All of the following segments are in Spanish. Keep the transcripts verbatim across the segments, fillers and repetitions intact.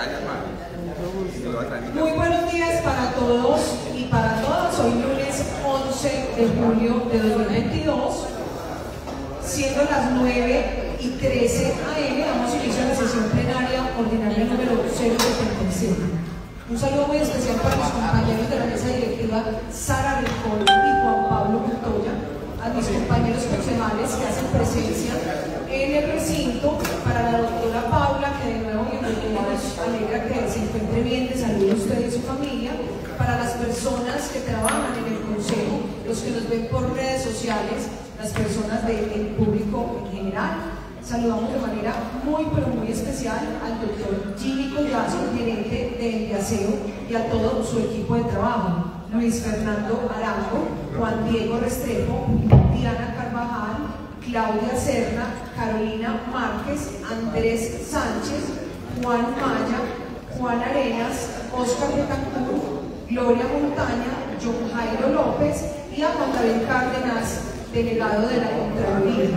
Muy buenos días para todos y para todas. Hoy lunes once de julio de dos mil veintidós, siendo las nueve y trece a eme, damos inicio a la sesión plenaria ordinaria número cero setenta y siete. Un saludo muy especial para los compañeros de la mesa directiva Sara Rincón y Juan Pablo Montoya, a mis compañeros concejales que hacen presencia en el recinto, para la doctora Paula, que de nuevo y nos alegra que se encuentre bien, de salud usted y su familia, para las personas que trabajan en el consejo, los que nos ven por redes sociales, las personas del público en general. Saludamos de manera muy pero muy especial al doctor Jimmy Collazo, gerente de Enviaseo, y a todo su equipo de trabajo: Luis Fernando Arango, Juan Diego Restrepo, Diana Carvajal, Claudia Serna, Carolina Márquez, Andrés Sánchez, Juan Maya, Juan Arenas, Oscar Betancourt, Gloria Montaña, John Jairo López y a Juan David Cárdenas, delegado de la Contraloría.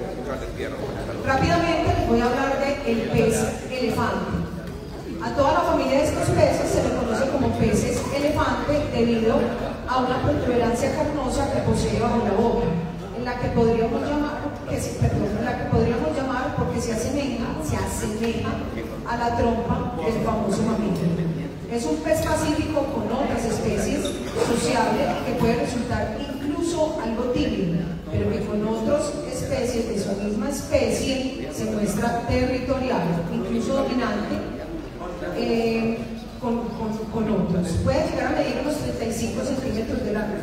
Rápidamente les voy a hablar de el pez elefante. A toda la familia de estos peces se le conoce como peces elefante debido a una protuberancia carnosa que posee bajo la boca, en la que podríamos llamar, que se, perdón, en la que podríamos llamar porque se asemeja, se asemeja a la trompa del famoso mamífero. Es un pez pacífico con otras especies sociable que puede resultar incluso algo tímido, pero que con otras especies de su misma especie se muestra territorial, incluso dominante eh, con, con, con otros. Puede llegar a medir unos treinta y cinco centímetros de largo.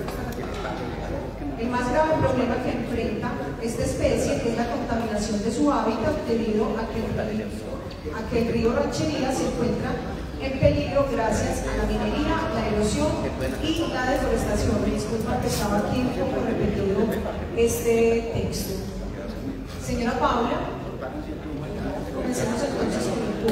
El más grave problema que enfrenta esta especie es la contaminación de su hábitat, debido a que el, a que el río Ranchería se encuentra en peligro gracias a la minería, la erosión y la deforestación. Me disculpa que estaba aquí un poco repetido este texto. Señora Paula, comencemos entonces con el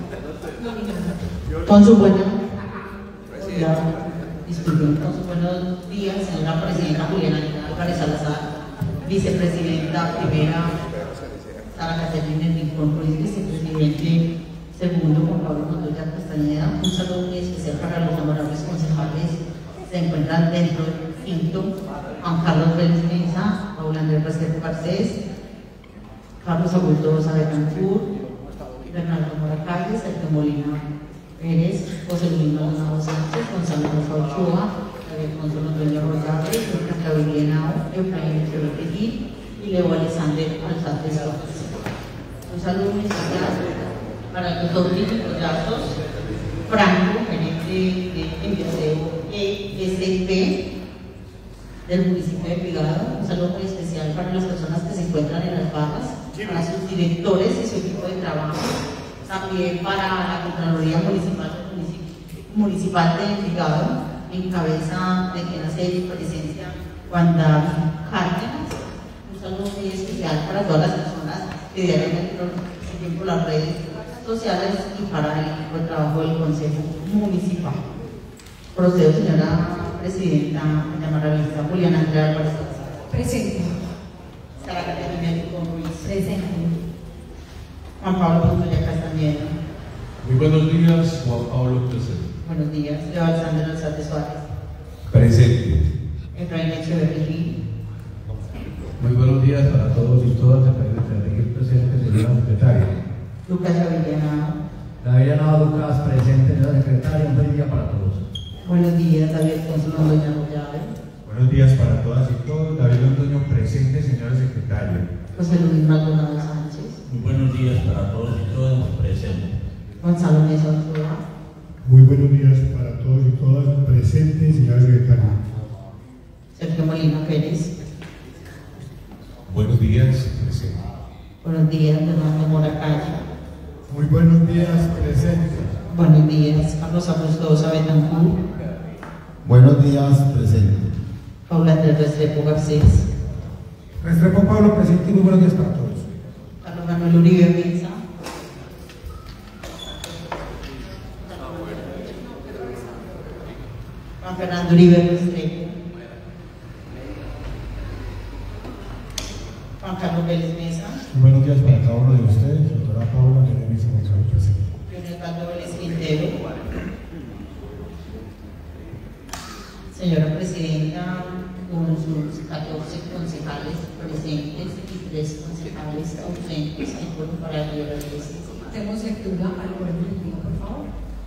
punto. Con su buena, hola, disculpen, con sus buenos días, señora presidenta Juliana Álvarez Salazar, vicepresidenta primera Sara Caterina Rincón Ruiz, vicepresidente segundo Juan Pablo Montoya Castañeda. Un saludo muy especial para los honorables concejales que se encuentran dentro del quinto: Juan Carlos Vélez Mesa, Paula Andrés Restrepo Garcés, Carlos Augusto Betancourt, Bernardo Mora Calles, Sergio Molina Pérez, José Luis Maldonado Sánchez, Gonzalo Rosa Ochoa, David Consuelo Dueño Rosales, Lucas Gabriel Henao, Efraín Echeverri y Leo Alexander Alzate Suárez. Un saludo muy especial para los auténticos Collazo, Franco, gerente de Enviaseo E S P del municipio de Envigado. Un saludo muy especial para las personas que se encuentran en las barras, para sus directores y su equipo de trabajo, también para la Contraloría Municipal, municipal de Envigado, en cabeza de quien hace presencia Juan David Cárdenas. Un saludo muy especial para todas las personas que diariamente siguen por las redes sociales y para el equipo de trabajo del Consejo Municipal. Procedo, señora presidenta, a llamar a la lista Juliana Andrea Álvarez Salazar. Presente. Sara Caterina Rincón Ruiz. Presente. Juan Pablo Montoya Castañeda. Muy buenos días, Juan Pablo presente. Buenos días, Leo Alexander Alzate Suárez. Presente. Efraín Echeverri. Muy buenos días para todos y todas, aquí presente, señora secretaria. Lucas Gabriel Henao. David Henao Lucas, presente, señora secretaria. Un buen día para todos. Buenos días, David Consuelo Doña Rollave. Buenos días para todas y todos. David Londoño presente, señora secretaria. José Luis Maldonado Sánchez. Muy buenos días para todos y todas, presente. Gonzalo Mesa Ochoa. Muy buenos días para todos y todas, presente, señora secretaria. Sergio Molina Pérez. Buenos días, presente. Buenos días, Bernardo Mora Calle. Muy buenos días, presente. Buenos días, Carlos Augusto Betancourt. Buenos días, presente. Paula Andrés Restrepo Garcés. Restrepo Pablo, presente y muy buenos días para todos. Carlos Manuel Uribe Mesa. Juan Fernando Uribe Restrepo. Juan Carlos Vélez Mesa. Muy buenos días para cada uno de ustedes, doctora Paula Andrés Mesa, presente. Leonel Valdo Vélez cero. Señora Presidenta, con sus catorce concejales presentes y tres concejales ausentes, hay quórum para el día de hoy. Demos lectura al orden del día, por favor.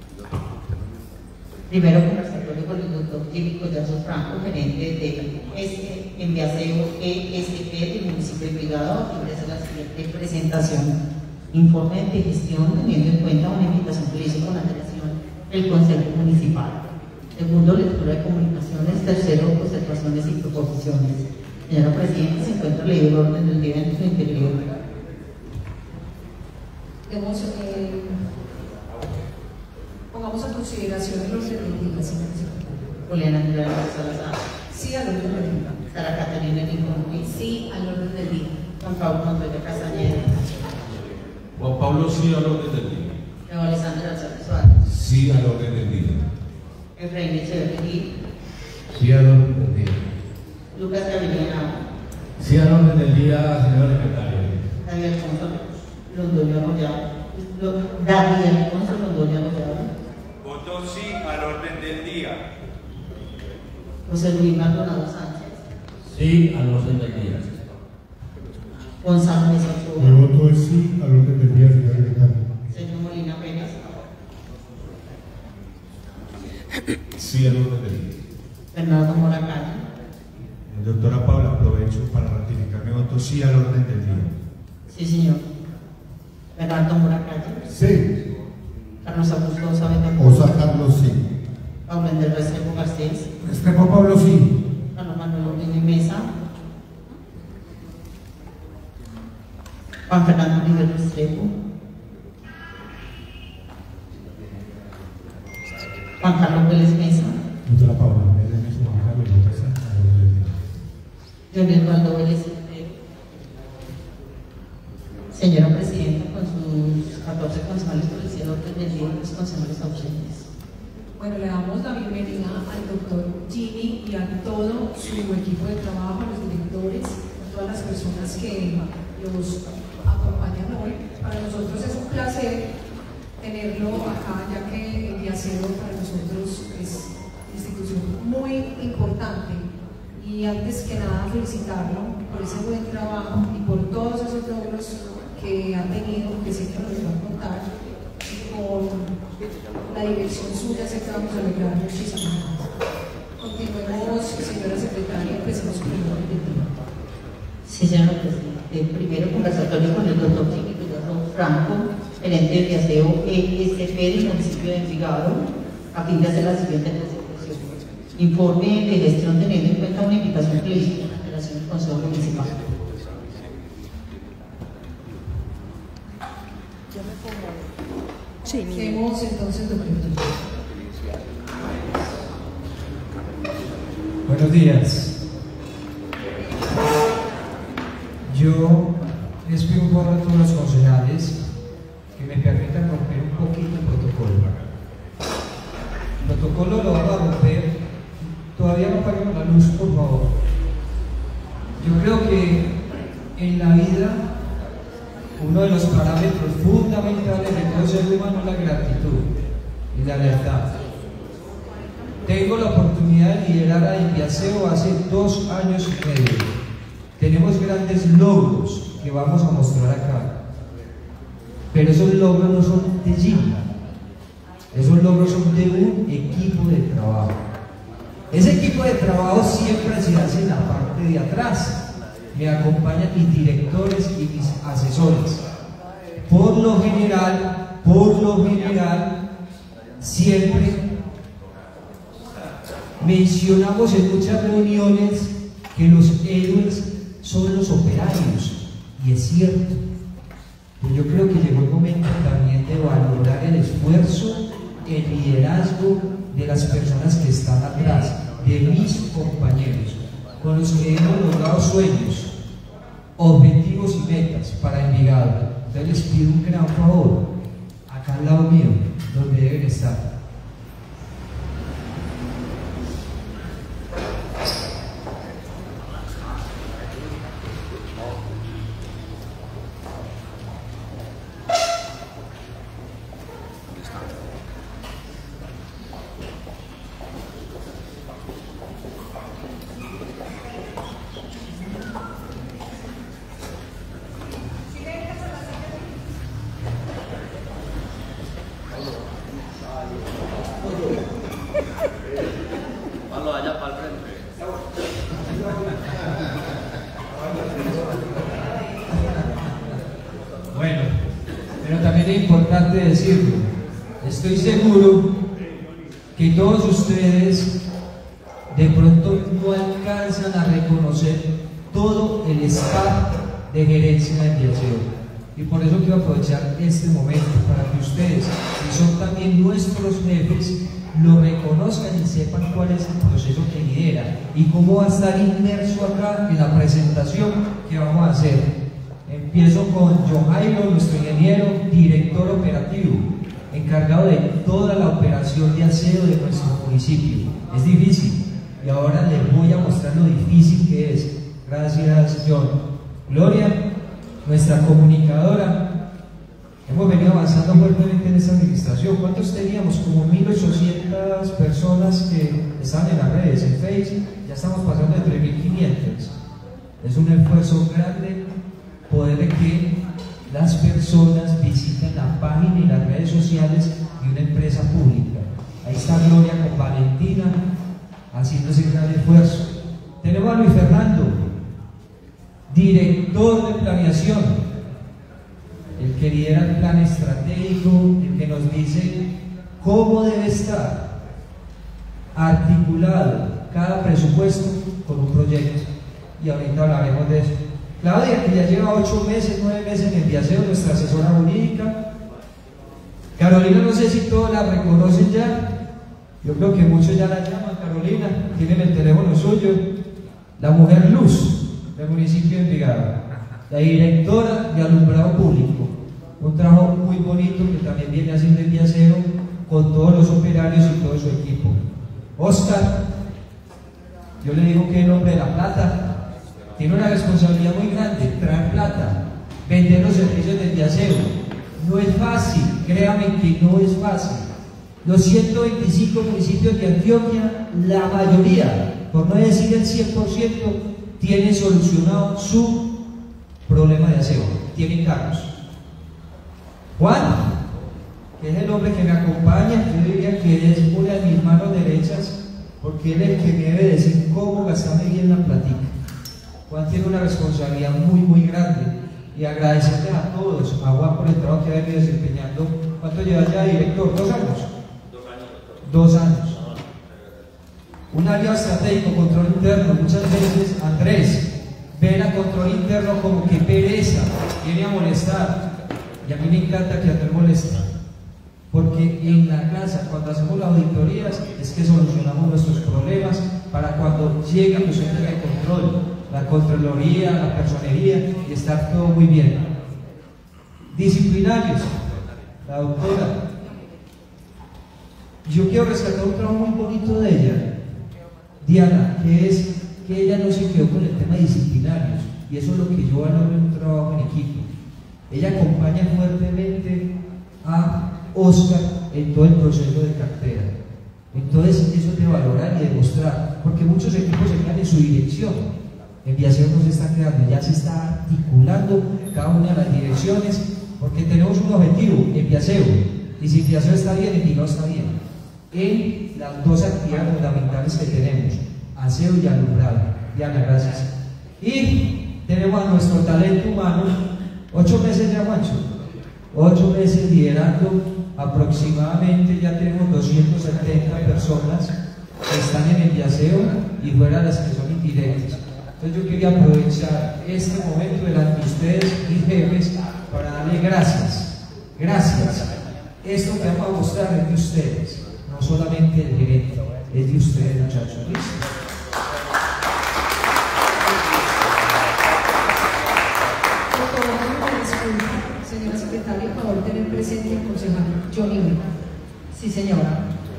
Primero, conversatorio con el doctor Jimmy Collazo Franco, gerente de este Enviaseo E S P del municipio de Envigado, a fin de hacer la siguiente presentación. Informe de gestión teniendo en cuenta una invitación que hizo con antelación el Consejo Municipal. Segundo, lectura de comunicaciones. Tercero, observaciones y proposiciones. Señora Presidenta, se encuentra leído el orden del día en su interior. Demos, eh, pongamos a consideración el orden del día, señora secretaria. Juliana Andrea Salazar. Sí al orden del día. Sara Caterina Limón. Sí al orden del día. Juan Pablo Montoya Castañeda. Juan Pablo, sí al orden del día. Leo Alessandra Alzate Suárez. Sí al orden del día. Efraín Echeverri. Sí al orden del día. Lucas Gavilena. Sí al orden del día, señor secretario. David Alfonso Londoño Arroyado. David Alfonso Londoño Arroyado. Voto sí al orden del día. José Luis Maldonado Sánchez. Sí al orden del día. Gonzalo Mesa Mi Ochoa. voto es sí al orden del día, señor secretario. Señor Molina Pérez. Sí al orden del día. Bernardo Mora Calle. Doctora Paula, aprovecho para ratificar mi voto sí al orden del día. Sí, señor. Bernardo Mora Calle. Sí. Carlos Augusto Osa Betancourt. Osa Carlos, sí. Pablo Andrés Restrepo Garcés. Restrepo Pablo, sí. Carlos Manuel Ordino y Mesa. Juan Fernando Oliver Restrepo. Juan Carlos Vélez Mesa. Doctora Paula, me den su bancada, mi voto es sí al orden del día. John Eduardo Vélez Restrepo. Señora Presidenta, con sus catorce concejales por el cielo orden del día y los concejales ausentes. Bueno, le damos la bienvenida al doctor Jimmy y a todo su equipo de trabajo, a los directores, a todas las personas que los acompañan hoy. Para nosotros es un placer tenerlo acá, ya que el Enviaseo para nosotros es una institución muy importante. Y antes que nada felicitarlo por ese buen trabajo y por todos esos logros que ha tenido, que sé que nos va a contar. Con la dirección suya sé que vamos a lograr muchísimo más. Continuemos, señora secretaria, empecemos con el orden del día. Sí, señora Presidenta. Primero, conversatorio con el doctor Jimmy Collazo Franco, gerente de Enviaseo E S P del municipio de Envigado, a fin de hacer la siguiente presentación. Informe de gestión teniendo en cuenta una invitación que le hizo en relación al Consejo Municipal. Hacemos entonces, doctor. Buenos días. Yo les pido un favor a todos los concejales que me permitan romper un poquito el protocolo. El protocolo lo vamos a romper. Todavía no apaguen la luz, por favor. Yo creo que en la vida uno de los parámetros fundamentales de todo ser humano es la gratitud y la lealtad. Tengo la oportunidad de liderar a Enviaseo hace dos años y medio. Tenemos grandes logros que vamos a mostrar acá, pero esos logros no son de Jimmy, esos logros son de un equipo de trabajo. Ese equipo de trabajo siempre se hace en la parte de atrás. Me acompañan mis directores y mis asesores. Por lo general, por lo general, siempre mencionamos en muchas reuniones que los héroes son los operarios, y es cierto. Pero yo creo que llegó el momento también de valorar el esfuerzo, el liderazgo de las personas que están atrás, de mis compañeros, con los que hemos logrado sueños, objetivos y metas para Envigado. Entonces les pido un gran favor, acá al lado mío, donde deben estar. Pablo, allá para el frente. Bueno, pero también es importante decirlo. Estoy seguro que todos ustedes de pronto no alcanzan a reconocer todo el staff de gerencia de Enviaseo. Y por eso quiero aprovechar este momento para que ustedes, si son también nuestros jefes, lo reconozcan y sepan cuál es el proceso que lidera y cómo va a estar inmerso acá en la presentación que vamos a hacer. Empiezo con John Jairo, nuestro ingeniero, director operativo, encargado de toda la operación de aseo de nuestro municipio. Es difícil y ahora les voy a mostrar lo difícil que es. Gracias, John. Gloria, nuestra comunicadora. Hemos venido avanzando fuertemente en esta administración. ¿Cuántos teníamos? Como mil ochocientas personas que estaban en las redes, en Facebook. Ya estamos pasando de tres mil quinientos. Es un esfuerzo grande poder que las personas visiten la página y las redes sociales de una empresa pública. Ahí está Gloria con Valentina haciendo ese gran esfuerzo. Tenemos a Luis Fernando, director de planeación, el que lidera el plan estratégico, el que nos dice cómo debe estar articulado cada presupuesto con un proyecto, y ahorita hablaremos de eso. Claudia, que ya lleva ocho meses, nueve meses en Enviaseo, nuestra asesora jurídica. Carolina, no sé si todos la reconocen ya, yo creo que muchos ya la llaman Carolina, tienen el teléfono suyo. La mujer luz del municipio de Envigado, la directora de alumbrado público, un trabajo muy bonito que también viene haciendo Enviaseo con todos los operarios y todo su equipo. Oscar, yo le digo que el hombre de la plata, tiene una responsabilidad muy grande, traer plata, vender los servicios de Enviaseo. No es fácil, créame que no es fácil. Los ciento veinticinco municipios de Antioquia, la mayoría, por no decir el cien por ciento, tienen solucionado su problema de aseo, tienen carros. Juan, que es el hombre que me acompaña, yo diría que es una de mis manos derechas, porque él es el que me debe decir cómo gastarme bien la platica. Juan tiene una responsabilidad muy, muy grande, y agradecerles a todos, a Juan por el trabajo que ha venido desempeñando. ¿Cuánto lleva ya, director? ¿Dos años? Dos años. Dos años. Un aliado estratégico, control interno. Muchas veces Andrés ve a control interno como que pereza, viene a molestar, y a mí me encanta que Andrés moleste, porque en la casa, cuando hacemos las auditorías, es que solucionamos nuestros problemas para cuando lleguen los entes de control, la Contraloría, la Personería, y estar todo muy bien. Disciplinarios, la doctora. Yo quiero rescatar un trabajo muy bonito de ella, Diana, que es que ella no se quedó con el tema de disciplinarios, y eso es lo que yo valoro en un trabajo en equipo. Ella acompaña fuertemente a Oscar en todo el proceso de cartera. Entonces, eso es de valorar y demostrar, porque muchos equipos se quedan en su dirección. Enviaseo no se está quedando, ya se está articulando cada una de las direcciones, porque tenemos un objetivo, Enviaseo, y si Enviaseo está bien, Envigado está bien, en las dos actividades fundamentales que tenemos, aseo y alumbrado. Diana, gracias. Y tenemos a nuestro talento humano, ocho meses ya, Juancho, ocho meses liderando, aproximadamente ya tenemos doscientas setenta personas que están en Enviaseo y fuera las que son indirectas. Entonces yo quería aprovechar este momento delante de ustedes, mis jefes, para darle gracias. Gracias. Esto que vamos a mostrar es de ustedes, no solamente el gerente, es de ustedes, muchachos. ¿Listo? Señora secretaria, por favor, tener presente el concejal Johnny. Sí, señora.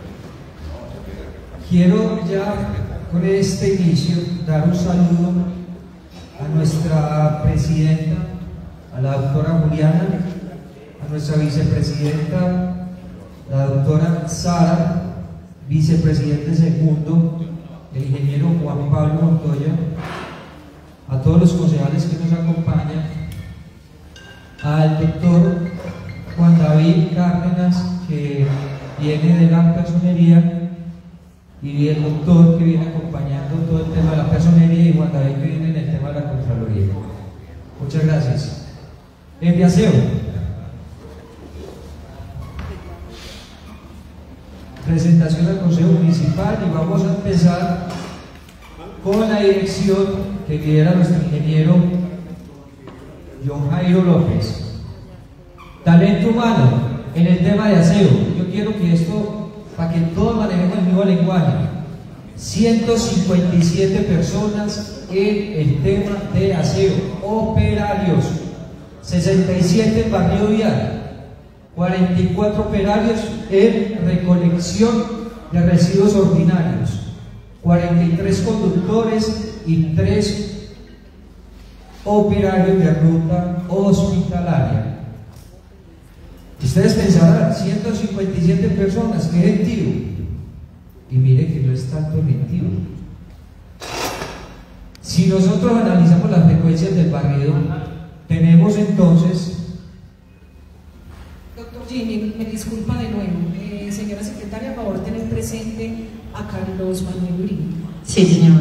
Quiero ya con este inicio dar un saludo a nuestra presidenta, a la doctora Juliana, a nuestra vicepresidenta, la doctora Sara, vicepresidente segundo, el ingeniero Juan Pablo Montoya, a todos los concejales que nos acompañan, al doctor Juan David Cárdenas, que viene de la personería, y el doctor que viene acompañando todo el tema de la personería, y Juan David que viene en el tema de la Contraloría. Muchas gracias. Enviaseo. Presentación al Consejo Municipal, y vamos a empezar con la dirección que lidera nuestro ingeniero John Jairo López. Talento humano en el tema de aseo. Yo quiero que esto, para que todos manejemos el mismo lenguaje, ciento cincuenta y siete personas en el tema de aseo, operarios, sesenta y siete en barrio vial, cuarenta y cuatro operarios en recolección de residuos ordinarios, cuarenta y tres conductores y tres operarios de ruta hospitalaria. Ustedes pensarán, ciento cincuenta y siete personas, qué gentío. Y mire que no es tanto gentío. Si nosotros analizamos las frecuencias del barrido, tenemos entonces... Doctor Jimmy, me disculpa de nuevo. Eh, señora secretaria, a favor tener presente a Carlos Manuel Uribe. Sí, señor.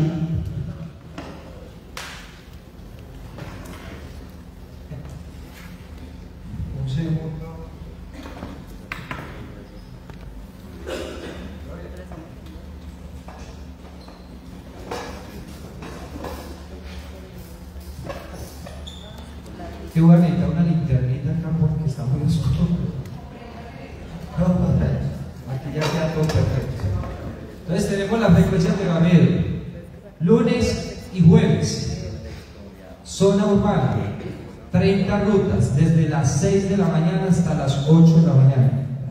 Un segundo. Qué voy a necesitar una linternita acá porque está muy oscuro. No, aquí ya queda todo perfecto. Entonces tenemos las frecuencias de barrido. Lunes y jueves, zona urbana, treinta rutas desde las seis de la mañana hasta las ocho de la mañana.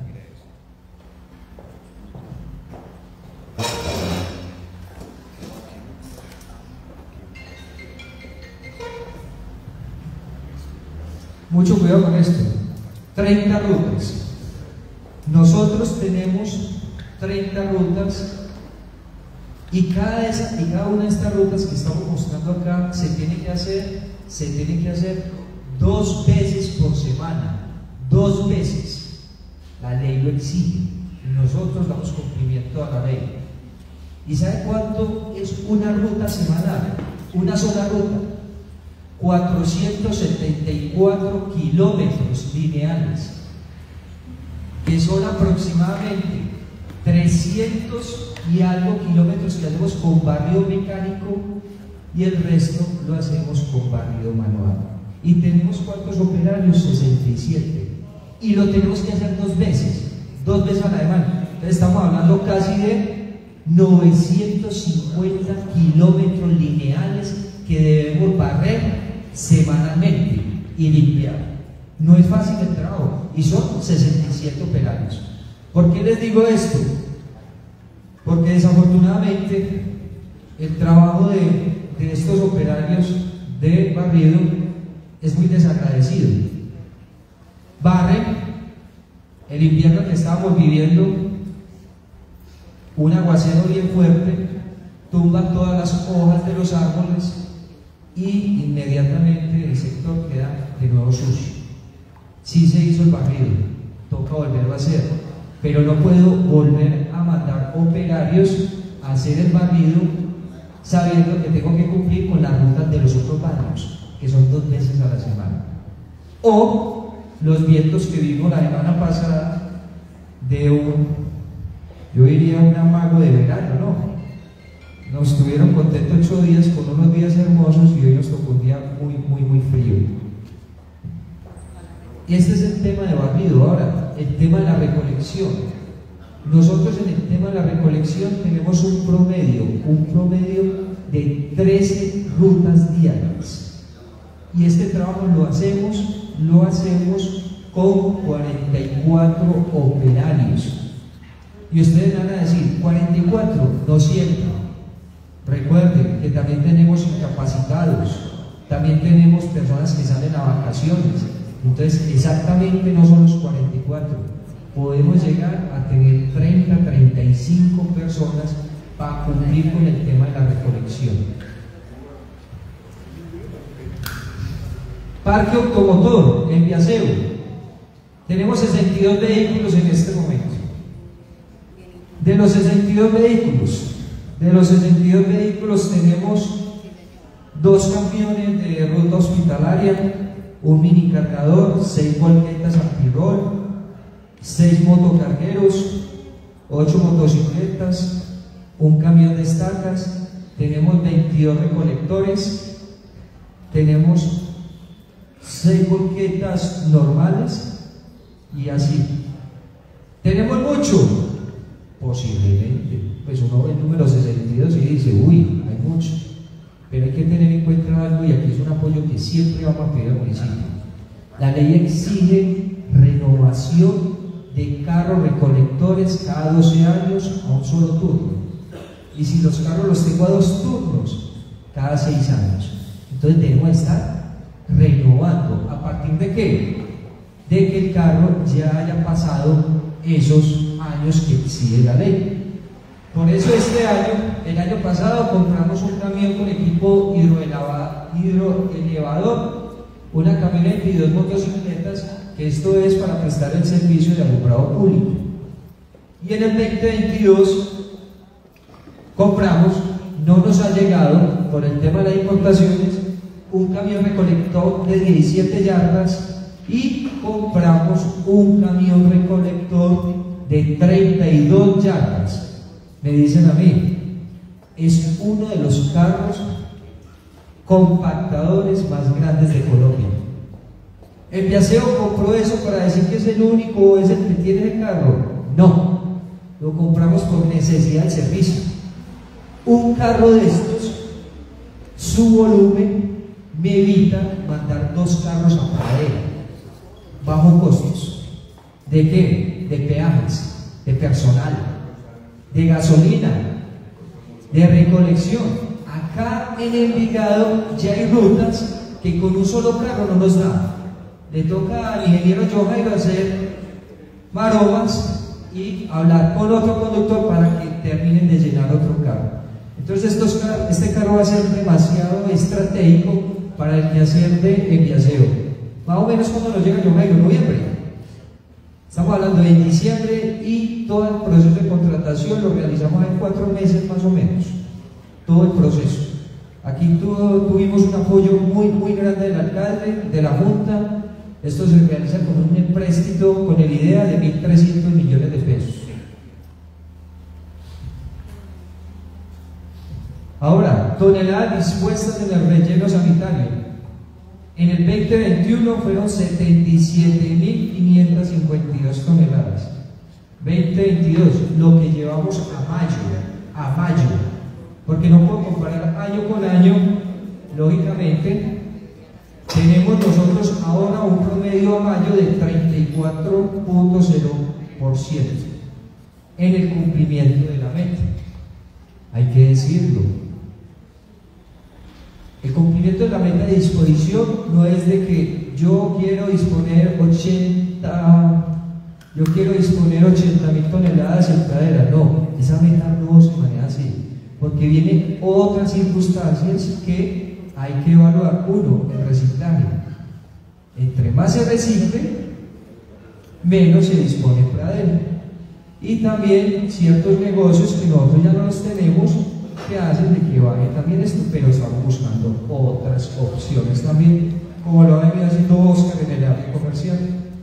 Mucho cuidado con esto. treinta rutas. Nosotros tenemos treinta rutas, y cada, esa, y cada una de estas rutas que estamos mostrando acá se tiene que hacer, se tiene que hacer dos veces por semana. Dos veces. La ley lo exige. Y nosotros damos cumplimiento a la ley. ¿Y sabe cuánto es una ruta semanal? Una sola ruta. cuatrocientos setenta y cuatro kilómetros lineales, que son aproximadamente trescientos y algo kilómetros que hacemos con barrido mecánico, y el resto lo hacemos con barrido manual. ¿Y tenemos cuántos operarios? sesenta y siete. Y lo tenemos que hacer dos veces, dos veces a la semana. Entonces estamos hablando casi de novecientos cincuenta kilómetros lineales que debemos barrer semanalmente y limpiar. No es fácil el trabajo, y son sesenta y siete operarios. ¿Por qué les digo esto? Porque desafortunadamente el trabajo de, de estos operarios de barrido es muy desagradecido. Barren el invierno que estábamos viviendo, un aguacero bien fuerte, tumba todas las hojas de los árboles, y inmediatamente el sector queda de nuevo sucio. Sí se hizo el barrido, toca volverlo a hacer, pero no puedo volver a mandar operarios a hacer el barrido sabiendo que tengo que cumplir con las rutas de los otros barrios, que son dos veces a la semana. O los vientos que vimos la semana pasada de un, yo diría un amago de verano, ¿no? Nos estuvieron contentos ocho días con unos días hermosos, y hoy nos tocó un día muy, muy, muy frío. Y este es el tema de barrido. Ahora, el tema de la recolección. Nosotros en el tema de la recolección tenemos un promedio, un promedio de trece rutas diarias. Y este trabajo lo hacemos, lo hacemos con cuarenta y cuatro operarios. Y ustedes van a decir, cuarenta y cuatro, no siempre. Recuerden que también tenemos incapacitados, también tenemos personas que salen a vacaciones. Entonces, exactamente no son los cuarenta y cuatro. Podemos llegar a tener treinta, treinta y cinco personas para cumplir con el tema de la recolección. Parque automotor, Enviaseo. Tenemos sesenta y dos vehículos en este momento. De los sesenta y dos vehículos, de los sesenta y dos vehículos tenemos dos camiones de ruta hospitalaria, un mini cargador, seis volquetas antirrol, seis motocargueros, ocho motocicletas, un camión de estacas, tenemos veintidós recolectores, tenemos seis volquetas normales y así. ¿Tenemos mucho? Posiblemente. Pues uno ve el número sesenta y dos y dice, uy, hay mucho. Pero hay que tener en cuenta algo, y aquí es un apoyo que siempre vamos a pedir al municipio. La ley exige renovación de carros recolectores cada doce años a un solo turno. Y si los carros los tengo a dos turnos, cada seis años. Entonces debemos estar renovando. ¿A partir de qué? De que el carro ya haya pasado esos años que exige la ley. Por eso este año, el año pasado, compramos un camión con equipo hidroelevador, una camioneta y dos motocicletas, que esto es para prestar el servicio de alumbrado público. Y en el veinte veintidós compramos, no nos ha llegado, por el tema de las importaciones, un camión recolector de diecisiete yardas y compramos un camión recolector de treinta y dos yardas. Me dicen a mí, es uno de los carros compactadores más grandes de Colombia. ¿El Viaseo compró eso para decir que es el único o es el que tiene el carro? No, lo compramos por necesidad de servicio. Un carro de estos, su volumen me evita mandar dos carros a Pradera, bajo costos. ¿De qué? De peajes, de personal, de gasolina, de recolección. Acá en Envigado ya hay rutas que con un solo carro no nos da. Le toca al ingeniero Johairo hacer maromas y hablar con otro conductor para que terminen de llenar otro carro. Entonces estos, este carro va a ser demasiado estratégico para el quehacer de Enviaseo. Más o menos cuando nos llega Johairo, noviembre. Estamos hablando de diciembre y todo el proceso de contratación lo realizamos en cuatro meses más o menos. Todo el proceso. Aquí tu, tuvimos un apoyo muy, muy grande del alcalde, de la Junta. Esto se realiza con un empréstito con el IDEA de mil trescientos millones de pesos. Ahora, toneladas dispuestas en el relleno sanitario. En el veinte veintiuno fueron setenta y siete mil quinientas cincuenta y dos toneladas. veinte veintidós, lo que llevamos a mayo, a mayo, porque no puedo comparar año con año, lógicamente. Tenemos nosotros ahora un promedio a mayo de treinta y cuatro punto cero por ciento en el cumplimiento de la meta. Hay que decirlo. El cumplimiento de la meta de disposición no es de que yo quiero disponer ochenta, yo quiero disponer ochenta mil toneladas en Pradera. No, esa meta no se maneja así, porque vienen otras circunstancias que hay que evaluar. Uno, el reciclaje. Entre más se recicle, menos se dispone en Pradera. Y también ciertos negocios que nosotros ya no los tenemos, que hacen de que baje también esto, pero estamos buscando otras opciones también, como lo ha venido haciendo Oscar en el área comercial.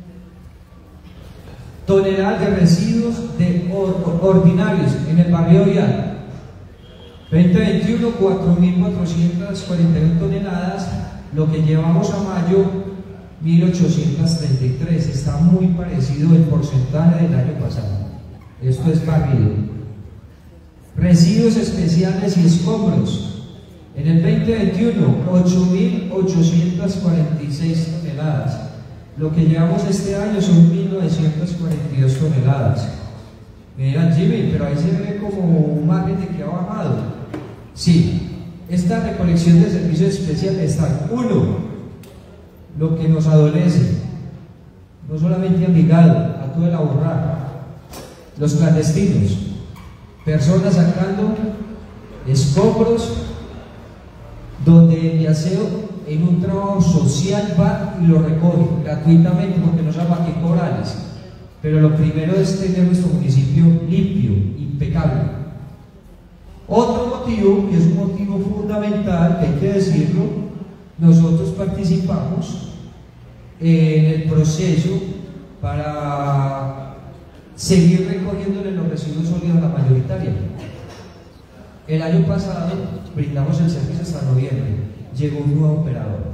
Toneladas de residuos de or ordinarios en el barrio vial. veinte veintiuno, cuatro mil cuatrocientas cuarenta y una toneladas, lo que llevamos a mayo, mil ochocientas treinta y tres. Está muy parecido el porcentaje del año pasado. Esto es barrido. Residuos especiales y escombros. En el veinte veintiuno, ocho mil ochocientas cuarenta y seis toneladas. Lo que llevamos este año son mil novecientas cuarenta y dos toneladas. Me dirán, Jimmy, pero ahí se ve como un margen de que ha bajado. Sí, esta recolección de servicios especiales está, uno, lo que nos adolece, no solamente a Envigado, a todo el Aburrá, los clandestinos, personas sacando escombros donde el Viaseo en un trabajo social va y lo recoge gratuitamente porque no sabe a qué cobrarles. pero lo primero es tener nuestro municipio limpio, impecable. Otro motivo, que es un motivo fundamental, que hay que decirlo, nosotros participamos en el proceso para seguir recogiéndole los residuos sólidos a la mayoritaria. El año pasado brindamos el servicio hasta noviembre, llegó un nuevo operador.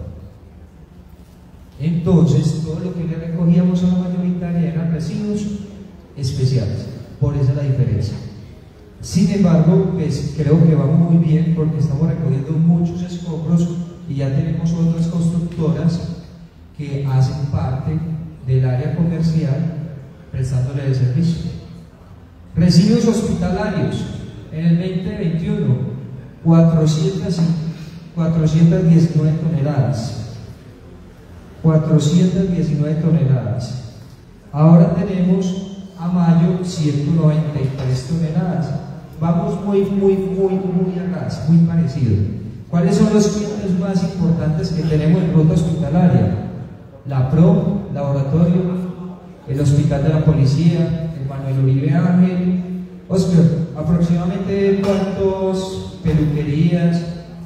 Entonces, todo lo que le recogíamos a la mayoritaria eran residuos especiales, por eso la diferencia. Sin embargo, pues, creo que vamos muy bien porque estamos recogiendo muchos escombros y ya tenemos otras constructoras que hacen parte del área comercial prestándole el servicio. Residuos hospitalarios en el veinte veintiuno, cuatrocientas diecinueve toneladas. cuatrocientas diecinueve toneladas. Ahora tenemos a mayo ciento noventa y tres toneladas. Vamos muy, muy, muy, muy atrás, muy parecido. ¿Cuáles son los clientes más importantes que tenemos en ruta hospitalaria? La P R O, Laboratorio, el Hospital de la Policía, el Manuel Uribe Ángel. Oscar, ¿aproximadamente cuántos peluquerías?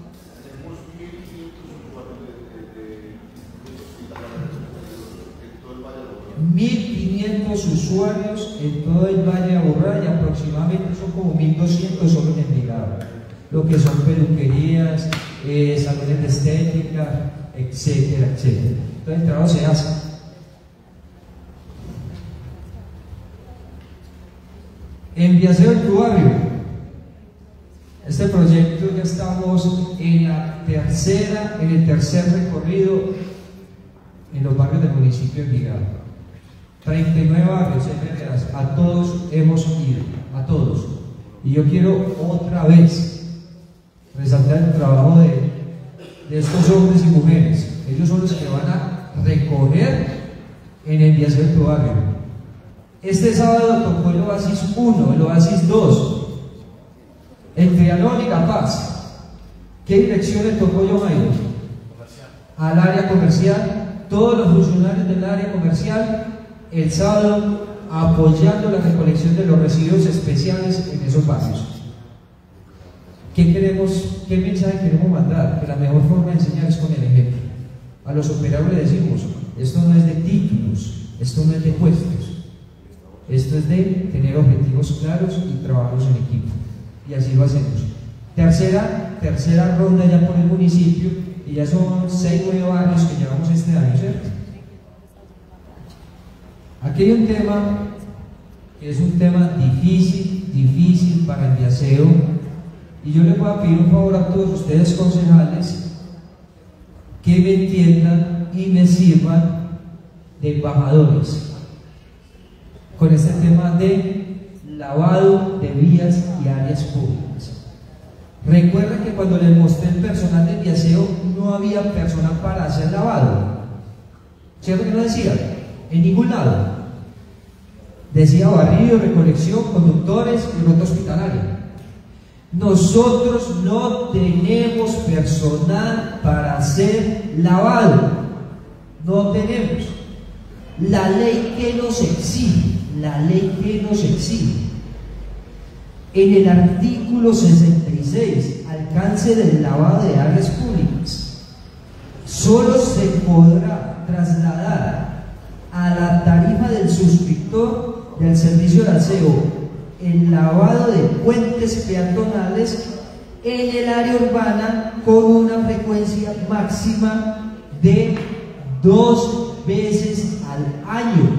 mil quinientos usuarios en todo el Valle de Aburrá y aproximadamente son como mil doscientos solo en Envigado, lo que son peluquerías, eh, salones de estética, etcétera, etcétera. Entonces el trabajo se hace. En Viaseo en tu barrio, este proyecto ya estamos en la tercera, en el tercer recorrido en los barrios del municipio de Envigado. treinta y nueve barrios, a todos hemos ido, a todos. Y yo quiero otra vez resaltar el trabajo de, de estos hombres y mujeres. Ellos son los que van a recoger en el Viaseo de tu barrio. Este sábado tocó el Oasis uno, el Oasis dos, el Trianón y La Paz. ¿Qué dirección le tocó yo, Jairo? Al área comercial, todos los funcionarios del área comercial el sábado apoyando la recolección de los residuos especiales en esos barrios. ¿Qué queremos, qué mensaje queremos mandar? Que la mejor forma de enseñar es con el ejemplo. A los operadores le decimos, esto no es de títulos, esto no es de puestos, esto es de tener objetivos claros y trabajarlos en equipo. Y así lo hacemos. Tercera, tercera ronda ya por el municipio, y ya son seis, nueve barrios que llevamos este año, ¿cierto? Aquí hay un tema que es un tema difícil, difícil para el Viaseo, y yo les voy a pedir un favor a todos ustedes concejales que me entiendan y me sirvan de embajadores con este tema de lavado de vías y áreas públicas. Recuerden que cuando les mostré el personal del Viaseo no había personal para hacer lavado, ¿cierto que no decía? En ningún lado. Decía barrido, recolección, conductores y ruta hospitalaria. Nosotros no tenemos personal para hacer lavado. No tenemos. La ley que nos exige, la ley que nos exige. En el artículo sesenta y seis, alcance del lavado de áreas públicas, solo se podrá trasladar a la tarifa del suscriptor del servicio de aseo el lavado de puentes peatonales en el área urbana con una frecuencia máxima de dos veces al año.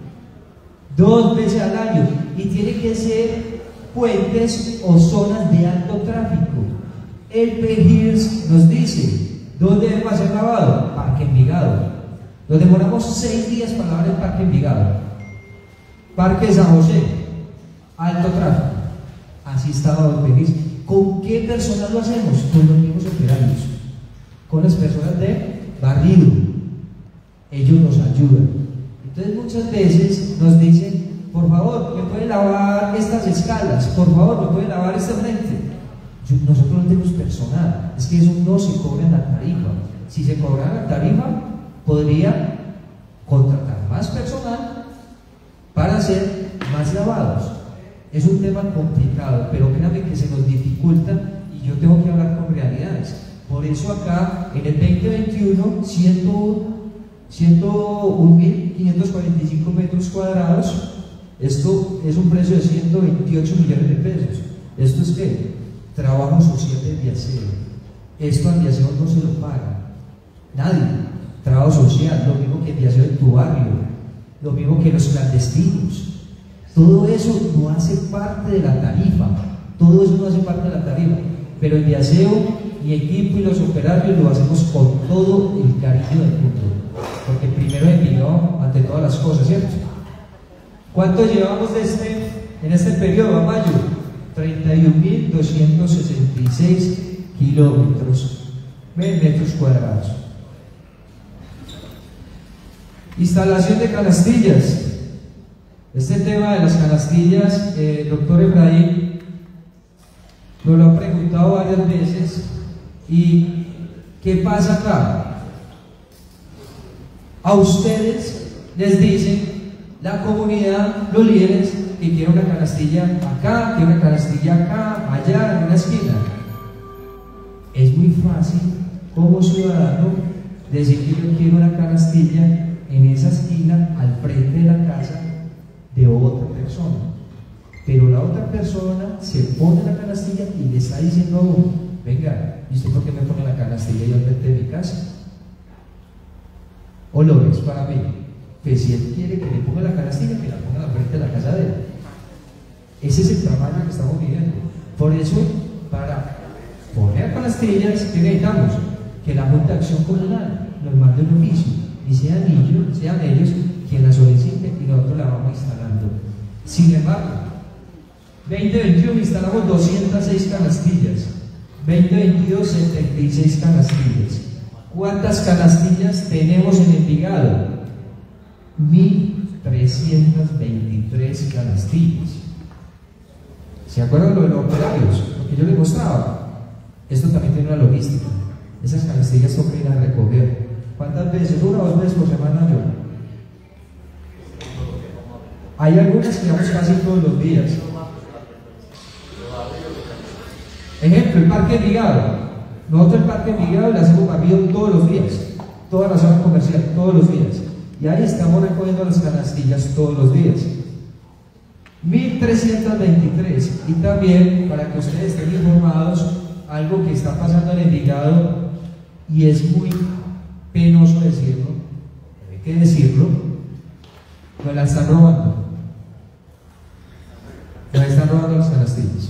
Dos veces al año. Y tiene que ser puentes o zonas de alto tráfico. El P G I R S nos dice, ¿dónde debemos hacer lavado? Parque Envigado. Nos demoramos seis días para lavar el Parque Envigado. Parque San José, alto tráfico. Así estaba el P G I R S. ¿Con qué personas lo hacemos? Con los mismos operarios, con las personas de barrido. Ellos nos ayudan. Entonces muchas veces nos dicen, por favor, ¿me puede lavar estas escalas? Por favor, ¿me puede lavar este frente? Yo, nosotros no tenemos personal. Es que eso no se cobra en la tarifa. Si se cobrara en la tarifa, podría contratar más personal para hacer más lavados. Es un tema complicado, pero créanme que se nos dificulta y yo tengo que hablar con realidades. Por eso acá, en el veinte veintiuno, ciento un mil quinientos cuarenta y cinco metros cuadrados, esto es un precio de ciento veintiocho millones de pesos. ¿Esto es qué? Trabajo social de Enviaseo. Esto a Enviaseo no se lo paga nadie. Trabajo social, lo mismo que Enviaseo en tu barrio, lo mismo que los clandestinos. Todo eso no hace parte de la tarifa, todo eso no hace parte de la tarifa, pero Enviaseo, mi equipo y los operarios lo hacemos con todo el cariño del mundo, porque primero envió ante todas las cosas, ¿cierto? ¿Cuánto llevamos de este, en este periodo, a mayo? treinta y un mil doscientos sesenta y seis kilómetros, metros cuadrados. Instalación de canastillas. Este tema de las canastillas, eh, doctor Efraín, nos lo ha preguntado varias veces. ¿Y qué pasa acá? A ustedes les dicen la comunidad, los líderes, que quiere una canastilla acá, quiere una canastilla acá, allá, en una esquina. Es muy fácil como ciudadano decir que yo quiero una canastilla en esa esquina al frente de la casa de otra persona, pero la otra persona se pone la canastilla y le está diciendo a uno: venga, ¿y usted por qué me pone la canastilla ahí al frente de mi casa? ¿O lo ves para mí? Que si él quiere que le ponga la canastilla, que la ponga al frente de la casa de él. Ese es el trabajo que estamos viviendo. Por eso, para poner canastillas, ¿qué necesitamos? Que la Junta de Acción Comunal nos mande un oficio y sean ellos, sean ellos quien la solicite y nosotros la vamos instalando. Sin embargo, veinte veintiuno instalamos doscientas seis canastillas, veinte veintidós setenta y seis canastillas. ¿Cuántas canastillas tenemos en Envigado? mil trescientas veintitrés canastillas. ¿Se acuerdan lo de los operarios? Lo que yo les mostraba. Esto también tiene una logística. Esas canastillas toca ir a recoger. ¿Cuántas veces? Una o dos veces por semana yo. Hay algunas que vamos casi todos los días. Ejemplo, el Parque Envigado. Nosotros el Parque Envigado le hacemos barrido todos los días, toda la zona comercial, todos los días. Y ahí estamos recogiendo las canastillas todos los días. mil trescientas veintitrés. Y también, para que ustedes estén informados, algo que está pasando en Envigado, y es muy penoso decirlo, hay que decirlo, nos la están robando. Nos están robando las canastillas.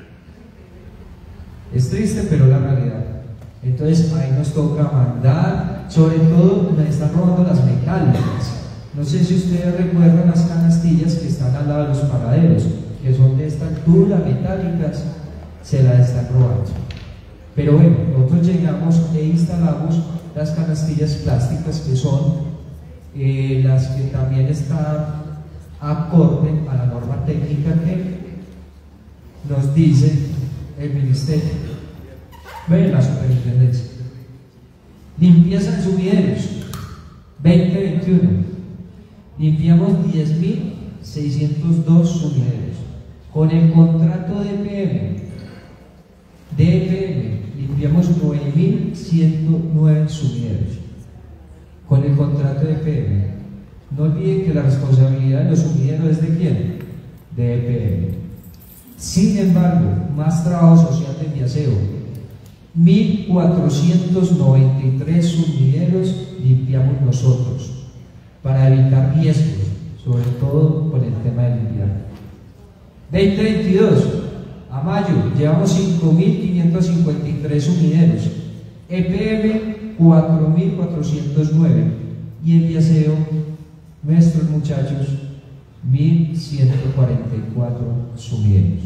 Es triste, pero la realidad. Entonces ahí nos toca mandar, sobre todo nos están robando las mecánicas. No sé si ustedes recuerdan las canastillas que están al lado de los paraderos, que son de esta altura, metálicas, se las están robando. Pero bueno, nosotros llegamos e instalamos las canastillas plásticas, que son eh, las que también están acorde a la norma técnica que nos dice el ministerio. Ven la superintendencia. Limpieza en sumideros, veinte veintiuno. Limpiamos diez mil seiscientos dos sumideros. Con el contrato de E P M, de E P M, limpiamos nueve mil ciento nueve sumideros. Con el contrato de E P M. No olviden que la responsabilidad de los sumideros es de quién? De E P M. Sin embargo, más trabajo social de Enviaseo, mil cuatrocientos noventa y tres sumideros limpiamos nosotros para evitar riesgos, sobre todo por el tema del invierno. veinte veintidós, a mayo, llevamos cinco mil quinientos cincuenta y tres sumideros, E P M cuatro mil cuatrocientos nueve y Enviaseo, nuestros muchachos, mil ciento cuarenta y cuatro sumideros.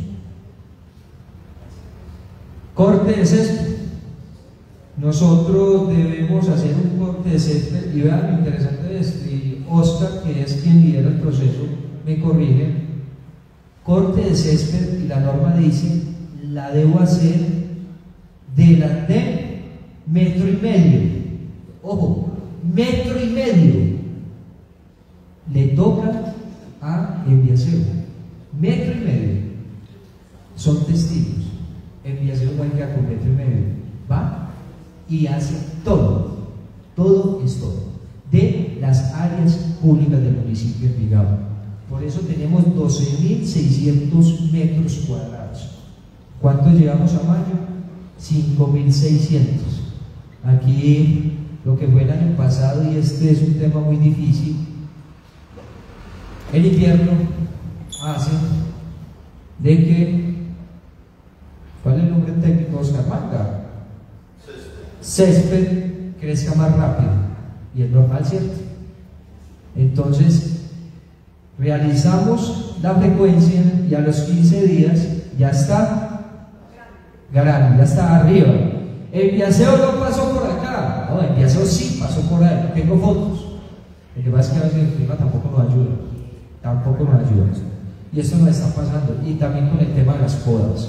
Corte de césped. Nosotros debemos hacer un corte de césped, y vean lo interesante de esto, y Oscar, que es quien lidera el proceso, me corrige. Corte de césped, y la norma dice, la debo hacer del andén metro y medio. Ojo, metro y medio. Le toca a Enviaseo. Metro y medio. Son testigos. Enviaseo no hay que con metro y medio. Va y hace todo. Todo es todo. De las áreas públicas del municipio de Envigado. Por eso tenemos doce mil seiscientos metros cuadrados. ¿Cuánto llegamos a mayo? cinco mil seiscientos. Aquí lo que fue el año pasado, y este es un tema muy difícil, el invierno hace de que, ¿cuál es el nombre técnico, Oscar? Manga. Césped crezca más rápido, y es normal, ¿cierto? Entonces realizamos la frecuencia y a los quince días ya está grande, ya está arriba. Enviaseo no pasó por acá, no, Enviaseo sí pasó por ahí, tengo fotos. Lo que pasa es que a veces el clima tampoco nos ayuda, tampoco nos ayuda. Y esto nos está pasando, y también con el tema de las podas.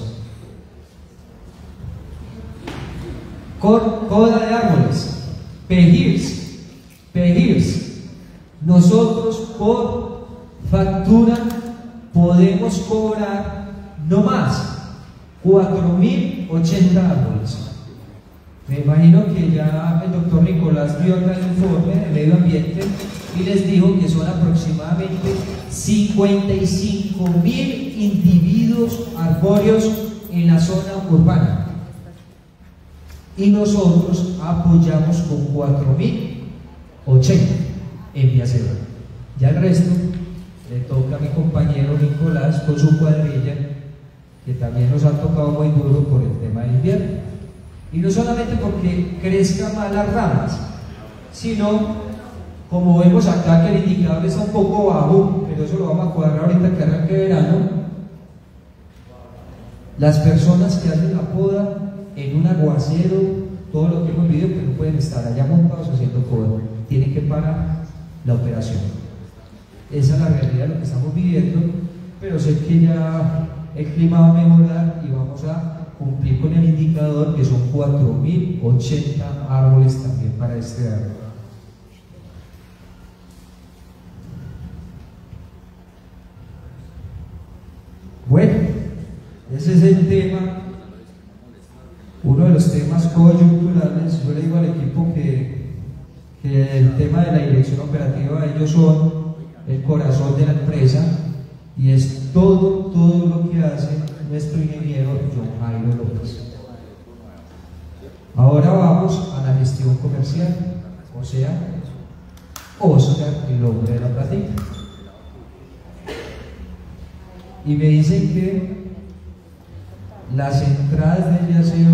Poda de árboles, Pejirs, Pejirs. Nosotros por factura podemos cobrar no más cuatro mil ochenta árboles. Me imagino que ya el doctor Nicolás vio acá el informe de medio ambiente y les dijo que son aproximadamente cincuenta y cinco mil individuos arbóreos en la zona urbana. Y nosotros apoyamos con cuatro mil ochenta en Enviaseo. Ya el resto le toca a mi compañero Nicolás con su cuadrilla, que también nos ha tocado muy duro por el tema del invierno. Y no solamente porque crezcan más las ramas, sino, como vemos acá que el indicador está un poco bajo, pero eso lo vamos a cuadrar ahorita que arranque verano, las personas que hacen la poda en un aguacero, todo lo que hemos vivido, que no pueden estar allá montados haciendo poda, tienen que parar la operación. Esa es la realidad de lo que estamos viviendo, pero sé que ya el clima va a mejorar y vamos a cumplir con el indicador, que son cuatro mil ochenta árboles también para este año. Bueno, ese es el tema, uno de los temas coyunturales. Yo le digo al equipo que, que el tema de la dirección operativa, ellos son el corazón de la empresa, y es todo, todo lo que hace nuestro ingeniero John Jairo López. Ahora vamos a la gestión comercial, o sea, Oscar, el hombre de la platita. Y me dicen que las entradas de Enviaseo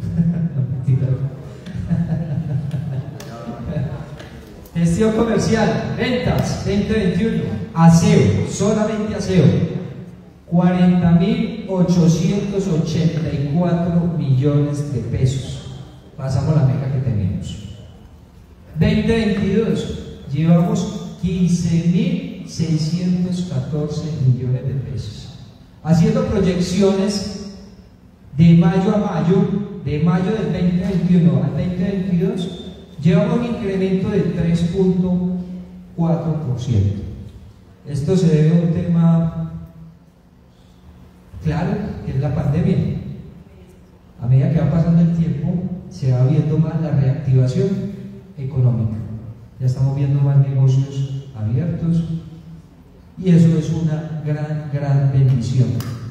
gestión comercial, ventas veinte veintiuno, aseo, solamente aseo, cuarenta mil ochocientos ochenta y cuatro millones de pesos. Pasamos la meta que tenemos. veinte veintidós, llevamos quince mil seiscientos catorce millones de pesos. Haciendo proyecciones de mayo a mayo, de mayo del veinte veintiuno al veinte veintidós, llevamos un incremento del tres punto cuatro por ciento. Esto se debe a un tema claro, que es la pandemia. A medida que va pasando el tiempo, se va viendo más la reactivación económica. Ya estamos viendo más negocios abiertos, y eso es una gran, gran bendición.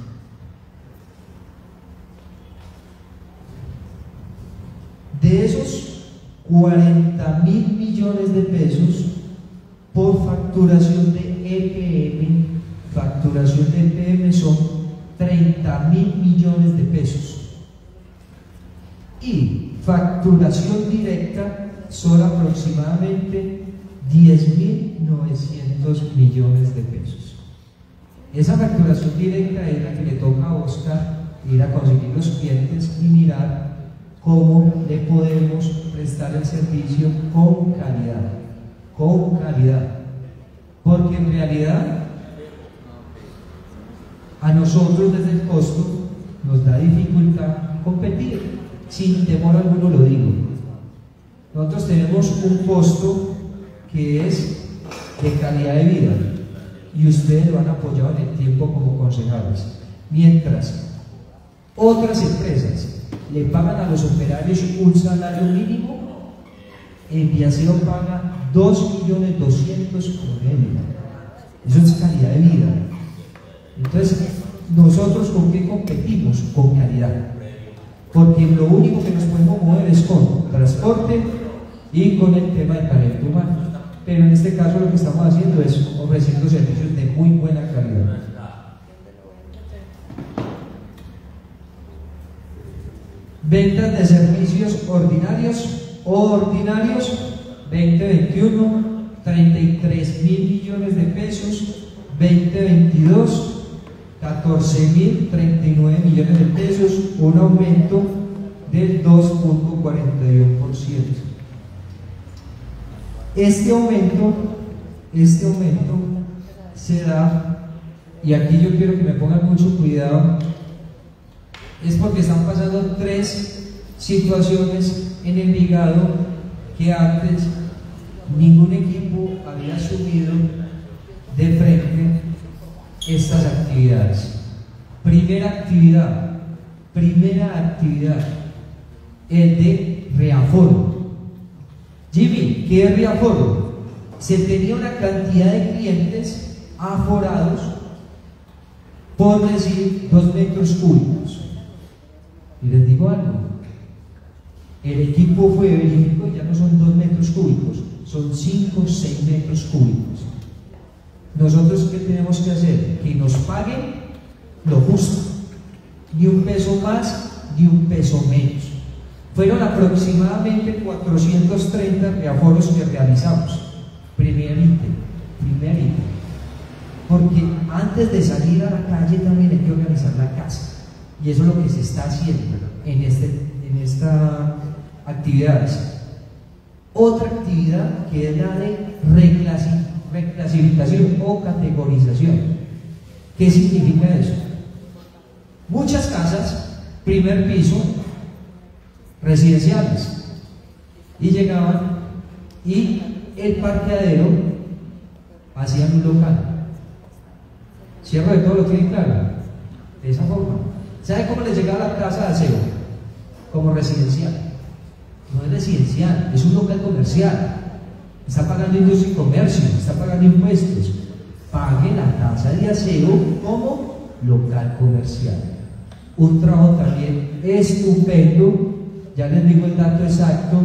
De esos cuarenta mil millones de pesos por facturación de E P M, facturación de E P M son treinta mil millones de pesos, y facturación directa son aproximadamente diez mil novecientos millones de pesos. Esa facturación directa es la que le toca a Oscar ir a conseguir los clientes y mirar cómo le podemos prestar el servicio con calidad, con calidad, porque en realidad a nosotros desde el costo nos da dificultad competir, sin temor alguno lo digo. Nosotros tenemos un costo que es de calidad de vida, y ustedes lo han apoyado en el tiempo como concejales. Mientras otras empresas le pagan a los operarios un salario mínimo, el Viacero paga dos millones doscientos mil por él. Eso es calidad de vida. Entonces, ¿nosotros con qué competimos? Con calidad. Porque lo único que nos podemos mover es con transporte y con el tema de talento humano. Pero en este caso lo que estamos haciendo es ofreciendo servicios de muy buena calidad. Ventas de servicios ordinarios o ordinarios veinte veintiuno, treinta y tres mil millones de pesos, veinte veintidós, catorce mil treinta y nueve millones de pesos, un aumento del dos punto cuarenta y uno por ciento. Este aumento, este aumento se da, y aquí yo quiero que me pongan mucho cuidado, es porque están pasando tres situaciones en Envigado que antes ningún equipo había asumido de frente estas actividades. Primera actividad, primera actividad, el de reaforo. Jimmy, ¿qué es reaforo? Se tenía una cantidad de clientes aforados, por decir, dos metros cúbicos. Y les digo algo, el equipo fue verificó y ya no son dos metros cúbicos, son cinco o seis metros cúbicos. Nosotros, ¿qué tenemos que hacer? Que nos paguen lo justo, ni un peso más, ni un peso menos. Fueron aproximadamente cuatrocientos treinta reaforos que realizamos. Primer ítem, primer ítem. Porque antes de salir a la calle también hay que organizar la casa. Y eso es lo que se está haciendo en, este, en estas actividades. Otra actividad que es la de reclasi, reclasificación o categorización. ¿Qué significa eso? Muchas casas, primer piso, residenciales, y llegaban y el parqueadero hacían un local. Cierro de todo, lo tienen claro, de esa forma. ¿Sabe cómo les llegaba la casa de aseo? Como residencial. No es residencial, es un local comercial. Está pagando industria y comercio, está pagando impuestos. Pague la tasa de aseo como local comercial. Un trabajo también estupendo. Ya les digo el dato exacto.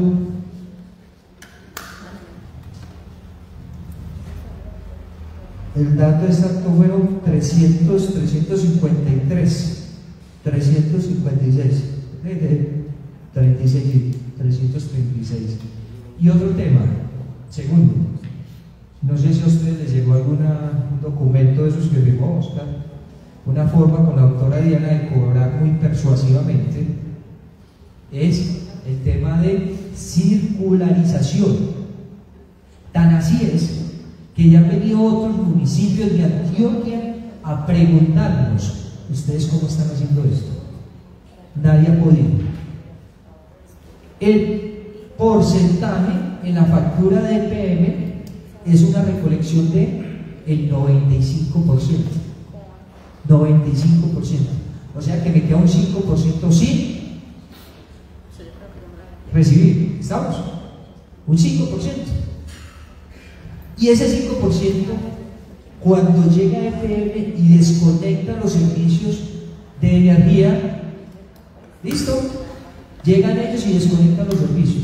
El dato exacto fueron trescientos, trescientos cincuenta y tres, trescientos cincuenta y seis, treinta y seis, trescientos treinta y seis. Y otro tema, segundo, no sé si a ustedes les llegó algún documento de esos que firmó Oscar, una forma con la doctora Diana de cobrar muy persuasivamente, es el tema de circularización. Tan así es que ya han venido otros municipios de Antioquia a preguntarnos, ¿ustedes cómo están haciendo esto? Nadie ha podido. El porcentaje en la factura de E P M es una recolección de el noventa y cinco por ciento. noventa y cinco por ciento. O sea que me queda un cinco por ciento sin recibir. ¿Estamos? Un cinco por ciento. Y ese cinco por ciento, cuando llega a E P M y desconecta los servicios de energía, ¿listo? Llegan ellos y desconectan los servicios.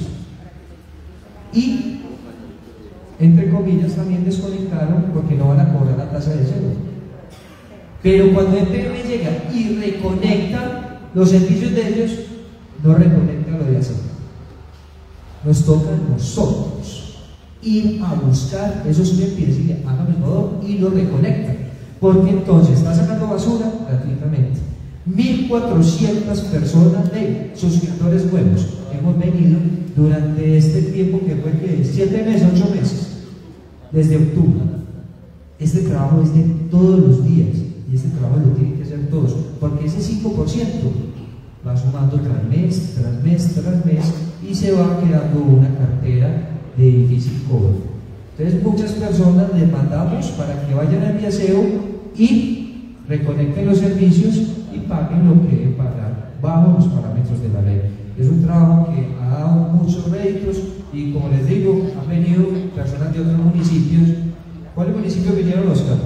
Y, entre comillas, también desconectaron porque no van a cobrar la tasa de cero. Pero cuando E P M llega y reconecta los servicios de ellos, no reconecta lo de hacer. Nos toca a nosotros ir a buscar esos clientes y decirle, hágame el favor, y lo reconectan. Porque entonces está sacando basura gratuitamente. mil cuatrocientas personas de suscriptores nuevos hemos venido durante este tiempo que fue que siete meses, ocho meses, desde octubre. Este trabajo es de todos los días y este trabajo lo tienen que hacer todos, porque ese cinco por ciento va sumando tras mes, tras mes, tras mes y se va quedando una cartera de difícil cobro. Entonces muchas personas les mandamos para que vayan al viaseo y reconecten los servicios y paguen lo que deben pagar bajo los parámetros de la ley. Es un trabajo que ha dado muchos réditos y, como les digo, han venido personas de otros municipios. ¿Cuáles municipios vinieron, Oscar?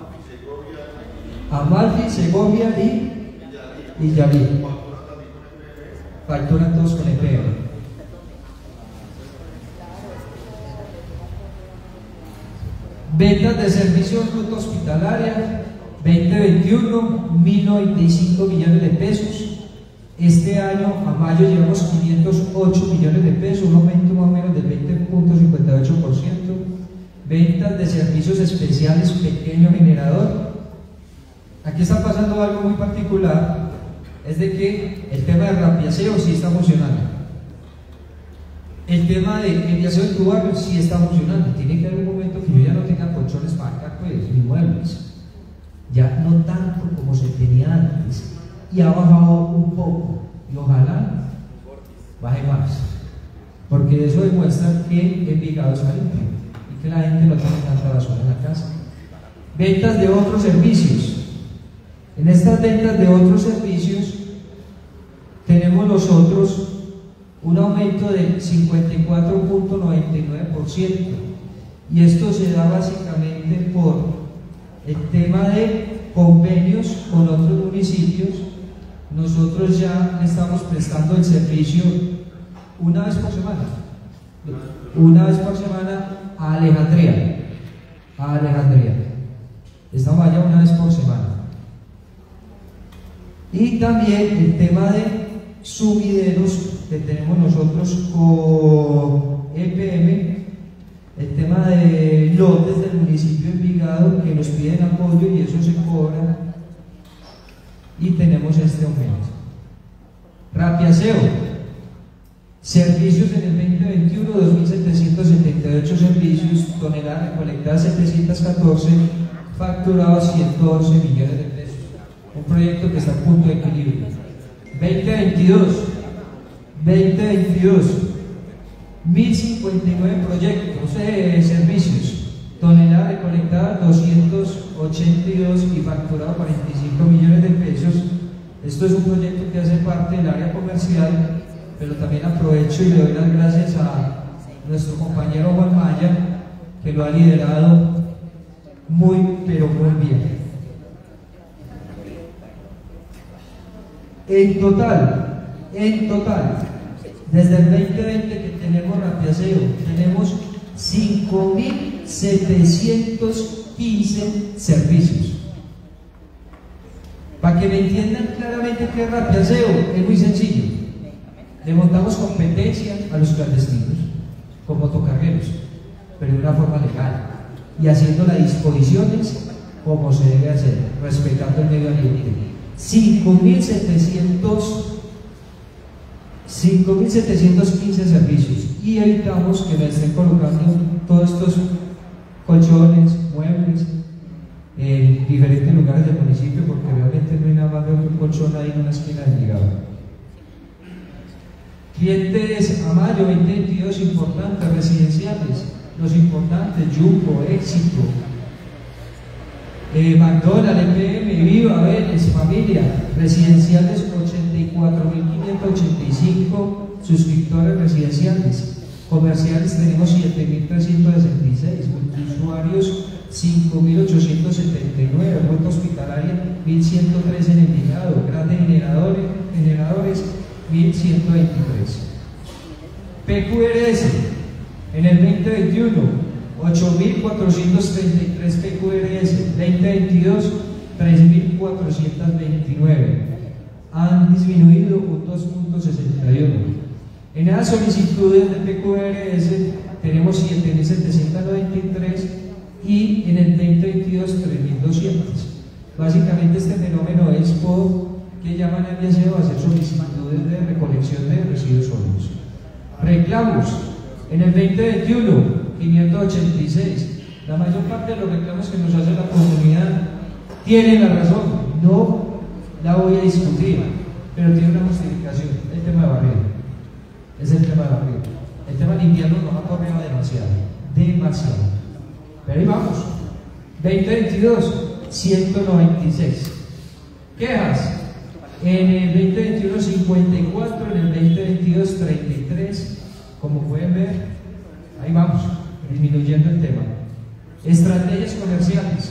Amalfi, Segovia y Villalí. Facturan todos con E P M. Ventas de servicios ruta hospitalaria veinte veintiuno, mil noventa y cinco millones de pesos. Este año, a mayo, llevamos quinientos ocho millones de pesos, un aumento más o menos del veinte punto cincuenta y ocho por ciento. Ventas de servicios especiales pequeño generador. Aquí está pasando algo muy particular, es de que el tema de rapiaceo sí está funcionando. El tema de enviación de tu barrio sí está funcionando. Tiene que haber un momento que yo ya no tenga colchones para acá, pues, ni muebles. Ya no tanto como se tenía antes. Y ha bajado un poco. Y ojalá baje más. Porque eso demuestra que Envigado está limpio y que la gente no tiene tanta basura en la casa. Ventas de otros servicios. En estas ventas de otros servicios tenemos nosotros un aumento del cincuenta y cuatro punto noventa y nueve por ciento, y esto se da básicamente por el tema de convenios con otros municipios. Nosotros ya le estamos prestando el servicio una vez por semana, una vez por semana a Alejandría, a Alejandría. Estamos allá una vez por semana. Y también el tema de sumideros que tenemos nosotros con E P M, el tema de lotes del municipio de Envigado que nos piden apoyo y eso se cobra, y tenemos este aumento. Rapiaceo, servicios en el veinte veintiuno, dos mil setecientos setenta y ocho servicios, toneladas recolectadas setecientos catorce, facturados ciento once millones de pesos. Un proyecto que está a punto de equilibrio. veinte veintidós, mil cincuenta y nueve proyectos de servicios, toneladas recolectadas doscientos ochenta y dos y facturado cuarenta y cinco millones de pesos. Esto es un proyecto que hace parte del área comercial, pero también aprovecho y le doy las gracias a nuestro compañero Juan Maya, que lo ha liderado muy, pero muy bien. En total, en total, desde el veinte veinte que tenemos Rapiaceo, tenemos cinco mil setecientos quince servicios. Para que me entiendan claramente qué es Rapiaceo, es muy sencillo. Le montamos competencia a los clandestinos, con motocargueros, pero de una forma legal y haciendo las disposiciones como se debe hacer, respetando el medio ambiente. cinco mil setecientos quince servicios, y evitamos que me estén colocando todos estos colchones, muebles en diferentes lugares del municipio, porque realmente no hay nada más de un colchón ahí en una esquina del Envigado. Clientes a mayo veinte veintidós importantes, residenciales, los importantes, Jumbo, Éxito, Eh, McDonald's, E P M, Viva, Vélez, Familia, residenciales ochenta y cuatro mil quinientos ochenta y cinco suscriptores residenciales, comerciales tenemos siete mil trescientos sesenta y seis, multiusuarios cinco mil ochocientos setenta y nueve, ruta hospitalaria mil ciento trece en Envigado, grandes generadores, generadores mil ciento veintitrés. P Q R S en el veinte veintiuno ocho mil cuatrocientos treinta y tres P Q R S, veinte veintidós tres mil cuatrocientos veintinueve, han disminuido un dos punto sesenta y uno. En las solicitudes de P Q R S tenemos siete mil setecientos noventa y tres y en el veinte veintidós tres mil doscientos. Básicamente este fenómeno es por que llaman al viaseo a hacer solicitudes de recolección de residuos sólidos. Reclamos en el veinte veintiuno quinientos ochenta y seis. La mayor parte de los reclamos que nos hace la comunidad tienen la razón, no la voy a discutir, pero tiene una justificación. El tema de barrio es el tema de barrio. El tema de invierno nos ha corrido demasiado, demasiado. Pero ahí vamos. veinte veintidós, ciento noventa y seis. Quejas. En el veinte veintiuno, cincuenta y cuatro. En el veinte veintidós, treinta y tres. Como pueden ver, ahí vamos, disminuyendo el tema. Estrategias comerciales.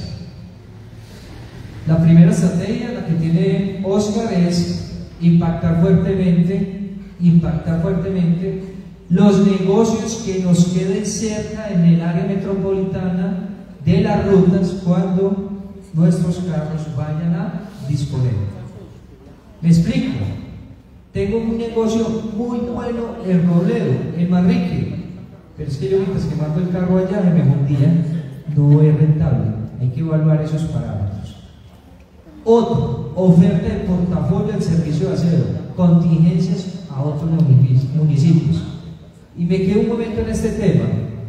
La primera estrategia, la que tiene Oscar, es impactar fuertemente, impactar fuertemente los negocios que nos queden cerca en el área metropolitana de las rutas cuando nuestros carros vayan a disponer. Me explico. Tengo un negocio muy bueno en Robledo, en Manrique, pero es que yo mientras que mando el carro allá el mejor día no es rentable. Hay que evaluar esos parámetros. Otro, oferta de portafolio del servicio de aseo, contingencias a otros municipios. Y me quedo un momento en este tema.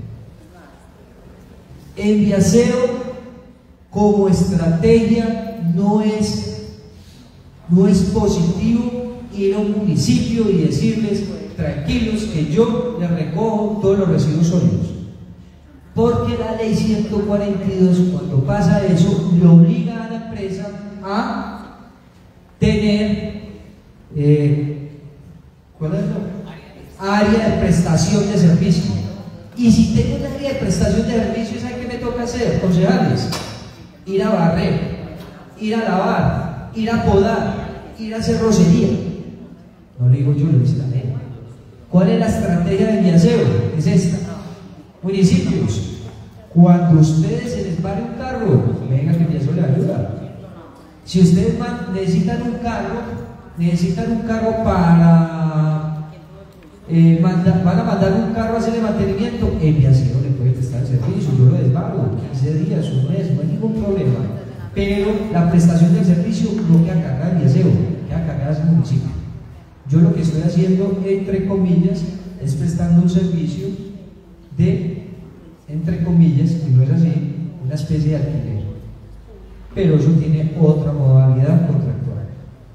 Enviaseo como estrategia no es, no es positivo ir a un municipio y decirles tranquilos que yo les recojo todos los residuos sólidos, porque la ley ciento cuarenta y dos, cuando pasa eso, le obliga a la empresa a tener eh, ¿cuál es lo? área de prestación de servicio. Y si tengo una área de prestación de servicios, ¿saben qué me toca hacer, concejales? Ir a barrer, ir a lavar, ir a podar, ir a hacer rocería. No le digo yo, lo dice la ley. ¿Cuál es la estrategia de Enviaseo? Es esta. Municipios, cuando ustedes se les pare un carro, venga que Enviaseo le ayuda. Si ustedes necesitan un carro, necesitan un carro para eh, manda, van a mandar un carro a hacerle mantenimiento, Enviaseo le puede prestar el servicio, yo lo desbargo, quince días, un mes, no hay ningún problema. Pero la prestación del servicio no queda cargada de Enviaseo, queda cargada del municipio. Yo lo que estoy haciendo, entre comillas, es prestando un servicio de, entre comillas, que no es así, una especie de alquiler. Pero eso tiene otra modalidad contractual.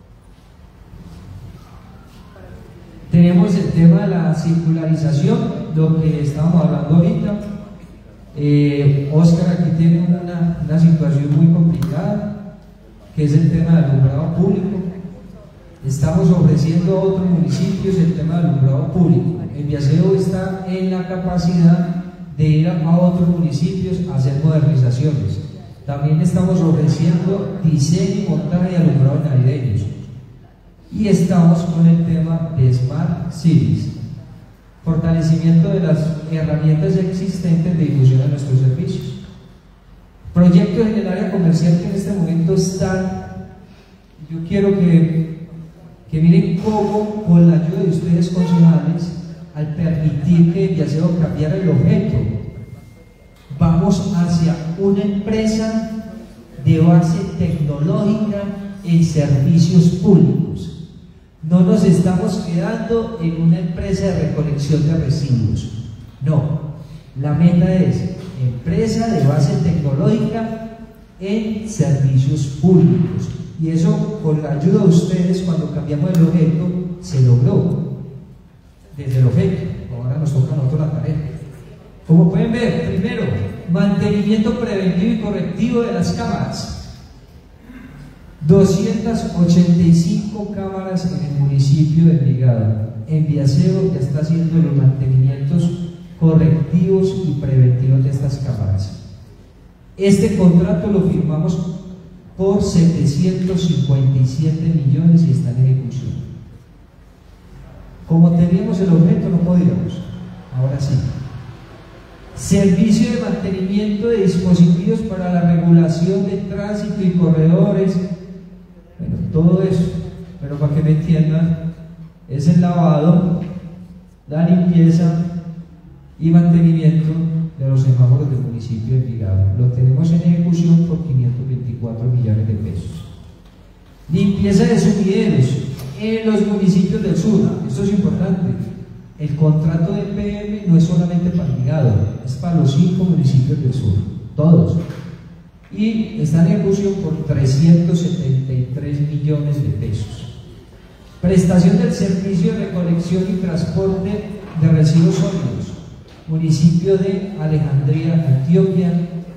Tenemos el tema de la circularización, lo que estábamos hablando ahorita. Eh, Oscar aquí tiene una, una situación muy complicada, que es el tema del alumbrado público. Estamos ofreciendo a otros municipios el tema del alumbrado público. Enviaseo está en la capacidad de ir a otros municipios a hacer modernizaciones. También estamos ofreciendo diseño y montaje de alumbrados navideños. Y estamos con el tema de Smart Cities, fortalecimiento de las herramientas existentes de difusión de nuestros servicios. Proyectos en el área comercial que en este momento están, yo quiero que, que miren cómo con la ayuda de ustedes concejales, al permitir que Enviaseo cambiara el objeto, vamos hacia una empresa de base tecnológica en servicios públicos. No nos estamos quedando en una empresa de recolección de residuos. No, la meta es empresa de base tecnológica en servicios públicos. Y eso, con la ayuda de ustedes, cuando cambiamos el objeto, se logró desde el objeto. Ahora nos toca a nosotros la tarea. Como pueden ver, primero, mantenimiento preventivo y correctivo de las cámaras. doscientas ochenta y cinco cámaras en el municipio de Envigado. Enviaseo ya está haciendo los mantenimientos correctivos y preventivos de estas cámaras. Este contrato lo firmamos por setecientos cincuenta y siete millones y está en ejecución. Como teníamos el objeto, no podíamos. Ahora sí. Servicio de mantenimiento de dispositivos para la regulación de tránsito y corredores. Bueno, todo eso, pero para que me entiendan, es el lavado, la limpieza y mantenimiento de los semáforos del municipio de Envigado. Lo tenemos en ejecución por quinientos veinticuatro millones de pesos. Limpieza de sumideros en los municipios del sur. Esto es importante. El contrato de P M no es solamente para Envigado, es para los cinco municipios del sur, todos. Y está en ejecución por trescientos setenta y tres millones de pesos. Prestación del servicio de recolección y transporte de residuos sólidos, municipio de Alejandría, Antioquia,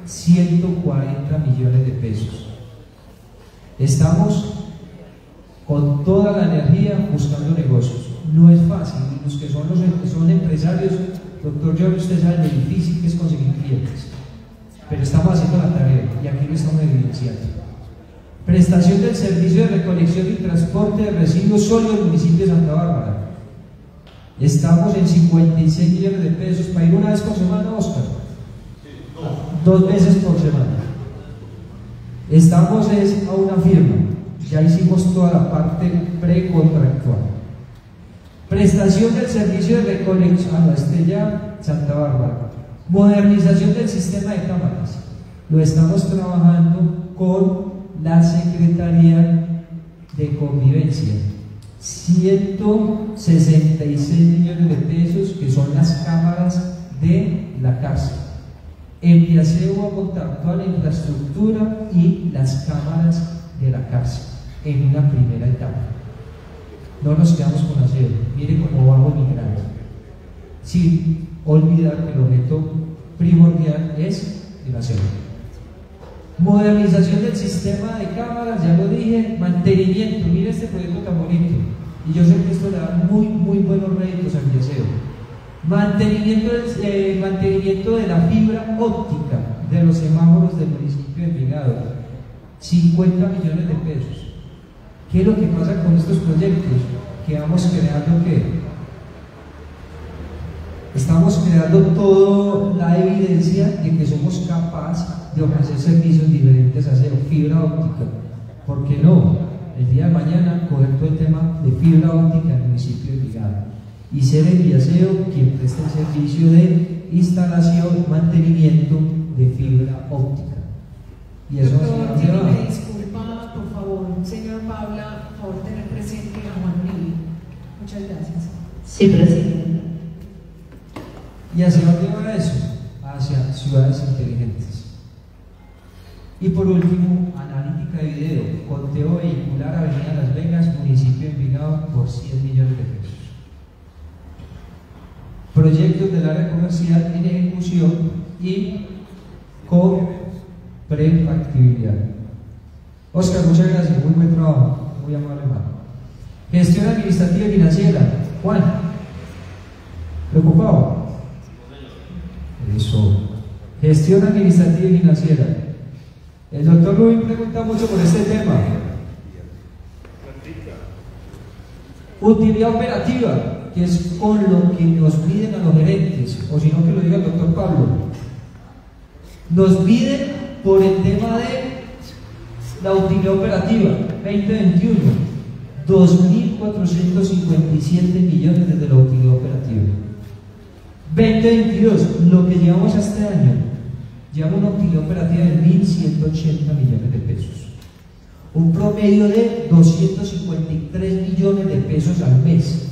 ciento cuarenta millones de pesos. Estamos con toda la energía buscando negocios. No es fácil, los que son, los, son empresarios, doctor John, usted sabe lo difícil que es conseguir clientes, pero estamos haciendo la tarea y aquí lo estamos evidenciando. Prestación del servicio de recolección y transporte de residuos sólidos del municipio de Santa Bárbara. Estamos en cincuenta y seis millones de pesos para ir una vez por semana, Oscar. Dos veces por semana. Estamos es a una firma. Ya hicimos toda la parte precontractual. Prestación del servicio de recolección. Ah, no, este ya, Santa Bárbara. Modernización del sistema de cámaras. Lo estamos trabajando con la Secretaría de Convivencia. ciento sesenta y seis millones de pesos, que son las cámaras de la cárcel. En Piaceo va a montar toda la infraestructura y las cámaras de la cárcel en una primera etapa. No nos quedamos con hacer, mire cómo vamos migrando, sin olvidar que el objeto primordial es el aseo. Modernización del sistema de cámaras, ya lo dije. Mantenimiento, mire este proyecto tan bonito, y yo sé que esto le da muy, muy buenos réditos al Piaceo. Mantenimiento, eh, mantenimiento de la fibra óptica de los semáforos del municipio de Envigado, cincuenta millones de pesos. ¿Qué es lo que pasa con estos proyectos? Que vamos creando que estamos creando toda la evidencia de que somos capaces de ofrecer servicios diferentes a hacer fibra óptica. ¿Por qué no? El día de mañana coger todo el tema de fibra óptica en el municipio de Envigado y ser el Piaceo quien preste el servicio de instalación, mantenimiento de fibra óptica. Y eso Doctor, se va. me disculpa, por favor, señor Paula, por favor, tener presente a Juan Uribe. Muchas gracias. Sí, presidente. ¿Y hacia dónde va eso? Hacia ciudades inteligentes. Y por último, analítica de video, conteo vehicular, Avenida Las Vegas, municipio de Envigado, por cien millones de pesos. Proyectos del área comercial en ejecución y con prefactibilidad. Oscar, muchas gracias, muy buen trabajo, muy amable hermano. Gestión administrativa y financiera, Juan, ¿preocupado? Eso. Gestión administrativa y financiera. El doctor Rubín pregunta mucho por este tema. Utilidad operativa, que es con lo que nos piden a los gerentes, o si no que lo diga el doctor Pablo. Nos piden por el tema de la utilidad operativa veinte veintiuno, dos mil cuatrocientos cincuenta y siete millones desde la utilidad operativa. veinte veintidós, lo que llevamos este año, llevamos una utilidad operativa de mil ciento ochenta millones de pesos. Un promedio de doscientos cincuenta y tres millones de pesos al mes.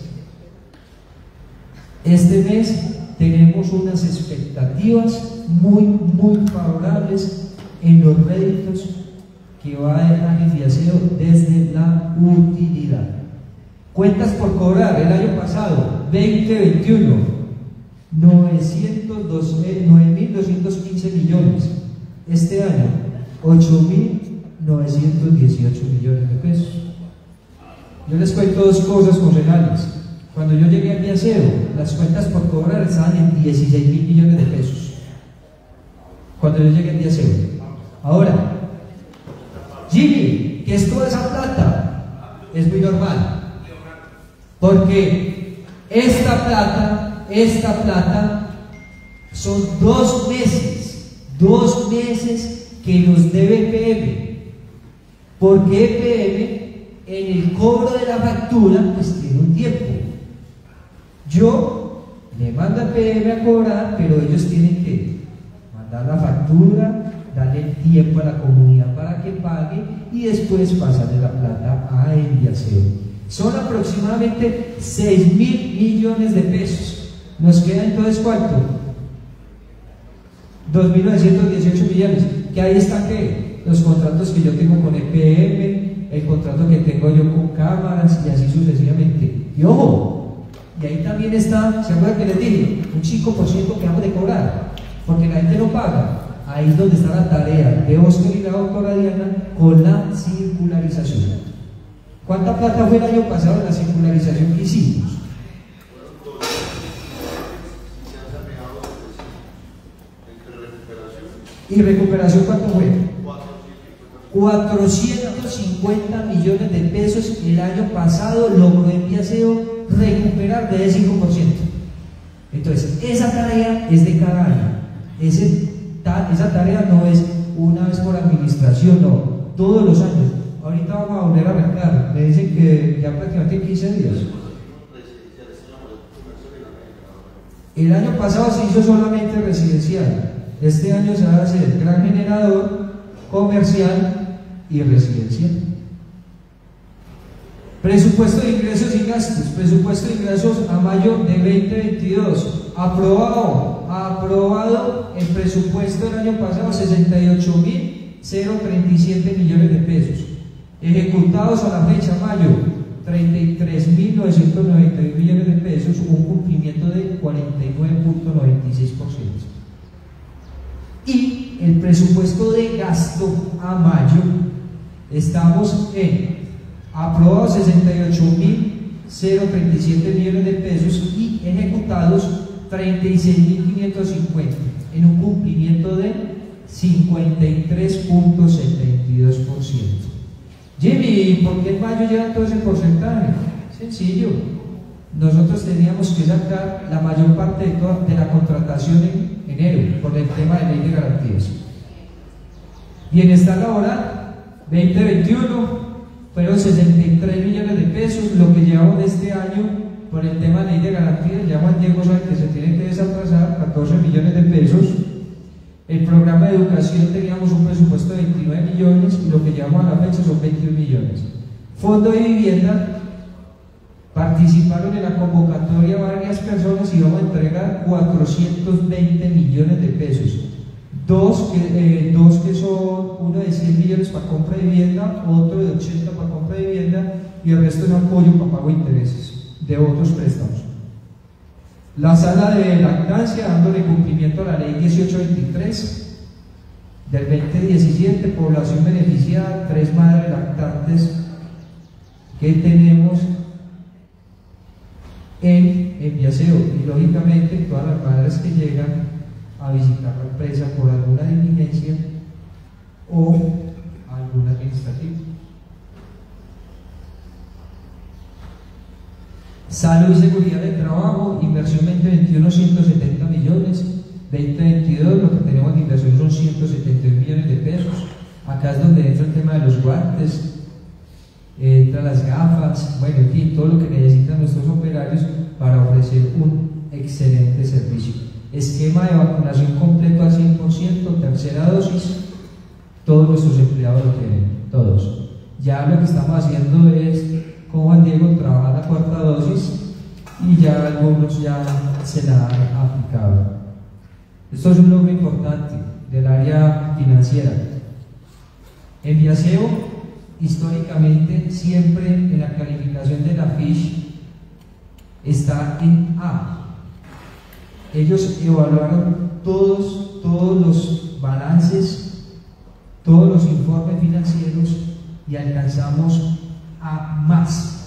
Este mes tenemos unas expectativas muy, muy favorables en los réditos que va a dejar el Piaceo desde la utilidad. Cuentas por cobrar el año pasado, veinte veintiuno, nueve mil doscientos quince millones. Este año, ocho mil novecientos dieciocho millones de pesos. Yo les cuento dos cosas concejales. Cuando yo llegué al Piaceo, las cuentas por cobrar estaban en dieciséis mil millones de pesos. Cuando yo llegué al Piaceo. Ahora, Jimmy, ¿qué es toda esa plata? Es muy normal. Porque esta plata, esta plata, son dos meses, dos meses que nos debe E P M. Porque E P M en el cobro de la factura pues tiene un tiempo. Yo le mando a E P M a cobrar, pero ellos tienen que mandar la factura, darle el tiempo a la comunidad para que pague y después pasarle la plata a el Piaceo. Son aproximadamente seis mil millones de pesos. Nos queda entonces ¿cuánto? dos mil novecientos dieciocho millones. Que ahí está que los contratos que yo tengo con E P M, el contrato que tengo yo con cámaras y así sucesivamente. Y ojo, y ahí también está, ¿se acuerdan que les dije? Un cinco por ciento que vamos de cobrar, porque la gente no paga. Ahí es donde está la tarea de Oscar y la doctora Diana con la circularización. ¿Cuánta plata fue el año pasado en la circularización que hicimos? ¿Y recuperación cuánto fue? cuatrocientos cincuenta millones de pesos el año pasado logró Enviaseo recuperar de ese cinco por ciento. Entonces, esa tarea es de cada año. Ese, ta, esa tarea no es una vez por administración, no, todos los años. Ahorita vamos a volver a arrancar. Me dicen que ya prácticamente quince días. El año pasado se hizo solamente residencial. Este año se va a hacer gran generador, comercial y residencial. Presupuesto de ingresos y gastos. Presupuesto de ingresos a mayo de veinte veintidós. Aprobado. Aprobado el presupuesto del año pasado, sesenta y ocho mil treinta y siete millones de pesos. Ejecutados a la fecha, mayo, treinta y tres mil novecientos noventa y uno millones de pesos, un cumplimiento de cuarenta y nueve punto noventa y seis por ciento. Y el presupuesto de gasto a mayo, estamos en aprobados sesenta y ocho mil treinta y siete millones de pesos y ejecutados treinta y seis mil quinientos cincuenta, en un cumplimiento de cincuenta y tres punto setenta y dos por ciento. Jimmy, ¿por qué en mayo llega todo ese porcentaje? Sencillo. Nosotros teníamos que sacar la mayor parte de, toda, de la contratación en enero por el tema de ley de garantías. Bienestar laboral, veinte veintiuno, fueron sesenta y tres millones de pesos, lo que llevamos de este año por el tema de ley de garantías. Ya Juan Diego sabe que se tiene que desatrasar, catorce millones de pesos. El programa de educación teníamos un presupuesto de veintinueve millones y lo que llevamos a la fecha son veintiún millones. Fondo de vivienda, participaron en la convocatoria varias personas y vamos a entregar cuatrocientos veinte millones de pesos. Dos que, eh, dos que son, uno de cien millones para compra de vivienda, otro de ochenta para compra de vivienda y el resto es apoyo para pago de intereses de otros préstamos. La sala de lactancia, dándole cumplimiento a la ley dieciocho veintitrés del veinte diecisiete, población beneficiada, tres madres lactantes que tenemos en Enviaseo y lógicamente todas las madres que llegan a visitar la empresa por alguna diligencia o algún administrativo. Salud y seguridad del trabajo, inversión veinte veintiuno, ciento setenta millones, veinte veintidós lo que tenemos de inversión son ciento setenta y uno millones de pesos. Acá es donde entra el tema de los guantes, entra las gafas, bueno, en fin, todo lo que necesitan nuestros operarios para ofrecer un excelente servicio. Esquema de vacunación completo al cien por ciento, tercera dosis, todos nuestros empleados lo tienen, todos. Ya lo que estamos haciendo es con Juan Diego trabajar la cuarta dosis y ya algunos ya se la han aplicado. Esto es un logro importante del área financiera. Enviaseo, históricamente, siempre en la calificación de la Fitch está en A. Ellos evaluaron todos, todos los balances, todos los informes financieros y alcanzamos a más.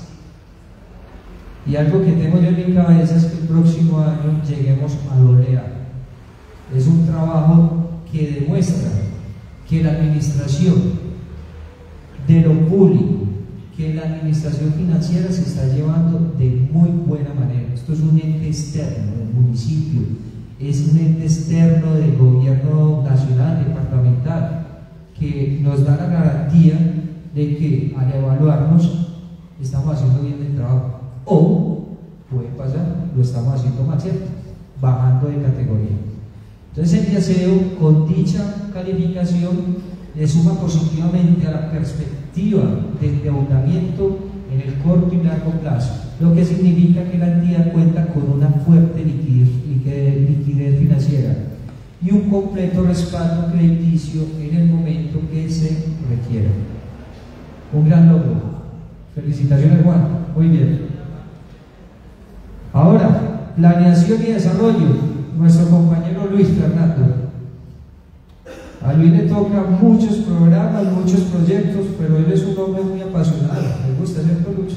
Y algo que tengo yo en mi cabeza es que el próximo año lleguemos a doble A. Es un trabajo que demuestra que la administración de lo público, que la administración financiera se está llevando de muy buena manera. Esto es un ente externo del municipio, es un ente externo del gobierno nacional, departamental, que nos da la garantía de que al evaluarnos estamos haciendo bien el trabajo, o puede pasar, lo estamos haciendo mal, ¿cierto? Bajando de categoría. Entonces el Enviaseo, con dicha calificación, le suma positivamente a la perspectiva de endeudamiento en el corto y largo plazo, lo que significa que la entidad cuenta con una fuerte liquidez, liquidez, liquidez financiera y un completo respaldo crediticio en el momento que se requiera. Un gran logro. Felicitaciones, Juan. Muy bien. Ahora, planeación y desarrollo. Nuestro compañero Luis Fernando. A Luis le toca muchos programas, muchos proyectos, pero él es un hombre muy apasionado, le gusta hacer lucha.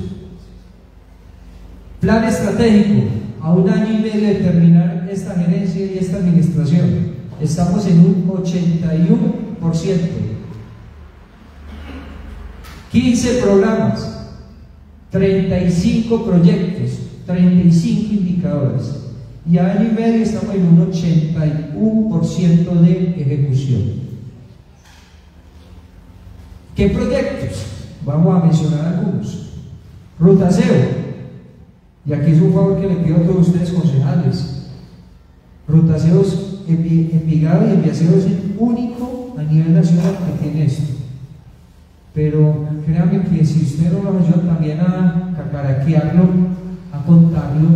Plan estratégico, a un año y medio de terminar esta gerencia y esta administración, estamos en un ochenta y uno por ciento. quince programas, treinta y cinco proyectos, treinta y cinco indicadores. Y a año y medio estamos en un ochenta y uno por ciento de ejecución. ¿Qué proyectos? Vamos a mencionar algunos. Ruta S E O, y aquí es un favor que le pido a todos ustedes concejales. Ruta S E O, Envigado y Enviacero es el único a nivel nacional que tiene esto. Pero créanme que si ustedes no nos ayudan también a cacaraquearlo, a contarlo,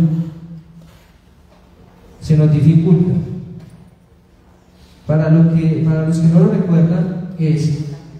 se nos dificulta. Para, lo que, para los que no lo recuerdan, es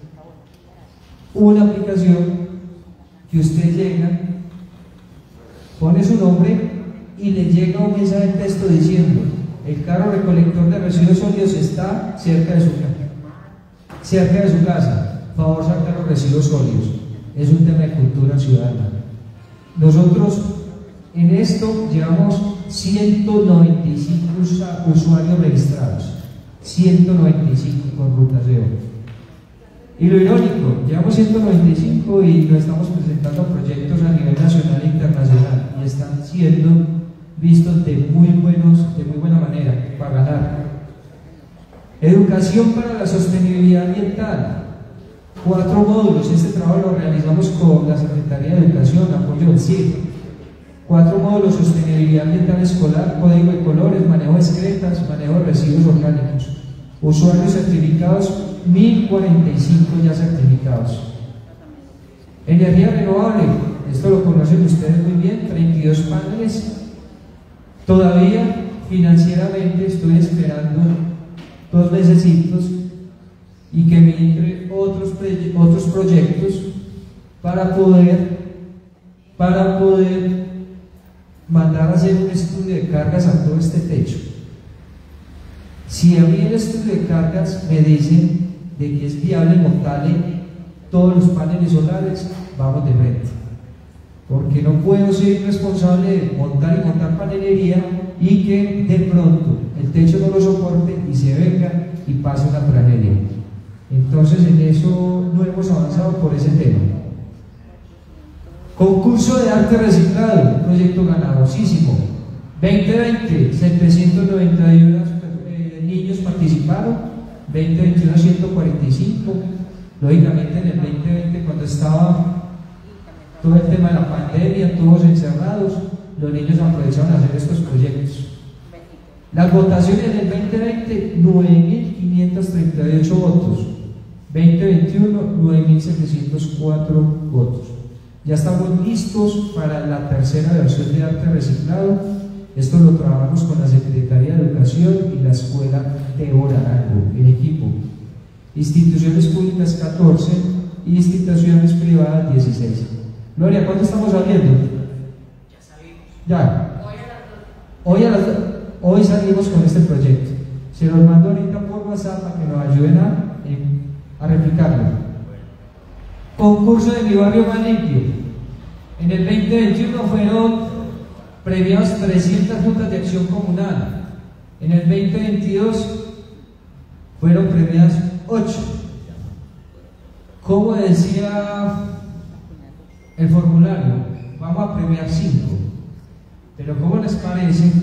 una aplicación que usted llega, pone su nombre y le llega un mensaje de texto diciendo: el carro recolector de residuos sólidos está cerca de su casa, cerca de su casa, favor sacar los residuos sólidos. Es un tema de cultura ciudadana. Nosotros en esto llevamos ciento noventa y cinco usuarios registrados, ciento noventa y cinco con Ruta S E O. Y lo irónico, llevamos ciento noventa y cinco y nos estamos presentando proyectos a nivel nacional e internacional y están siendo vistos de muy, buenos, de muy buena manera, para ganar. Educación para la sostenibilidad ambiental, cuatro módulos. Este trabajo lo realizamos con la Secretaría de Educación, apoyo del C I R. Cuatro módulos: sostenibilidad ambiental escolar, código de colores, manejo de excretas, manejo de residuos orgánicos. Usuarios certificados, mil cuarenta y cinco ya certificados. Energía renovable, esto lo conocen ustedes muy bien, treinta y dos paneles. Todavía financieramente estoy esperando dos mesecitos y que me entre otros, otros proyectos para poder, para poder mandar a hacer un estudio de cargas a todo este techo. Si a mí el estudio de cargas me dicen de que es viable montarle todos los paneles solares, vamos de frente, porque no puedo ser responsable de montar y montar panelería y que de pronto el techo no lo soporte y se venga y pase una tragedia. Entonces en eso no hemos avanzado por ese tema. Concurso de arte reciclado, un proyecto ganadosísimo. veinte veinte, setecientos noventa y uno eh, niños participaron, veinte veintiuno ciento cuarenta y cinco. Lógicamente en el veinte veinte, cuando estaba todo el tema de la pandemia, todos encerrados, los niños aprovecharon a hacer estos proyectos. Las votaciones en el veinte veinte, nueve mil quinientos treinta y ocho votos. veinte veintiuno, nueve mil setecientos cuatro votos. Ya estamos listos para la tercera versión de arte reciclado. Esto lo trabajamos con la Secretaría de Educación y la Escuela de Arango en equipo. Instituciones públicas catorce y instituciones privadas dieciséis. Gloria, ¿cuánto estamos saliendo? Ya sabemos. Ya. Hoy a las dos. Hoy, a las, hoy salimos con este proyecto. Se los mando ahorita por WhatsApp para que nos ayuden a, a replicarlo. Concurso de Mi Barrio Más Limpio. En el veinte veintiuno fueron premiados trescientas juntas de acción comunal. En el veinte veintidós fueron premiadas ocho. Como decía el formulario, vamos a premiar cinco. Pero ¿cómo les parece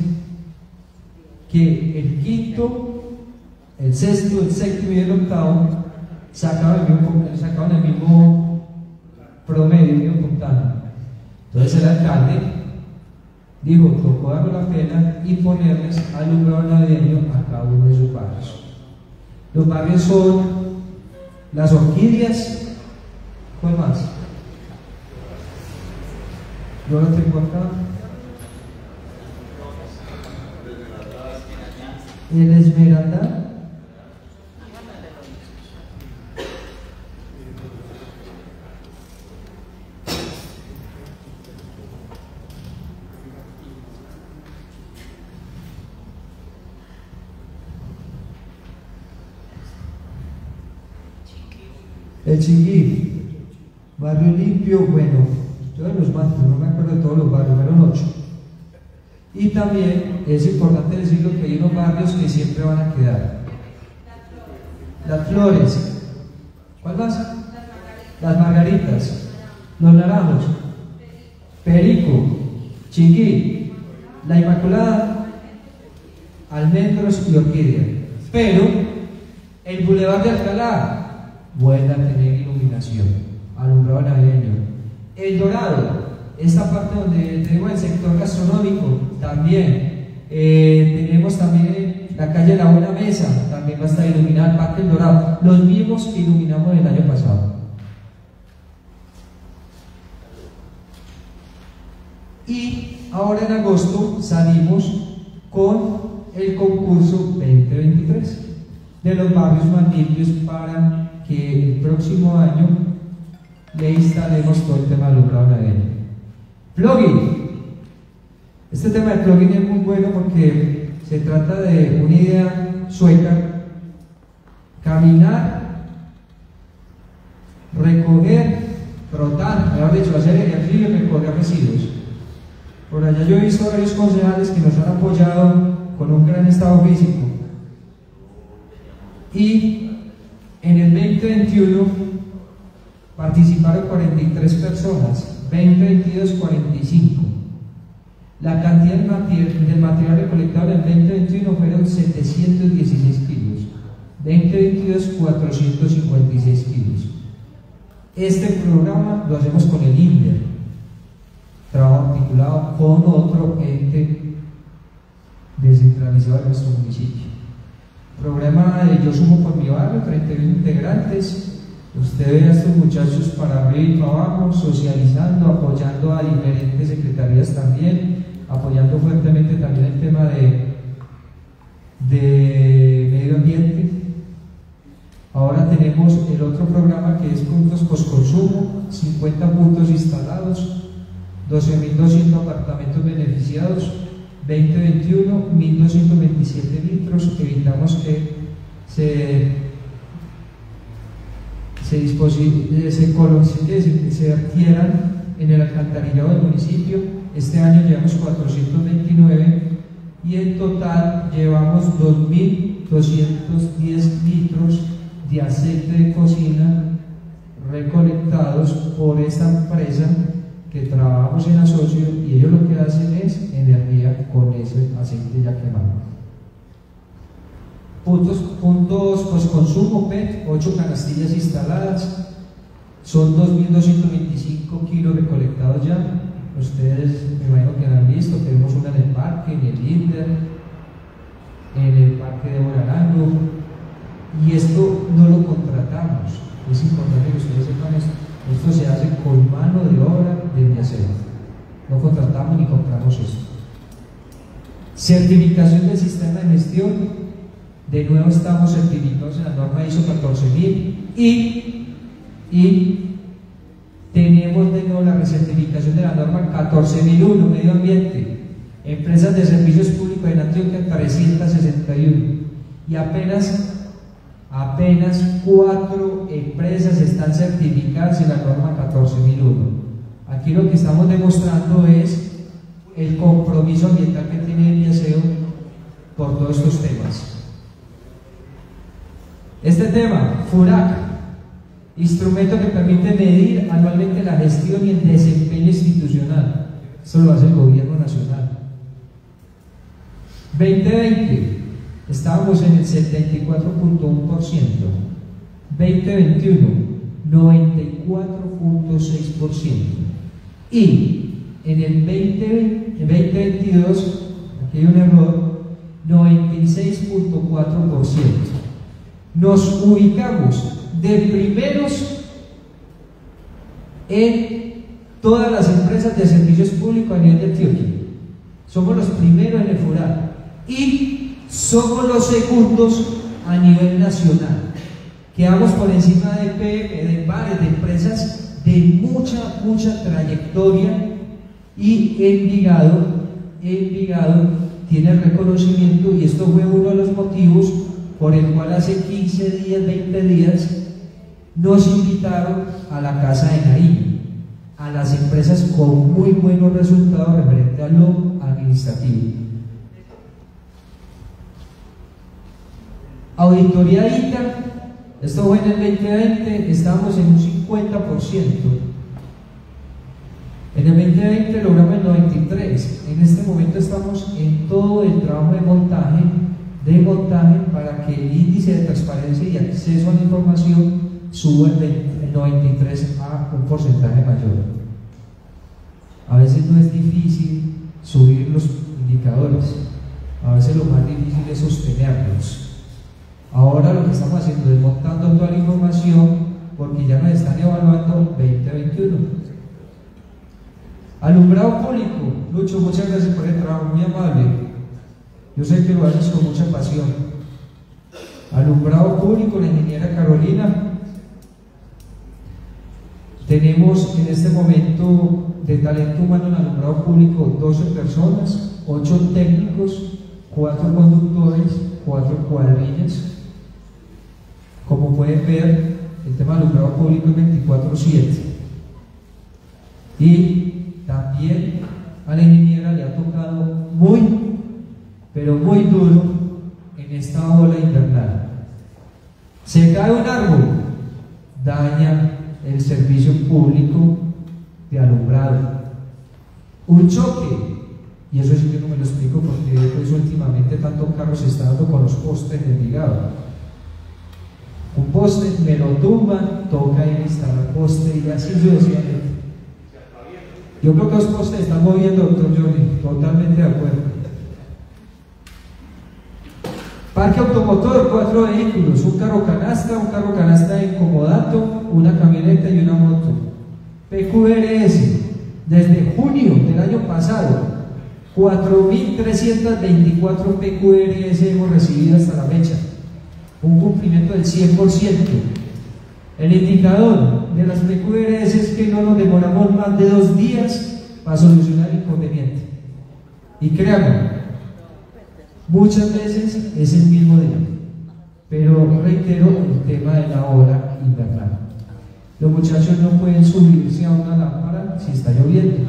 que el quinto, el sexto, el séptimo y el octavo sacaban el mismo, sacaban el mismo promedio, el mismo puntaje? Entonces el alcalde dijo, tocó darle la pena y ponerles alumbrado navideño a cada uno de sus barrios. Los barrios son Las Orquídeas, ¿cuál más? Yo lo tengo acá. El Esmeralda. El Chinguí, Barrio Limpio, bueno, todos los barrios, no me acuerdo de todos los barrios, fueron ocho. Y también es importante decirlo que hay unos barrios que siempre van a quedar. Las Flores, ¿cuál más? Las Margaritas, Los Naranjos, Perico, Chinguí, La Inmaculada, Almendros y Orquídea. Pero el Boulevard de Alcalá vuelve a tener iluminación, alumbrado navideño. El Dorado, esta parte donde tenemos el sector gastronómico, también. Eh, tenemos también la calle La Buena Mesa, también va a estar iluminada, el Parque El Dorado, los mismos que iluminamos el año pasado. Y ahora en agosto salimos con el concurso veinte veintitrés de los barrios más limpios para que el próximo año le instalemos todo el tema de alumbrado navideño. Plugin. Este tema de plugin es muy bueno porque se trata de una idea sueca: caminar, recoger, trotar, mejor dicho, hacer ejercicio y recoger residuos. Por allá yo he visto varios concejales que nos han apoyado con un gran estado físico. Y en el veinte veintiuno participaron cuarenta y tres personas, veinte veintidós cuarenta y cinco. La cantidad de material, de material recolectado en el veinte veintiuno fueron setecientos dieciséis kilos, veinte veintidós cuatrocientos cincuenta y seis kilos. Este programa lo hacemos con el INDER, trabajo articulado con otro ente descentralizado de nuestro municipio. Programa de Yo Sumo por mi barrio, treinta y uno integrantes. Usted ve a estos muchachos para arriba y para abajo, socializando, apoyando a diferentes secretarías también, apoyando fuertemente también el tema de, de medio ambiente. Ahora tenemos el otro programa que es puntos postconsumo, cincuenta puntos instalados, doce mil doscientos apartamentos beneficiados, veinte veintiuno, mil doscientos veintisiete litros. Evitamos que se, se, se, se, se vertieran en el alcantarillado del municipio. Este año llevamos cuatrocientos veintinueve y en total llevamos dos mil doscientos diez litros de aceite de cocina recolectados por esta empresa que trabajamos en asocio, y ellos lo que hacen es energía con ese aceite ya quemado. Puntos, puntos pues consumo P E T, ocho canastillas instaladas, son dos mil doscientos veinticinco kilos recolectados ya. Ustedes me imagino que han visto, tenemos una en el parque, en el INDER, en el parque de Borarango, y esto no lo contratamos. Es importante que ustedes sepan esto. Esto se hace con mano de obra desde acero. No contratamos ni compramos esto. Certificación del sistema de gestión. De nuevo estamos certificados en la norma ISO catorce mil y, y tenemos de nuevo la recertificación de la norma catorce mil uno, medio ambiente. Empresas de servicios públicos en Antioquia trescientos sesenta y uno, y apenas apenas cuatro empresas están certificadas en la norma catorce mil uno. Aquí lo que estamos demostrando es el compromiso ambiental que tiene el IASEO por todos estos temas. Este tema, FURAC, instrumento que permite medir anualmente la gestión y el desempeño institucional. Esto lo hace el gobierno nacional. veinte veinte, estábamos en el setenta y cuatro punto uno por ciento. veinte veintiuno, noventa y cuatro punto seis por ciento. Y en el veinte veintidós, aquí hay un error, noventa y seis punto cuatro por ciento. Nos ubicamos de primeros en todas las empresas de servicios públicos a nivel de Antioquia. Somos los primeros en el FURAC y somos los segundos a nivel nacional. Quedamos por encima de P M, de bares, de empresas de mucha, mucha trayectoria, y Envigado, Envigado tiene el reconocimiento, y esto fue uno de los motivos por el cual hace quince días, veinte días nos invitaron a la Casa de Nariño, a las empresas con muy buenos resultados referente a lo administrativo. Auditoría I T A, esto fue en el veinte veinte, estábamos en un cincuenta por ciento. En el veinte veinte logramos el noventa y tres por ciento. En este momento estamos en todo el trabajo de montaje, de montaje para que el índice de transparencia y acceso a la información suba el noventa y tres por ciento a un porcentaje mayor. A veces no es difícil subir los indicadores, a veces lo más difícil es sostenerlos. Ahora lo que estamos haciendo es montando toda la información porque ya nos están evaluando veinte veintiuno. Alumbrado público, Lucho, muchas gracias por el trabajo, muy amable. Yo sé que lo haces con mucha pasión. Alumbrado público, la ingeniera Carolina. Tenemos en este momento de talento humano en alumbrado público doce personas, ocho técnicos, cuatro conductores, cuatro cuadrillas. Como pueden ver, el tema de alumbrado público es veinticuatro siete. Y también a la ingeniera le ha tocado muy, pero muy duro en esta ola invernal. Se cae un árbol, daña el servicio público de alumbrado. Un choque, y eso sí que no me lo explico porque pues, últimamente tanto carro se está dando con los postes de Envigado. Un poste, me lo tumban, toca ir a instalar poste y así sucesivamente. Yo creo que los postes están moviendo, doctor Johnny, totalmente de acuerdo. Parque automotor, cuatro vehículos, un carro canasta, un carro canasta incomodato, una camioneta y una moto. P Q R S, desde junio del año pasado, cuatro mil trescientos veinticuatro P Q R S hemos recibido hasta la fecha, un cumplimiento del cien por ciento. El indicador de las P Q R S es que no nos demoramos más de dos días para solucionar el inconveniente. Y créanme, muchas veces es el mismo día, pero reitero el tema de la hora invernal. Los muchachos no pueden subirse a una lámpara si está lloviendo.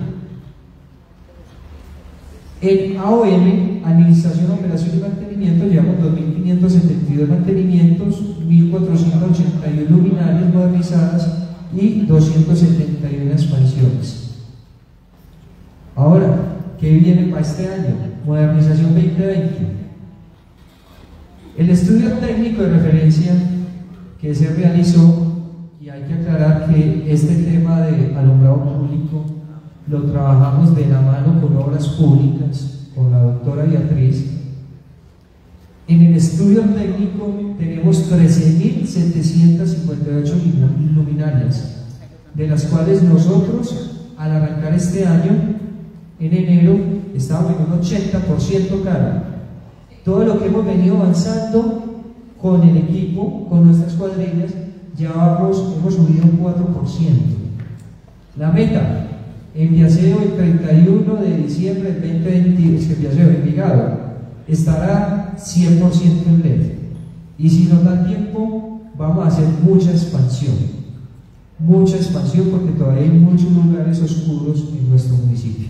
En A O M, Administración, Operación y Mantenimiento, llevamos dos mil quinientos setenta y dos mantenimientos, mil cuatrocientos ochenta y uno luminarias modernizadas y doscientas setenta y una expansiones. Ahora, ¿qué viene para este año? Modernización veinte veinte. El estudio técnico de referencia que se realizó, y hay que aclarar que este tema de alumbrado público lo trabajamos de la mano con obras públicas, con la doctora Beatriz. En el estudio técnico tenemos trece mil setecientos cincuenta y ocho luminarias, de las cuales nosotros, al arrancar este año, en enero, estábamos en un ochenta por ciento caro. Todo lo que hemos venido avanzando con el equipo, con nuestras cuadrillas, ya vamos, hemos subido un cuatro por ciento. La meta, en Viaseo el treinta y uno de diciembre del veinte veinte, es que Viaseo Envigado estará cien por ciento en L E D. Y si nos da tiempo, vamos a hacer mucha expansión. Mucha expansión porque todavía hay muchos lugares oscuros en nuestro municipio.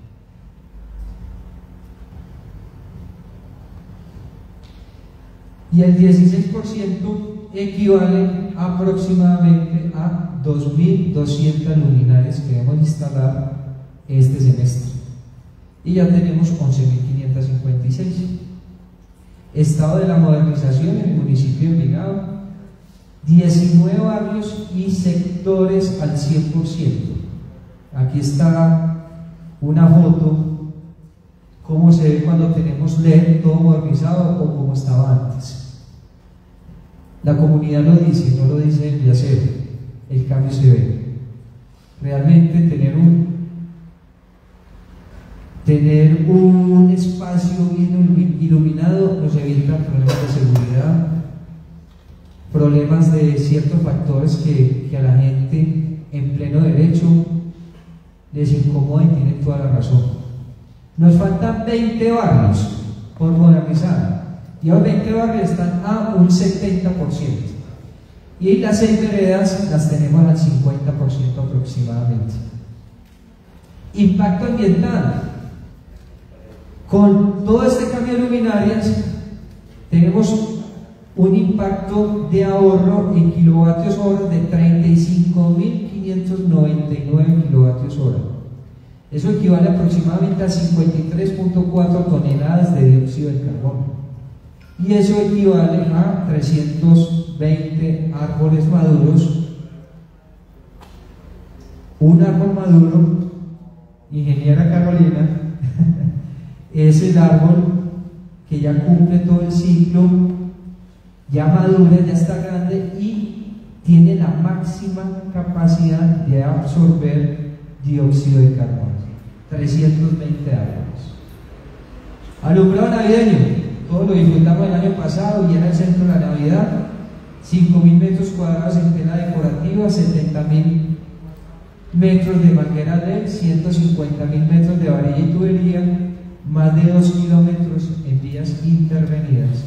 Y el dieciséis por ciento equivale aproximadamente a dos mil doscientas luminarias que debemos instalar este semestre. Y ya tenemos once mil quinientos cincuenta y seis. Estado de la modernización en el municipio de Envigado, diecinueve barrios y sectores al cien por ciento. Aquí está una foto, cómo se ve cuando tenemos L E D todo modernizado o como estaba antes. La comunidad lo dice, no lo dice el Viaseo, el cambio se ve. Realmente tener un, tener un espacio bien iluminado nos evita problemas de seguridad, problemas de ciertos factores que, que a la gente en pleno derecho les incomoda y tienen toda la razón. Nos faltan veinte barrios por modernizar. Y los veinte barrios están a un setenta por ciento. y las seis veredas las tenemos al cincuenta por ciento aproximadamente. Impacto ambiental. Con todo este cambio de luminarias tenemos un impacto de ahorro en kilovatios hora de treinta y cinco mil quinientos noventa y nueve kilovatios hora. Eso equivale aproximadamente a cincuenta y tres punto cuatro toneladas de dióxido de carbono. Y eso equivale a trescientos veinte árboles maduros. Un árbol maduro, ingeniera Carolina, es el árbol que ya cumple todo el ciclo, ya madura, ya está grande y tiene la máxima capacidad de absorber dióxido de carbono. trescientos veinte árboles. Alumbrado navideño, todos lo disfrutamos el año pasado y era el centro de la Navidad. cinco mil metros cuadrados en tela decorativa, setenta mil metros de manguera L E D, ciento cincuenta mil metros de varilla y tubería, más de dos kilómetros en vías intervenidas.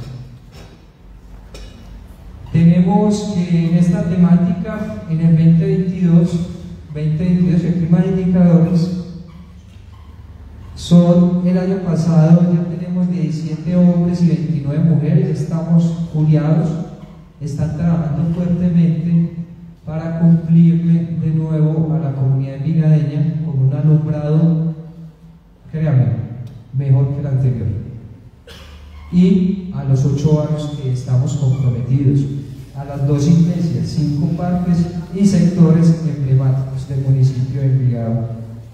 Tenemos que en esta temática, en el veinte veintidós, el clima de indicadores son, el año pasado ya tenemos diecisiete hombres y veintinueve mujeres, estamos juliados, están trabajando fuertemente para cumplirle de nuevo a la comunidad envigadeña con un alumbrado, créame, mejor que el anterior, y a los ocho años que estamos comprometidos, a las dos iglesias, cinco parques y sectores emblemáticos del municipio de Envigado.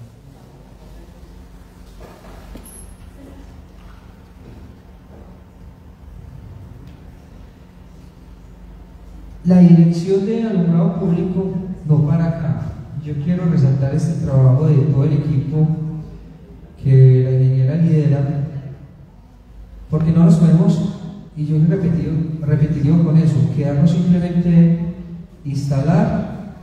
La dirección de alumbrado público no para acá. Yo quiero resaltar este trabajo de todo el equipo que la ingeniera lidera, porque no nos podemos, y yo he repetido, repetido con eso, quedarnos simplemente instalar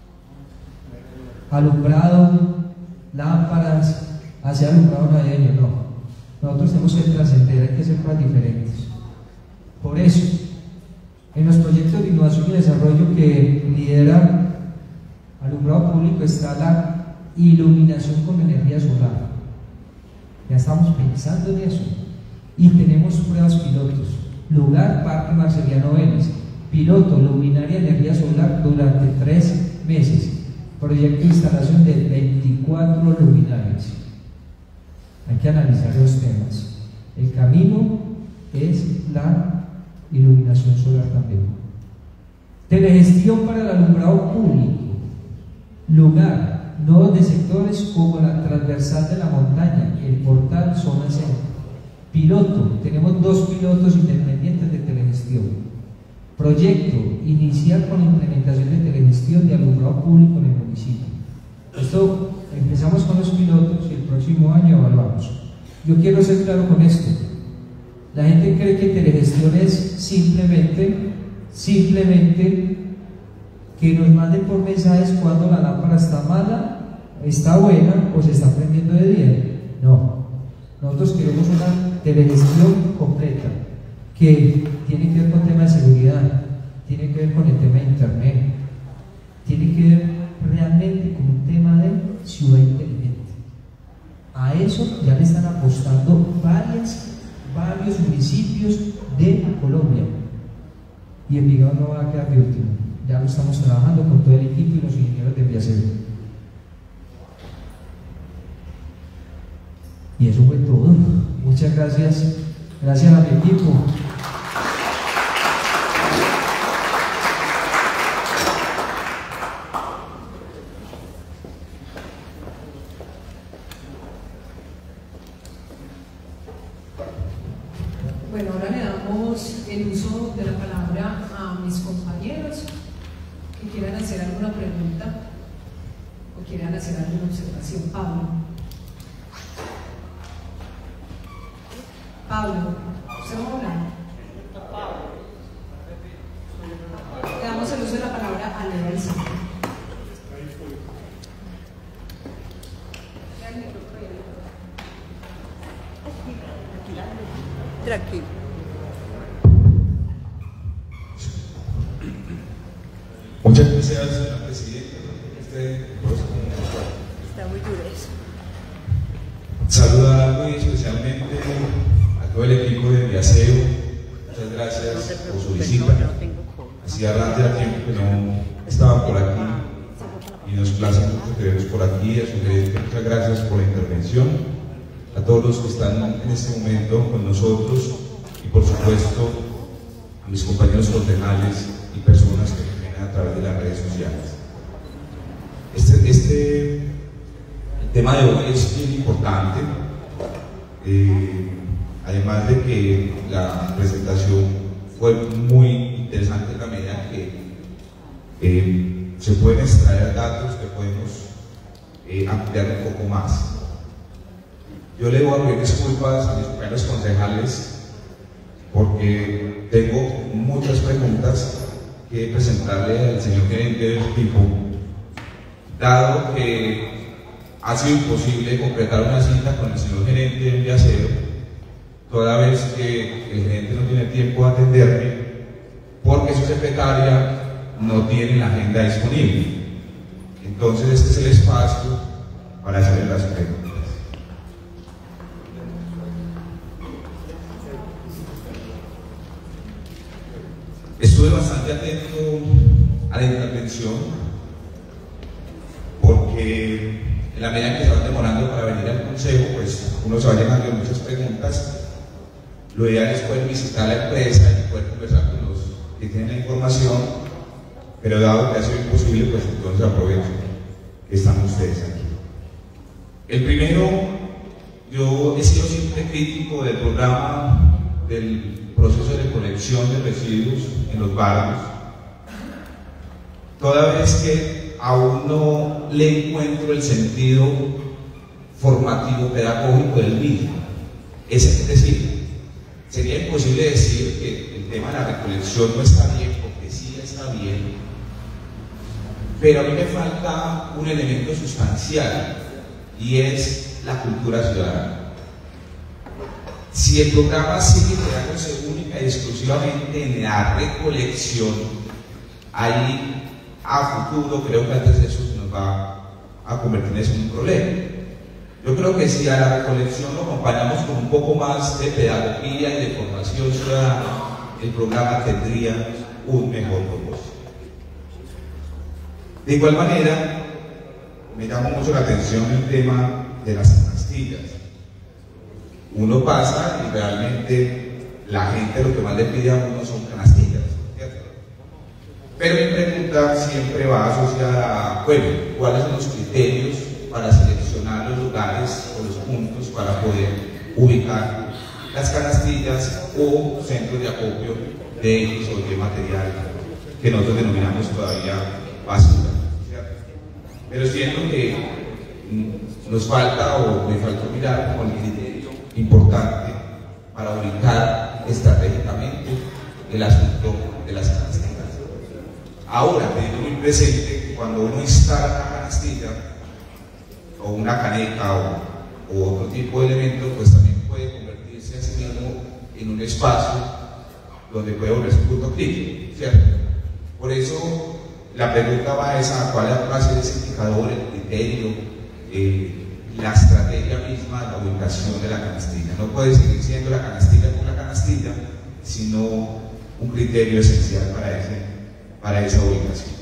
alumbrado, lámparas, hacia alumbrado navideño. No, nosotros tenemos que trascender, hay que hacer cosas diferentes. Por eso, en los proyectos de innovación y desarrollo que lidera alumbrado público está la iluminación con energía solar. Ya estamos pensando en eso y tenemos pruebas pilotos. Lugar, Parque Marceliano Vélez. Piloto, luminaria energía solar durante tres meses. Proyecto de instalación de veinticuatro luminarias. Hay que analizar los temas. El camino es la iluminación solar también. Telegestión para el alumbrado público. Lugar, nodos de sectores como la transversal de la montaña, el portal zona centro. Piloto, tenemos dos pilotos independientes de telegestión. Proyecto, iniciar con la implementación de telegestión de alumbrado público en el municipio. Esto, empezamos con los pilotos y el próximo año evaluamos. Yo quiero ser claro con esto. La gente cree que telegestión es simplemente, simplemente que nos manden por mensajes cuando la lámpara está mala, está buena o se está prendiendo de día. No, nosotros queremos una telegestión completa que tiene que ver con tema de seguridad, tiene que ver con el tema de internet, tiene que ver realmente con un tema de ciudad inteligente. A eso ya le están apostando varias varios municipios de Colombia y Envigado no va a quedar de último. Ya lo estamos trabajando con todo el equipo y los ingenieros de Enviacero. Y eso fue todo. Muchas gracias. Gracias a mi equipo. Bueno, ahora le damos el uso de la palabra a mis compañeros que quieran hacer alguna pregunta o quieran hacer alguna observación. Pablo. Pablo, ¿usted va a hablar? Le damos el uso de la palabra a Lea del Centro. Tranquilo. Saludar muy especialmente a todo el equipo de Viaseo. Muchas gracias por su visita. Hacía rato tiempo que no estaban por aquí y nos place mucho tenerlos por aquí. A su gerente, muchas gracias por la intervención. A todos los que están en este momento con nosotros y por supuesto a mis compañeros concejales y personas que nos ven a través de las redes sociales. Este, este el tema de hoy es bien importante, eh, además de que la presentación fue muy interesante en la medida que eh, se pueden extraer datos que podemos eh, ampliar un poco más. Yo le voy a pedir disculpas a mis compañeros concejales porque tengo muchas preguntas que presentarle al señor gerente del tipo, dado que ha sido imposible concretar una cita con el señor gerente del Viaseo, toda vez que el gerente no tiene tiempo de atenderme porque su secretaria no tiene la agenda disponible. Entonces este es el espacio para hacerle las preguntas. Estuve bastante atento a la intervención porque en la medida que se van demorando para venir al consejo, pues uno se va llenando de muchas preguntas. Lo ideal es poder visitar la empresa y poder conversar con los que tienen la información, pero dado que ha sido imposible, pues entonces aprovecho que están ustedes aquí. El primero, yo he sido siempre crítico del programa del proceso de recolección de residuos en los barrios, toda vez que aún no le encuentro el sentido formativo, pedagógico del mismo. Es decir, sería imposible decir que el tema de la recolección no está bien, porque sí está bien, pero a mí me falta un elemento sustancial y es la cultura ciudadana. Si el programa sigue quedándose única y exclusivamente en la recolección, ahí a futuro creo que antes de eso se nos va a convertir en un problema. Yo creo que si a la recolección lo acompañamos con un poco más de pedagogía y de formación ciudadana, el programa tendría un mejor propósito. De igual manera, me llama mucho la atención el tema de las canastillas. Uno pasa y realmente la gente lo que más le pide a uno son canastillas, ¿cierto? Pero mi pregunta siempre va asociada a, bueno, ¿cuáles son los criterios para seleccionar los lugares o los puntos para poder ubicar las canastillas o centros de acopio de X o Y material que nosotros denominamos todavía basura, ¿cierto? Pero siento que nos falta o me faltó mirar como el criterio importante para ubicar estratégicamente el asunto de las canastillas. Ahora, teniendo muy presente que cuando uno instala una canastilla o una caneca o, o otro tipo de elemento, pues también puede convertirse a sí mismo en un espacio donde puede volverse un punto crítico, ¿cierto? Por eso la pregunta va a esa, ¿cuál va a ser ese indicador, el criterio, eh, la estrategia misma de la ubicación de la canastilla? No puede seguir siendo la canastilla con la canastilla, sino un criterio esencial para, ese, para esa ubicación.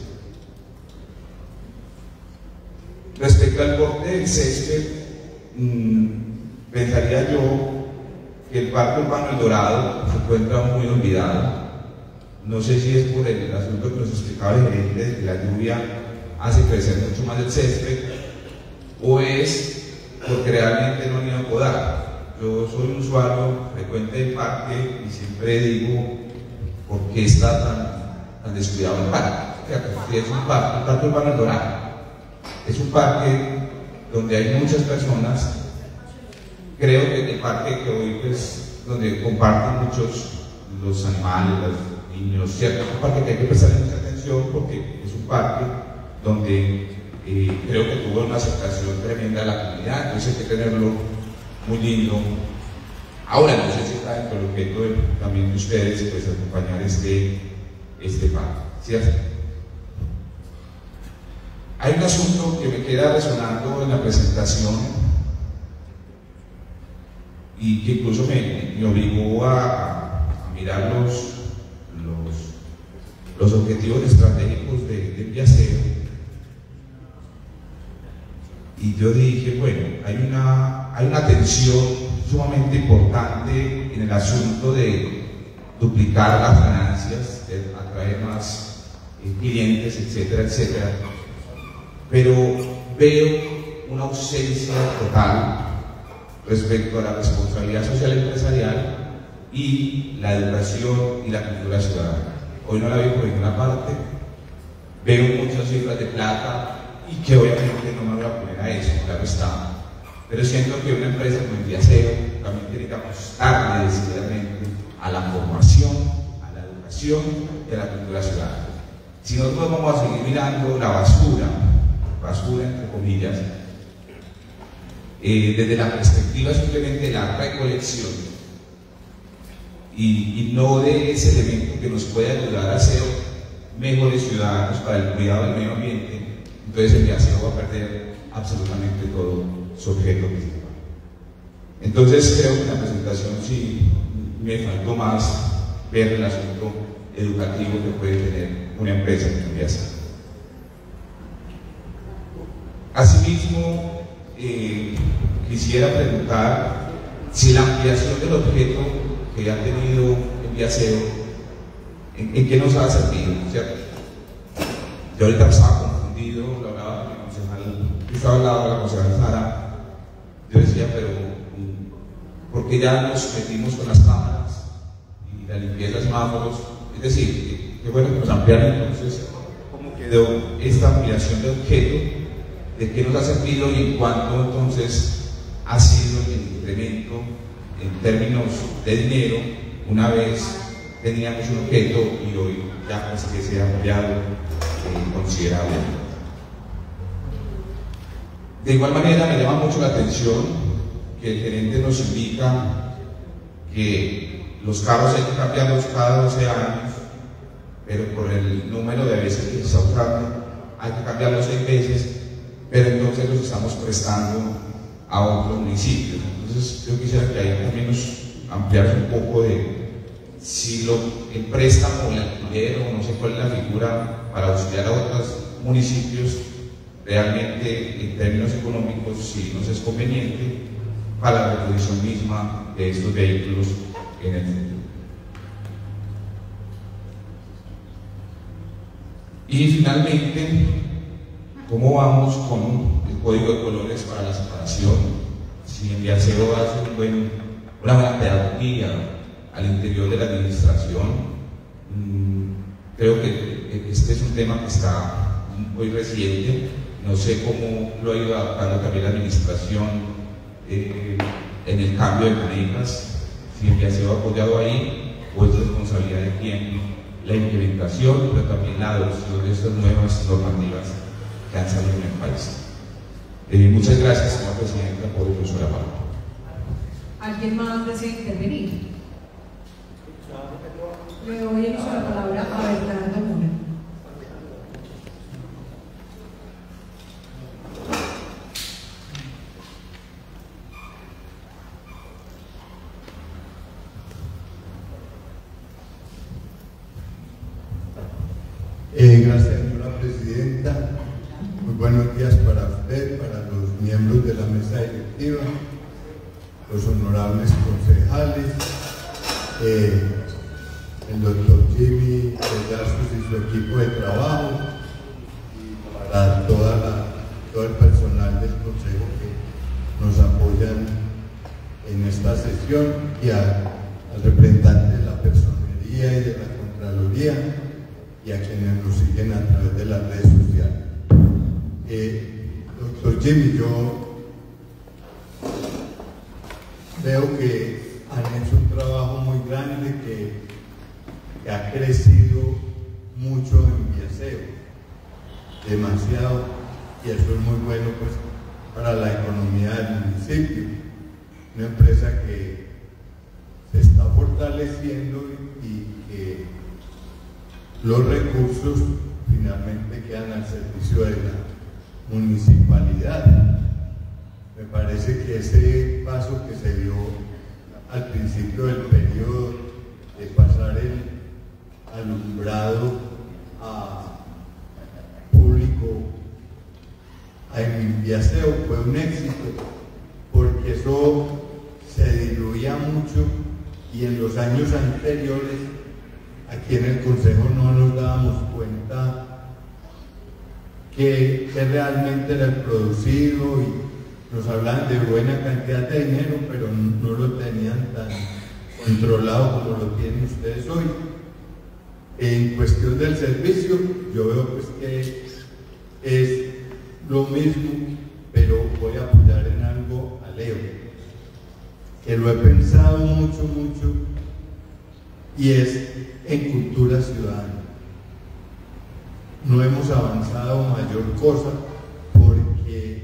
Respecto al corte del césped, mmm, pensaría yo que el Parque Urbano El Dorado se encuentra muy olvidado. No sé si es por el asunto que nos explicaba el gerente de que la lluvia hace crecer mucho más el césped, o es porque realmente no han ido a podar. Yo soy un usuario frecuente del parque y siempre digo, ¿por qué está tan, tan descuidado el parque? Si es un parque, el Parque Urbano El Dorado es un parque donde hay muchas personas. Creo que el parque que hoy, pues, donde comparten muchos los animales, los niños, ¿cierto? Es un parque que hay que prestarle mucha atención porque es un parque donde eh, creo que tuvo una aceptación tremenda de la comunidad, entonces hay que tenerlo muy lindo. Ahora, no sé si está dentro del objeto de, también de ustedes, pues, acompañar este, este parque, ¿cierto? Hay un asunto que me queda resonando en la presentación y que incluso me, me obligó a, a mirar los, los, los objetivos estratégicos de, de Enviaseo. Y yo dije, bueno, hay una, hay una tensión sumamente importante en el asunto de duplicar las ganancias, de atraer más eh, clientes, etcétera, etcétera. Pero veo una ausencia total respecto a la responsabilidad social empresarial y la educación y la cultura ciudadana. Hoy no la veo por ninguna parte, veo muchas cifras de plata y que obviamente no me voy a poner a eso, claro está. Pero siento que una empresa como Enviaseo también tiene que apostarle decididamente a la formación, a la educación y a la cultura ciudadana. Si nosotros vamos a seguir mirando la basura, basura entre comillas, eh, desde la perspectiva simplemente de la recolección y, y no de ese elemento que nos puede ayudar a ser mejores ciudadanos para el cuidado del medio ambiente, entonces Enviaseo va a perder absolutamente todo su objeto principal. Entonces creo que en la presentación sí me faltó más ver el asunto educativo que puede tener una empresa que Enviaseo. Asimismo, eh, quisiera preguntar si la ampliación del objeto que ha tenido Enviaseo, ¿en, en qué nos ha servido? ¿Cierto? Yo ahorita estaba confundido, lo hablaba con el concejal, yo estaba al lado de la concejal Sara, yo decía, pero ¿por qué ya nos metimos con las cámaras y la limpieza de semáforos? Es decir, qué bueno que nos ampliaron entonces cómo quedó esta ampliación de objeto, de qué nos ha servido y en cuánto entonces ha sido el incremento en términos de dinero una vez teníamos un objeto y hoy ya pues que se ha ampliado eh, considerablemente. De igual manera me llama mucho la atención que el gerente nos indica que los carros hay que cambiarlos cada doce años, pero por el número de veces que se está usando hay que cambiarlos seis veces, pero entonces los estamos prestando a otros municipios. Entonces yo quisiera que ahí también nos ampliara un poco de si lo, el préstamo o el alquiler o no sé cuál es la figura para auxiliar a otros municipios, realmente en términos económicos si nos es conveniente para la reposición misma de estos vehículos en el futuro. Y finalmente, ¿cómo vamos con el código de colores para la separación? Si Enviaseo hace un buen, una buena pedagogía al interior de la administración, mmm, creo que este es un tema que está muy reciente, no sé cómo lo ha ido adaptando también la administración eh, en el cambio de manejas, si Enviaseo ha apoyado ahí o es responsabilidad de quién la implementación, pero también la adopción de estas nuevas normativas que han salido en el país. Eh, muchas gracias, señora Presidenta, por el uso de la palabra. ¿Alguien más desea intervenir? Le doy el uso de la palabra a Bernardo Mora. Eh, gracias, señora Presidenta. Muy buenos días para usted, para los miembros de la mesa directiva, los honorables concejales, eh, el doctor Jimmy Velázquez y su equipo de trabajo, y para toda la, todo el personal del Consejo que nos apoyan en esta sesión, y a, al representante de la Personería y de la Contraloría, y a quienes nos siguen a través de las redes sociales. Eh, doctor Jimmy, yo veo que han hecho un trabajo muy grande que, que ha crecido mucho en Enviaseo, demasiado, y eso es muy bueno pues para la economía del municipio. Una empresa que se está fortaleciendo y, y que los recursos finalmente quedan al servicio de la, municipalidad. Me parece que ese paso que se dio al principio del periodo de pasar el alumbrado a público en Viaseo fue un éxito, porque eso se diluía mucho y en los años anteriores aquí en el Consejo no nos dábamos cuenta que, que realmente era el producido y nos hablaban de buena cantidad de dinero, pero no lo tenían tan controlado como lo tienen ustedes hoy. En cuestión del servicio, yo veo pues que es lo mismo, pero voy a apoyar en algo a Leo, que lo he pensado mucho, mucho, y es en cultura ciudadana. No hemos avanzado mayor cosa porque,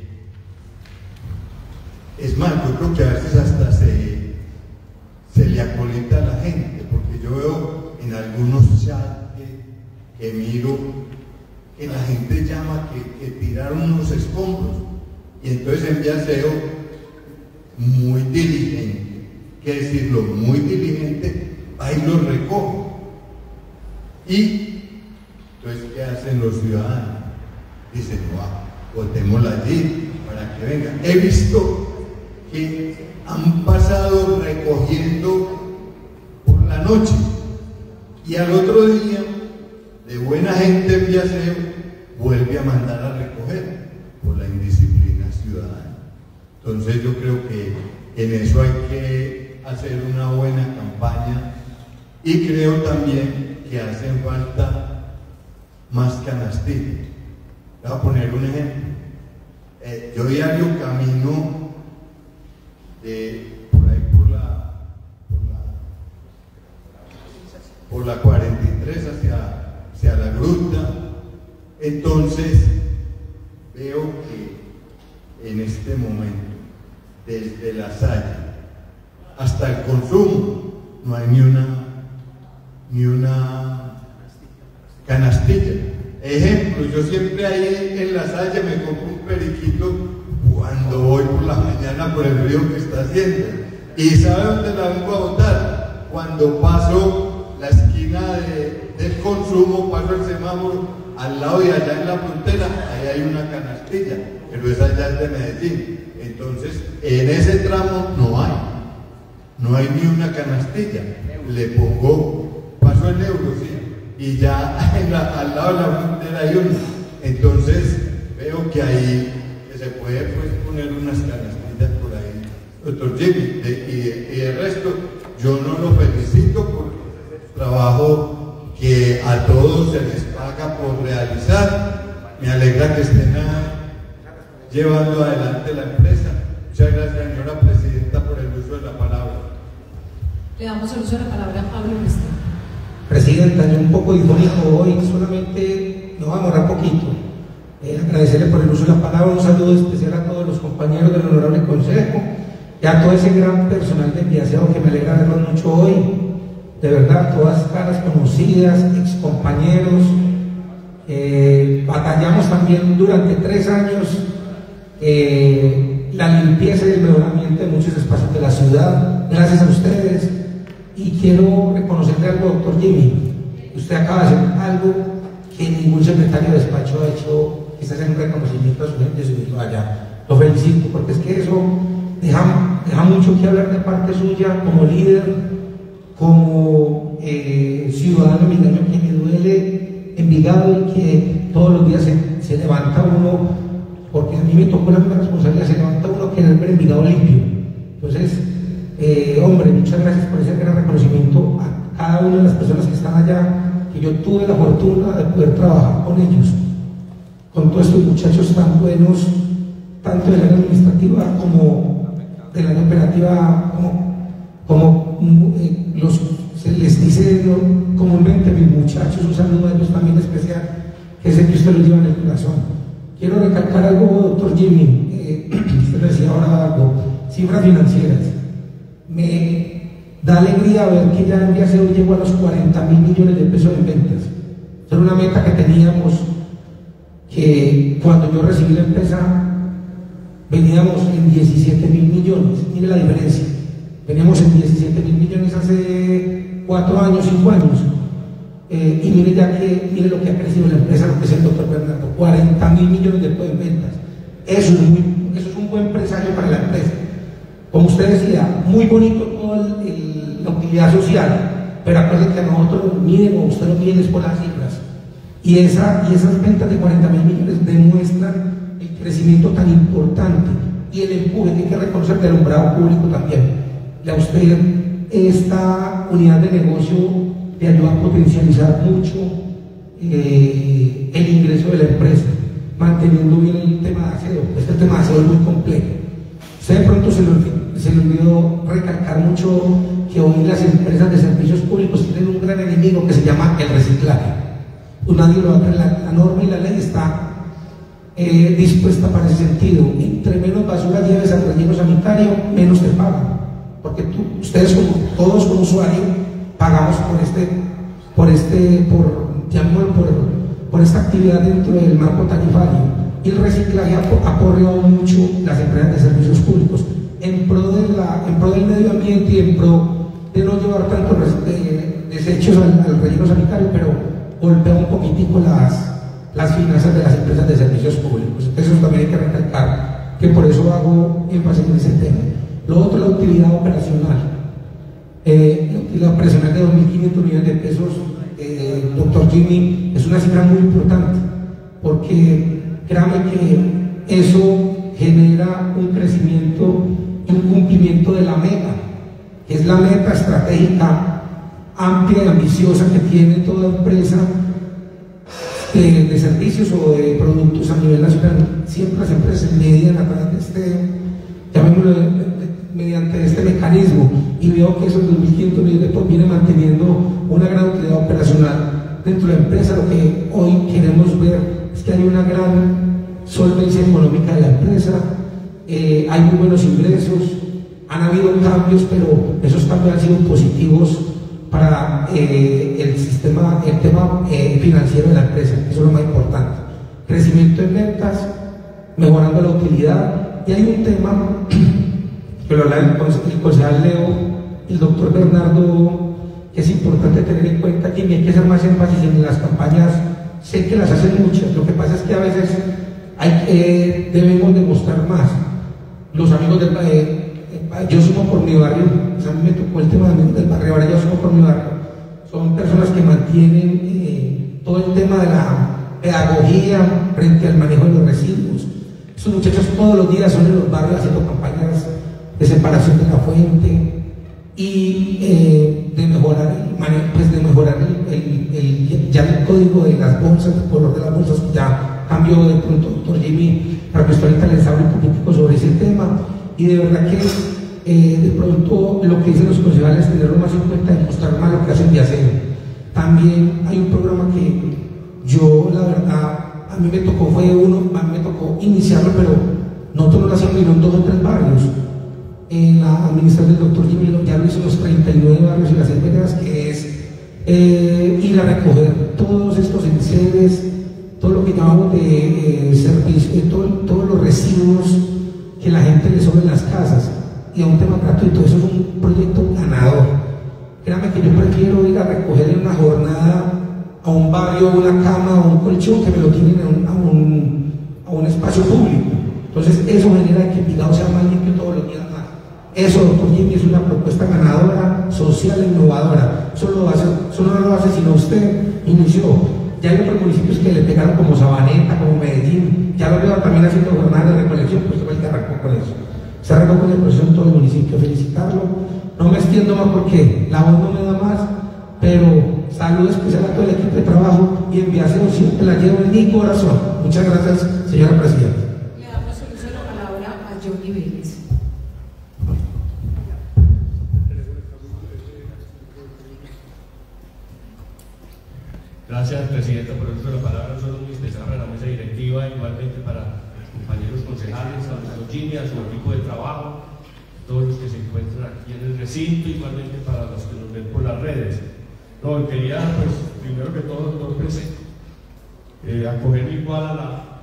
es más, yo creo que a veces hasta se, se le acolita a la gente, porque yo veo en algunos chats que, que miro que la gente llama que, que tiraron unos escombros, y entonces en Viaseo, muy diligente, que decirlo, muy diligente, ahí lo recoge. Y entonces, ¿qué hacen los ciudadanos? Dicen, wow, botémosla allí para que venga. He visto que han pasado recogiendo por la noche y al otro día, de buena gente en Viaseo, vuelve a mandar a recoger por la indisciplina ciudadana. Entonces yo creo que en eso hay que hacer una buena campaña, y creo también que hacen falta más canastillas. Voy a poner un ejemplo. Eh, yo diario camino de, por ahí por la, por la, por la cuarenta y tres hacia, hacia la gruta. Entonces veo que en este momento, desde la Salle hasta el Consumo, no hay ni una ni una canastilla. Ejemplo, yo siempre ahí en la Salle me compro un periquito cuando voy por la mañana por el río que está haciendo. ¿Y sabe dónde la vengo a botar? Cuando paso la esquina de, del Consumo, paso el semáforo, al lado de allá en la frontera, ahí hay una canastilla, pero esa ya es de Medellín. Entonces, en ese tramo no hay, no hay ni una canastilla. Le pongo, paso el euro, sí, y ya en la, al lado de la frontera hay una. Entonces, veo que ahí que se puede pues, poner unas canastillas por ahí. Doctor Jimmy, de, y, y el resto, yo no lo felicito por el trabajo que a todos se les paga por realizar. Me alegra que estén a, llevando adelante la empresa. Muchas gracias, señora presidenta, por el uso de la palabra. Le damos el uso de la palabra a Pablo Cristian. Presidenta, yo un poco difónico hoy, solamente nos va a demorar poquito. Eh, agradecerle por el uso de la palabra, un saludo especial a todos los compañeros del Honorable Consejo y a todo ese gran personal de Viaseo que me alegra verlos mucho hoy. De verdad, todas caras conocidas, excompañeros. Eh, batallamos también durante tres años eh, la limpieza y el mejoramiento de muchos espacios de la ciudad, gracias a ustedes. Y quiero reconocerle algo, doctor Jimmy. Usted acaba de hacer algo que ningún secretario de despacho ha hecho, que es hacer un reconocimiento a su gente subirlo allá. Lo felicito, porque es que eso deja, deja mucho que hablar de parte suya como líder, como eh, ciudadano migraño que me duele Envigado y que todos los días se, se levanta uno, porque a mí me tocó la misma responsabilidad, se levanta uno que ver Envigado limpio. Entonces, Eh, hombre, muchas gracias por ese gran reconocimiento a cada una de las personas que están allá, que yo tuve la fortuna de poder trabajar con ellos, con todos estos muchachos tan buenos, tanto del área administrativa como del área operativa, como, como eh, los, se les dice ¿no? comúnmente mis muchachos, un saludo a ellos también especial, que sé que usted lo lleva en el corazón. Quiero recalcar algo, doctor Jimmy, eh, usted me decía ahora algo, cifras financieras. Me da alegría ver que ya en Viaseo llegó a los cuarenta mil millones de pesos en ventas. Esa era una meta que teníamos, que cuando yo recibí la empresa veníamos en diecisiete mil millones, mire la diferencia, veníamos en diecisiete mil millones hace cuatro años, cinco años, eh, y mire ya que, mire lo que ha crecido la empresa, lo que es el doctor Bernardo, cuarenta mil millones de ventas, eso es, muy, eso es un buen presagio para la empresa. Como usted decía, muy bonito toda la utilidad social, pero acuérdense que a nosotros nos miden, o usted lo mide por las cifras, y, esa, y esas ventas de cuarenta mil millones demuestran el crecimiento tan importante y el empuje que hay que reconocer del alumbrado público también. Y a usted esta unidad de negocio le ayuda a potencializar mucho eh, el ingreso de la empresa, manteniendo bien el tema de aseo. Este tema de aseo es muy complejo. Usted de pronto se le, se le olvidó recalcar mucho que hoy las empresas de servicios públicos tienen un gran enemigo que se llama el reciclaje. Pues nadie lo hace, la, la norma y la ley está eh, dispuesta para ese sentido. Entre menos basura lleves al relleno sanitario, menos te pagan. Porque tú, ustedes, como, todos como usuarios, pagamos por este, por este, por, llamémoslo, por, por esta actividad dentro del marco tarifario. Y el reciclaje ha aporreado mucho las empresas de servicios públicos en pro, de la, en pro del medio ambiente y en pro de no llevar tantos de, desechos al, al relleno sanitario, pero golpea un poquitico las, las finanzas de las empresas de servicios públicos. Eso también hay que recalcar, que por eso hago énfasis en ese tema. Lo otro, la utilidad operacional. Eh, la utilidad operacional de dos mil quinientos millones de pesos, eh, doctor Jimmy, es una cifra muy importante, porque créame que eso genera un crecimiento y un cumplimiento de la meta, que es la meta estratégica amplia y ambiciosa que tiene toda empresa de, de servicios o de productos a nivel nacional. Siempre las empresas se median a través de este, llamémoslo, mediante este mecanismo, y veo que esos dos mil quinientos millones de pesos vienen manteniendo una gran utilidad operacional dentro de la empresa. Lo que hoy queremos ver es que hay una gran solvencia económica de la empresa, eh, hay muy buenos ingresos, han habido cambios, pero esos cambios han sido positivos para eh, el sistema, el tema eh, financiero de la empresa. Eso es lo más importante. Crecimiento en ventas, mejorando la utilidad. Y hay un tema que lo habla el, el concejal Leo, el doctor Bernardo, que es importante tener en cuenta, que hay que hacer más énfasis en las campañas. Sé que las hacen muchas, lo que pasa es que a veces hay, eh, debemos demostrar más. Los amigos del eh, yo sumo por mi barrio, pues a mí me tocó el tema del barrio, ahora yo sumo por mi barrio. Son personas que mantienen eh, todo el tema de la pedagogía frente al manejo de los residuos. Esos muchachos todos los días son en los barrios haciendo campañas de separación de la fuente y eh, de mejorar, el, pues de mejorar el, el, el, ya el código de las bolsas, el color de las bolsas, ya cambió de pronto, doctor Jimmy, para que usted ahorita les hable un poquitico sobre ese tema. Y de verdad que eh, de pronto lo que dicen los concejales, tenerlo más en cuenta y mostrar más lo que hacen de aseo. También hay un programa que yo, la verdad, a mí me tocó, fue uno, a mí me tocó iniciarlo, pero nosotros no lo hacíamos en dos o tres barrios. En la administración del doctor Jimmy ya lo hizo en los treinta y nueve barrios y las seis veredas, que es eh, ir a recoger todos estos enseres, todo lo que llamamos de eh, servicio, eh, todo, todos los residuos que la gente le sobra en las casas, y a un tema gratuito. Eso es un proyecto ganador. Créame que yo prefiero ir a recoger en una jornada a un barrio, una cama o un colchón, que me lo tienen a un, a un, a un espacio público. Entonces eso genera que el Envigado sea más limpio todos los días más. Eso, doctor Jimmy, es una propuesta ganadora, social e innovadora. Eso, lo hace, eso no lo hace sino usted inició. Ya hay otros municipios que le pegaron, como Sabaneta, como Medellín. Ya lo veo también haciendo jornadas de recolección, pues fue el que arrancó con eso. Se arrancó con el proceso en todo el municipio. Felicitarlo. No me extiendo más porque la voz no me da más, pero saludo especial a todo el equipo de trabajo y en Viaseo siempre la llevo en mi corazón. Muchas gracias, señora presidenta. Le damos el uso de la palabra a Johnny Vélez. Gracias, presidenta, por el uso de la palabra. Un saludo muy especial para la mesa directiva, igualmente para los compañeros concejales, a los Jimmy, a su equipo de trabajo, todos los que se encuentran aquí en el recinto, igualmente para los que nos ven por las redes. No, quería, pues, primero que todo, doctor presidente, eh, acogerme igual a la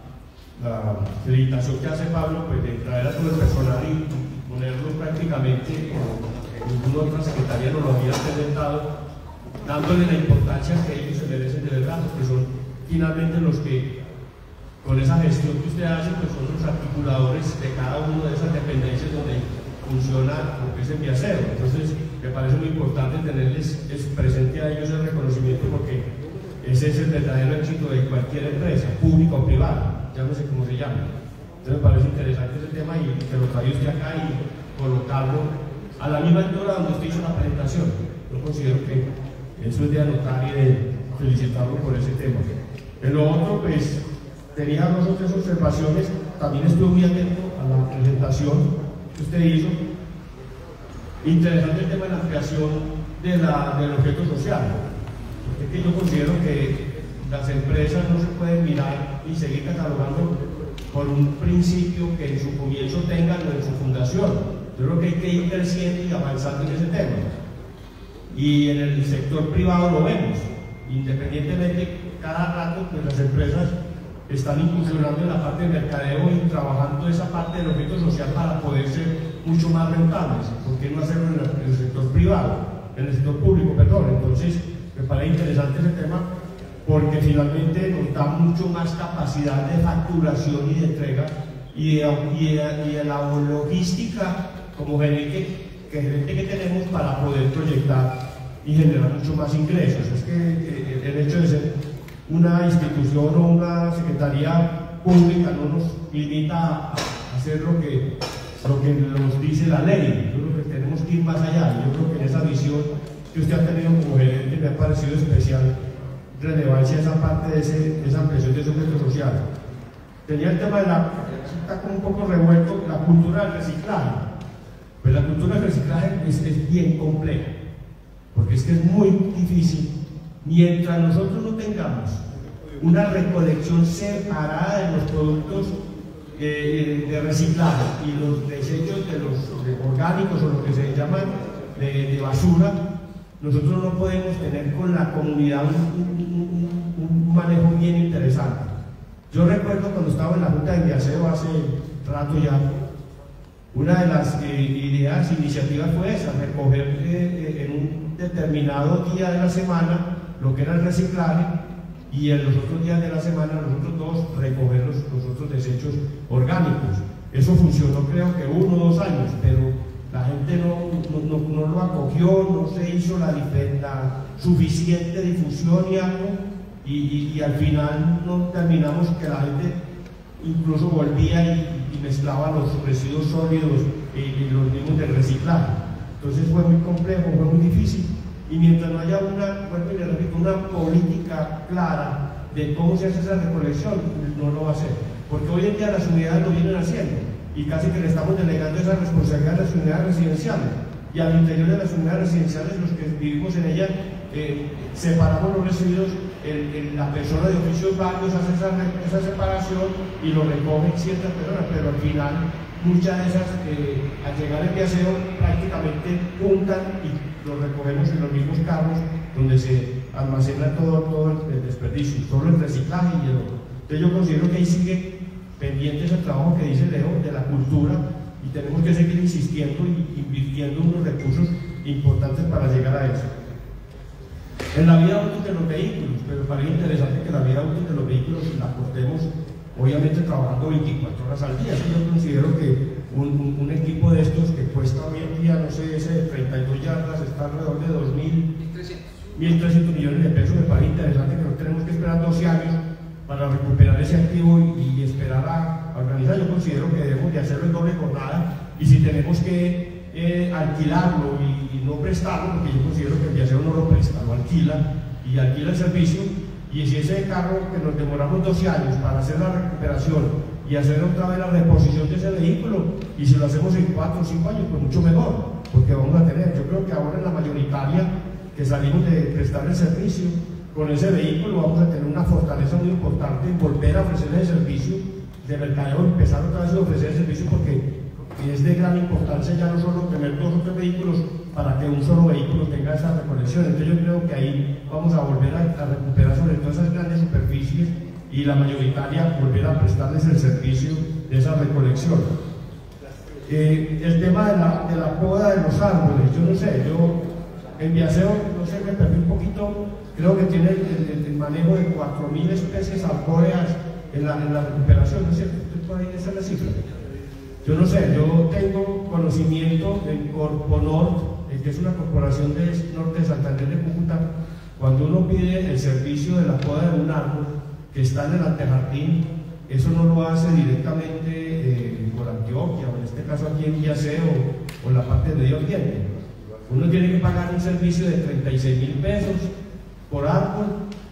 la felicitación que hace Pablo, pues de traer a todo el personal y ponerlo prácticamente como ninguna otra secretaría nos lo había presentado, dándole la importancia que ellos se merecen de verdad, porque son finalmente los que, con esa gestión que usted hace, pues son los articuladores de cada una de esas dependencias donde funciona lo que es el Viaseo. Entonces, me parece muy importante tenerles es presente a ellos el reconocimiento, porque ese es el verdadero éxito de cualquier empresa, pública o privada, llámese como se llame. Entonces, me parece interesante ese tema y que lo traiga usted acá y colocarlo a la misma altura donde usted hizo la presentación. Yo considero que eso es de anotar y de felicitarlo por ese tema. En lo otro, pues, tenía dos o tres observaciones. También estuve muy atento a la presentación que usted hizo. Interesante el tema de la ampliación de la, del objeto social. Porque es que yo considero que las empresas no se pueden mirar y seguir catalogando por un principio que en su comienzo tengan o en su fundación. Yo creo que hay que ir creciendo y avanzando en ese tema. Y en el sector privado lo vemos. Independientemente, cada rato pues, las empresas están incursionando en la parte de mercadeo y trabajando esa parte del objeto social para poder ser mucho más rentables. ¿Por qué no hacerlo en el, en el sector privado? En el sector público, perdón. Entonces, me parece interesante ese tema porque finalmente nos da mucho más capacidad de facturación y de entrega y de, y de, y de la logística como gerente que, gerente que tenemos para poder proyectar y generar mucho más ingresos. Es que eh, el hecho de ser una institución o una secretaría pública no nos limita a hacer lo que, lo que nos dice la ley. Yo creo que tenemos que ir más allá. Yo creo que en esa visión que usted ha tenido como gerente me ha parecido especial relevancia esa parte de, ese, de esa ampliación de ese objeto social. Tenía el tema de la, está como un poco revuelto, la cultura del reciclaje. Pues la cultura del reciclaje es, es bien compleja, porque es que es muy difícil. Mientras nosotros no tengamos una recolección separada de los productos eh, de reciclaje y los desechos de los de orgánicos o lo que se llaman de, de basura, nosotros no podemos tener con la comunidad un, un, un manejo bien interesante. Yo recuerdo cuando estaba en la Junta de Viaseo hace rato ya, una de las eh, ideas, iniciativas fue esa, recoger eh, en un determinado día de la semana lo que era el reciclaje y en los otros días de la semana nosotros todos recoger los, los otros desechos orgánicos. Eso funcionó creo que uno o dos años, pero la gente no, no, no, no lo acogió, no se hizo la, la suficiente difusión y algo, y, y, y al final no terminamos que la gente incluso volvía y, y mezclaba los residuos sólidos y, y los mismos del reciclaje. Entonces fue muy complejo, fue muy difícil, y mientras no haya una, bueno, le repito, una política clara de cómo se hace esa recolección, no lo va a hacer, porque hoy en día las unidades lo vienen haciendo y casi que le estamos delegando esa responsabilidad a las unidades residenciales, y al interior de las unidades residenciales, los que vivimos en ellas, eh, separamos los residuos, el, el, la persona de oficios varios hace esa, esa separación y lo recogen ciertas personas, pero al final muchas de esas eh, al llegar el Viaseo prácticamente juntan y lo recogemos en los mismos carros donde se almacena todo, todo el desperdicio, solo el reciclaje y el otro. Entonces yo considero que ahí sigue pendiente ese trabajo que dice Leo de la cultura, y tenemos que seguir insistiendo y invirtiendo unos recursos importantes para llegar a eso. En la vida útil de los vehículos, pero parece interesante que la vida útil de los vehículos la cortemos, obviamente trabajando veinticuatro horas al día. Yo considero que un, un, un equipo de estos que cuesta hoy en día, no sé, ese de treinta y dos yardas está alrededor de dos mil, mil trescientos millones de pesos. Me parece interesante que no tenemos que esperar doce años para recuperar ese activo y, y esperar a, a organizar. Yo considero que debemos de hacerlo en doble jornada, y si tenemos que eh, alquilarlo y, y no prestarlo, porque yo considero que el Viaseo no lo presta, lo alquila y alquila el servicio, y si ese carro que nos demoramos doce años para hacer la recuperación y hacer otra vez la reposición de ese vehículo, y si lo hacemos en cuatro o cinco años, pues mucho mejor, porque vamos a tener, yo creo que ahora en la mayoritaria que salimos de prestar el servicio, con ese vehículo vamos a tener una fortaleza muy importante en volver a ofrecer el servicio de mercadeo, empezar otra vez a ofrecer el servicio, porque es de gran importancia ya no solo tener dos o tres vehículos para que un solo vehículo tenga esa recolección. Entonces yo creo que ahí vamos a volver a, a recuperar sobre todo esas grandes superficies y la mayoritaria volver a prestarles el servicio de esa recolección. Eh, el tema de la, de la poda de los árboles, yo no sé, yo en Viaseo, no sé, me perdí un poquito, creo que tiene el, el, el manejo de cuatro mil especies arbóreas en la, en la recuperación, ¿no es cierto? ¿Usted por ahí esa es la cifra? Yo no sé, yo tengo conocimiento en Corponort, que es una corporación de norte de Santander de Cúcuta, cuando uno pide el servicio de la poda de un árbol que está en el antejardín, eso no lo hace directamente eh, por Antioquia, o en este caso aquí en Viaseo, o en la parte de Medio Oriente. Uno tiene que pagar un servicio de treinta y seis mil pesos por árbol.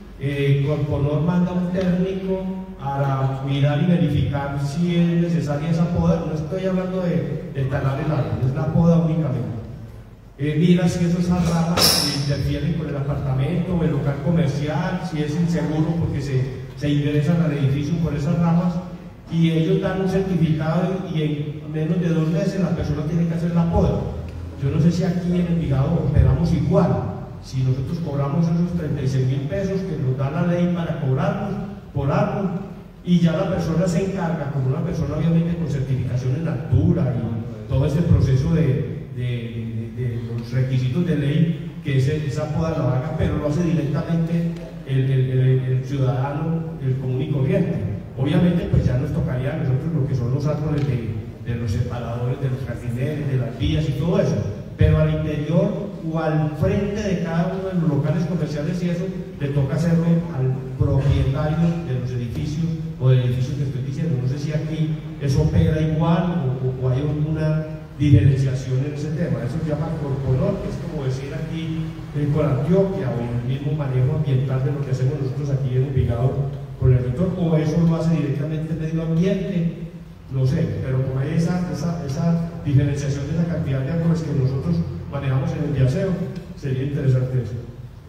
Eh, Corponor manda un técnico para mirar y verificar si es necesaria esa poda. No estoy hablando de, de talar el árbol, es la poda únicamente. Eh, mira si esas ramas interfieren con el apartamento o el local comercial, si es inseguro porque se, se ingresan al edificio por esas ramas, y ellos dan un certificado y en menos de dos meses la persona tiene que hacer la poda. Yo no sé si aquí en Envigado operamos igual, si nosotros cobramos esos treinta y seis mil pesos que nos da la ley para cobrarnos por árbol, y ya la persona se encarga, como una persona obviamente con certificación en altura y todo ese proceso de, de, de, de los requisitos de ley, que ese, esa poda lo haga, pero lo hace directamente el, el, el, el ciudadano, el común y corriente. Obviamente pues ya nos tocaría a nosotros lo que son los árboles de, de los separadores, de los jardineres, de las vías y todo eso, pero al interior o al frente de cada uno de los locales comerciales y eso, le toca hacerlo al propietario de los edificios o del edificio que estoy diciendo. No sé si aquí eso opera igual o, o hay una diferenciación en ese tema. Eso se llama Corponor, que es como decir aquí en Antioquia, o el mismo manejo ambiental de lo que hacemos nosotros aquí en Envigado con el sector, o eso lo hace directamente el medio ambiente, no sé, pero como hay esa, esa, esa diferenciación de esa cantidad de árboles que nosotros manejamos en el Viaseo, sería interesante eso.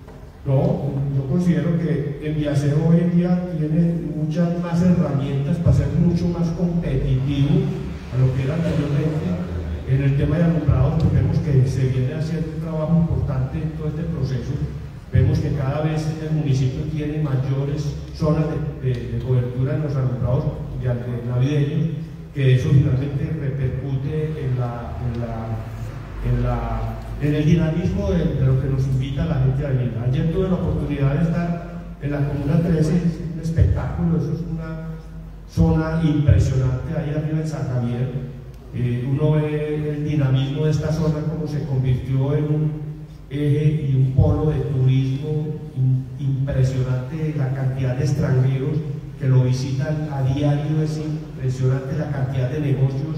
No, yo considero que el Viaseo hoy en día tiene muchas más herramientas para ser mucho más competitivo a lo que era anteriormente. En el tema de alumbrados, pues vemos que se viene haciendo un trabajo importante en todo este proceso. Vemos que cada vez el municipio tiene mayores zonas de, de, de cobertura en los alumbrados de, de navideños, que eso finalmente repercute en, la, en, la, en, la, en el dinamismo de, de lo que nos invita a la gente a venir. Ayer tuve la oportunidad de estar en la Comuna trece, es un espectáculo, eso es una zona impresionante ahí arriba en San Javier. Eh, uno ve el dinamismo de esta zona, como se convirtió en un eje y un polo de turismo in, impresionante, la cantidad de extranjeros que lo visitan a diario es impresionante, la cantidad de negocios,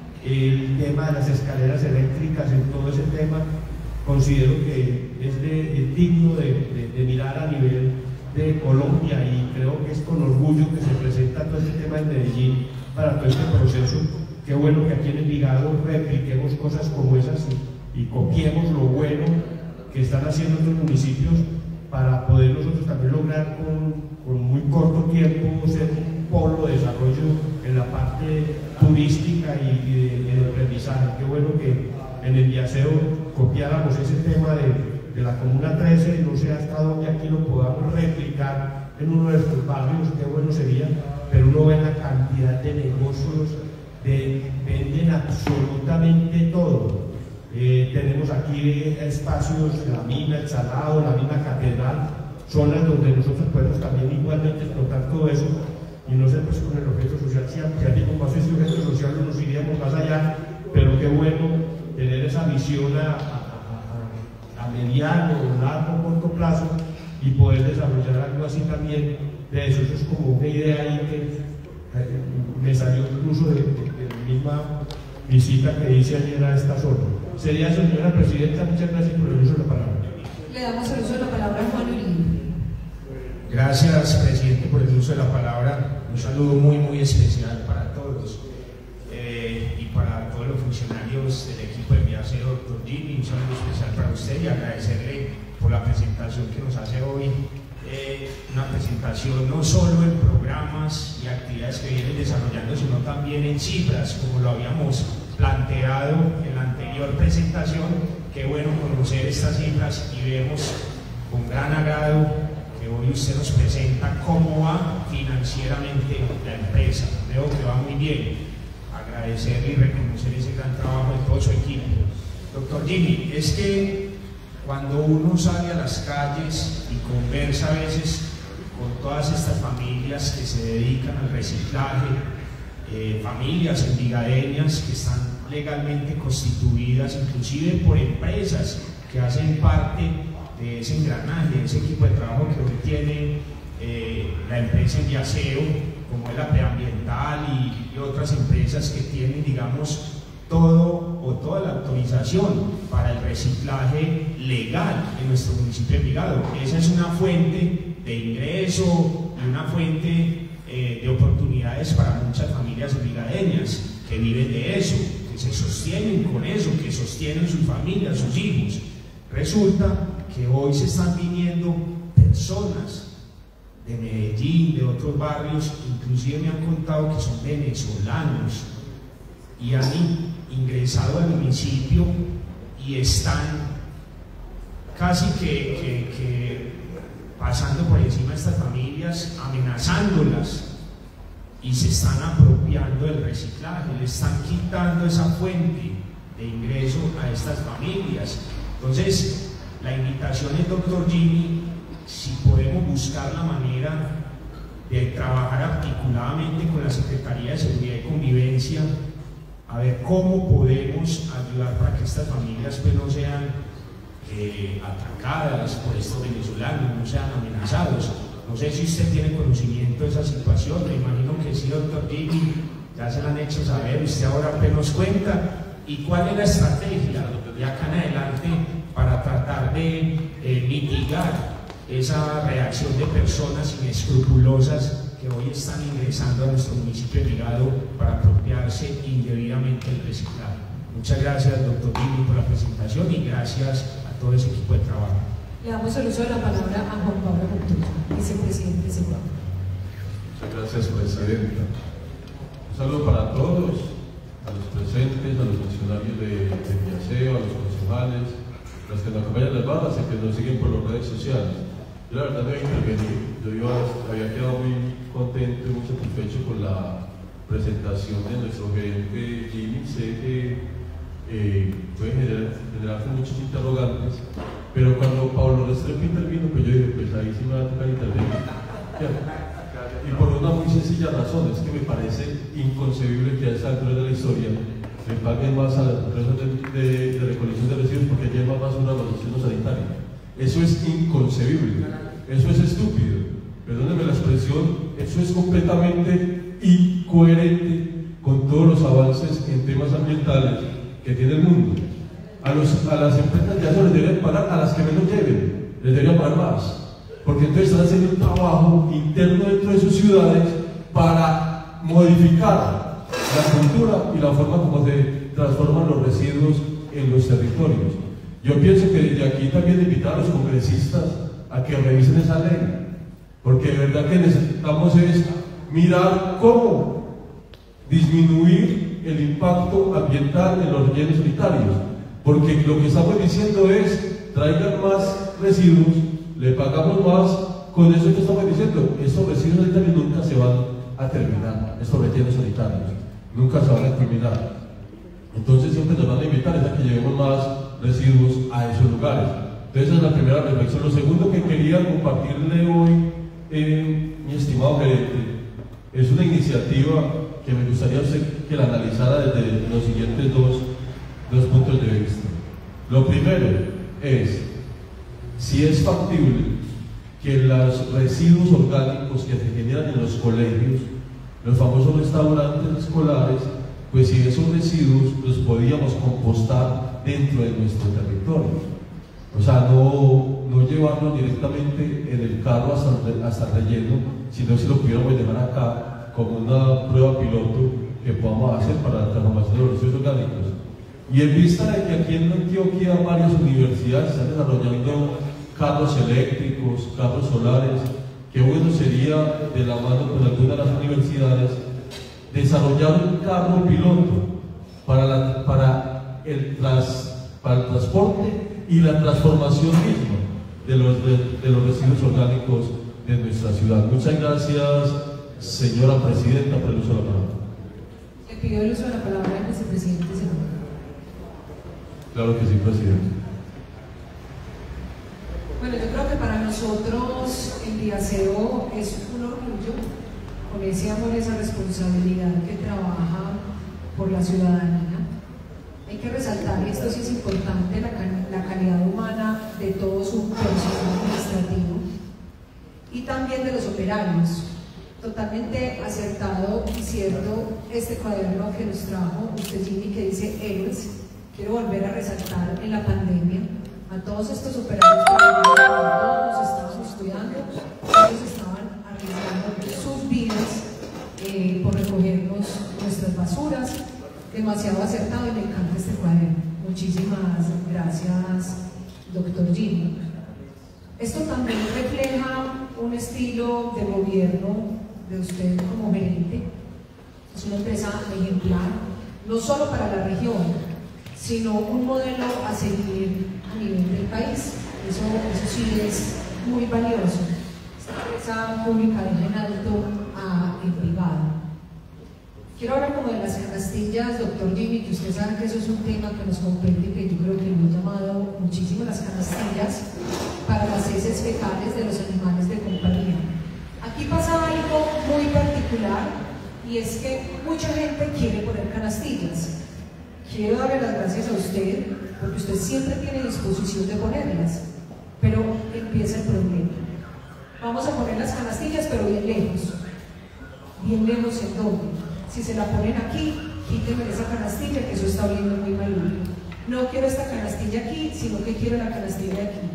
el tema de las escaleras eléctricas, en todo ese tema considero que es de, de digno de, de, de mirar a nivel de Colombia, y creo que es con orgullo que se presenta todo este tema en Medellín para todo este proceso. Qué bueno que aquí en Envigado repliquemos cosas como esas y, y copiemos lo bueno que están haciendo otros municipios para poder nosotros también lograr con, con muy corto tiempo ser un polo de desarrollo en la parte turística y, y, de, y de aprendizaje. Qué bueno que en el Viaseo copiáramos ese tema de, de la Comuna trece, no sé hasta dónde aquí lo podamos replicar en uno de nuestros barrios, qué bueno sería, pero uno ve la cantidad de negocios, de, venden absolutamente todo. Eh, tenemos aquí espacios, la mina, el Salado, la misma catedral, zonas donde nosotros podemos también igualmente explotar todo eso, y no sé pues con el objeto social, si aquí como hace ese objeto social no nos iríamos más allá, pero qué bueno tener esa visión a, a, a, a mediano, largo, corto plazo, y poder desarrollar algo así también de eso. Eso es como una idea ahí que eh, me salió incluso de, de, de la misma visita que hice ayer a esta zona. Sería eso, señora Presidenta, muchas gracias por el uso de la palabra. Le damos el uso de la palabra a Juan Uribe. Gracias, Presidente, por el uso de la palabra. Un saludo muy, muy especial para todos eh, y para todos los funcionarios del equipo de Viaseo, doctor Jimmy. Un saludo especial para usted y agradecerle por la presentación que nos hace hoy. Eh, una presentación no solo en programas y actividades que vienen desarrollando, sino también en cifras, como lo habíamos planteado en la anterior presentación. Qué bueno conocer estas cifras y vemos con gran agrado que que hoy usted nos presenta cómo va financieramente la empresa. Veo que va muy bien. Agradecerle y reconocer ese gran trabajo de todo su equipo. Doctor Jimmy, es que cuando uno sale a las calles y conversa a veces con todas estas familias que se dedican al reciclaje, eh, familias envigadeñas que están legalmente constituidas, inclusive por empresas que hacen parte de ese engranaje, de ese equipo de trabajo que hoy tiene eh, la empresa Enviaseo, como es la Preambiental y, y otras empresas que tienen, digamos, todo o toda la autorización para el reciclaje legal en nuestro municipio de Envigado. Esa es una fuente de ingreso y una fuente eh, de oportunidades para muchas familias envigadeñas que viven de eso, que se sostienen con eso, que sostienen sus familias, sus hijos. Resulta que hoy se están viniendo personas de Medellín, de otros barrios, inclusive me han contado que son venezolanos y han ingresado al municipio y están casi que, que, que pasando por encima de estas familias, amenazándolas, y se están apropiando del reciclaje, le están quitando esa fuente de ingreso a estas familias. Entonces, la invitación es, doctor Jimmy, si podemos buscar la manera de trabajar articuladamente con la Secretaría de Seguridad y Convivencia, a ver cómo podemos ayudar para que estas familias pues no sean eh, atacadas por estos venezolanos, no sean amenazados. No sé si usted tiene conocimiento de esa situación, me imagino que sí, doctor Jimmy, ya se la han hecho saber, usted ahora pues nos cuenta, y cuál es la estrategia de acá en adelante para tratar de eh, mitigar esa reacción de personas inescrupulosas que hoy están ingresando a nuestro municipio de Envigado para apropiarse indebidamente del reciclaje. Muchas gracias, doctor Jimmy, por la presentación, y gracias a todo ese equipo de trabajo. Le damos el uso de la palabra a Juan Pablo Montoya, vicepresidente de Seguridad. Muchas gracias, presidenta. Un saludo para todos, a los presentes, a los funcionarios de, de Enviaseo, a los concejales, a los que nos acompañan en las barras y que nos siguen por las redes sociales. Yo la verdad no voy a intervenir, yo iba, había quedado muy contento y muy satisfecho con la presentación de nuestro gerente Jimmy. Sé que eh, puede generar, generarse muchos interrogantes, pero cuando Pablo Restrepo intervino, pues yo dije, pues ahí sí me va a tocar intervenir. Y por una muy sencilla razón, es que me parece inconcebible que a esa altura de la historia le paguen más a las empresas de, de, de recolección de residuos porque llevan más basura a los residuos sanitarios. Eso es inconcebible, eso es estúpido, perdónenme la expresión, eso es completamente incoherente con todos los avances en temas ambientales que tiene el mundo. A, los, a las empresas ya se les deberían pagar, a las que menos lleven, les deberían pagar más, porque entonces están haciendo un trabajo interno dentro de sus ciudades para modificar la cultura y la forma como se transforman los residuos en los territorios. Yo pienso que desde aquí también invitar a los congresistas a que revisen esa ley, porque de verdad que necesitamos es mirar cómo disminuir el impacto ambiental en los rellenos sanitarios, porque lo que estamos diciendo es traigan más residuos, le pagamos más, con eso que estamos diciendo, estos residuos sanitarios nunca se van a terminar, estos rellenos sanitarios nunca se van a terminar. Entonces siempre nos van a invitar a que llevemos más residuos a esos lugares. Entonces esa es la primera reflexión. Lo segundo que quería compartirle hoy, eh, mi estimado gerente, es una iniciativa que me gustaría usted que la analizara desde los siguientes dos, dos puntos de vista. Lo primero es si es factible que los residuos orgánicos que se generan en los colegios, los famosos restaurantes escolares, pues si esos residuos los podíamos compostar dentro de nuestro territorio. O sea, no, no llevarlos directamente en el carro hasta el, hasta el relleno, sino si lo pudiéramos dejar acá como una prueba piloto que podamos hacer para la transformación de los residuos orgánicos. Y en vista de que aquí en Antioquia varias universidades están desarrollando carros eléctricos, carros solares, qué bueno sería de la mano con algunas de las universidades desarrollar un carro piloto para, la, para, el, tras, para el transporte y la transformación misma. de los, de, de los residuos orgánicos de nuestra ciudad. Muchas gracias, señora presidenta, por el uso de la palabra. Le pido el uso de la palabra al vicepresidente, senador. Claro que sí, presidente. Bueno, yo creo que para nosotros el Viaseo es un orgullo, con ese amor y esa responsabilidad que trabaja por la ciudadanía. Hay que resaltar, y esto sí es importante, la, la calidad humana de todo su personal administrativo y también de los operarios. Totalmente acertado y cierto este cuaderno que nos trajo usted, Jimmy, que dice Héroes. Quiero volver a resaltar en la pandemia a todos estos operarios que todos nos estábamos cuidando, ellos estaban arriesgando sus vidas eh, por recogernos nuestras basuras. Demasiado acertado y me encanta este cuaderno. Muchísimas gracias, doctor Jimmy. Esto también refleja un estilo de gobierno de usted como gerente. Es una empresa ejemplar, no solo para la región, sino un modelo a seguir a nivel del país. Eso, eso sí es muy valioso. Esta empresa pública deja en alto a el privado. Quiero hablar como de las canastillas, doctor Jimmy, que usted sabe que eso es un tema que nos compete y que yo creo que lo he llamado muchísimo, las canastillas para las heces fecales de los animales de compañía. Aquí pasa algo muy particular y es que mucha gente quiere poner canastillas. Quiero darle las gracias a usted porque usted siempre tiene disposición de ponerlas, pero empieza el problema. Vamos a poner las canastillas, pero bien lejos. Bien lejos en dónde. Si se la ponen aquí, quítenme esa canastilla, que eso está oliendo muy mal. No quiero esta canastilla aquí, sino que quiero la canastilla aquí.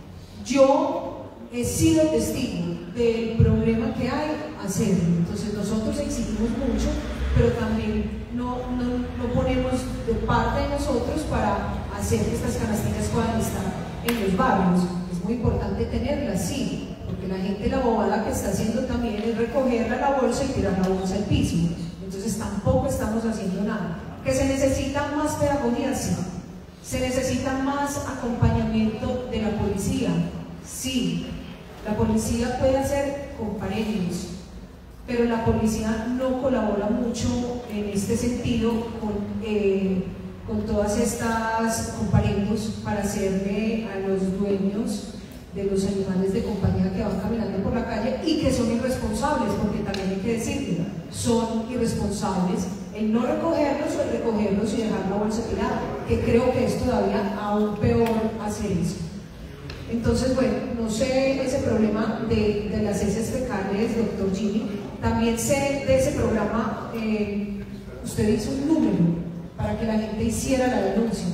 Yo he sido testigo del problema que hay hacerlo. Entonces nosotros exigimos mucho, pero también no, no, no ponemos de parte de nosotros para hacer que estas canastillas puedan estar en los barrios. Es muy importante tenerlas, sí, porque la gente la bobada que está haciendo también es recogerla la bolsa y tirar la bolsa al piso. Entonces tampoco estamos haciendo nada. ¿Que se necesita más pedagogía? Sí. ¿Se necesita más acompañamiento de la policía? Sí. La policía puede hacer comparendos, pero la policía no colabora mucho en este sentido con, eh, con todas estas comparendos para hacerle a los dueños de los animales de compañía que van caminando por la calle y que son irresponsables, porque también hay que decirlo, son irresponsables el no recogerlos o el recogerlos y dejar la bolsa tirada, que creo que es todavía aún peor hacer eso. Entonces, bueno, no sé ese problema de, de las heces fecales, doctor Jimmy. También sé de ese programa, eh, usted hizo un número para que la gente hiciera la denuncia.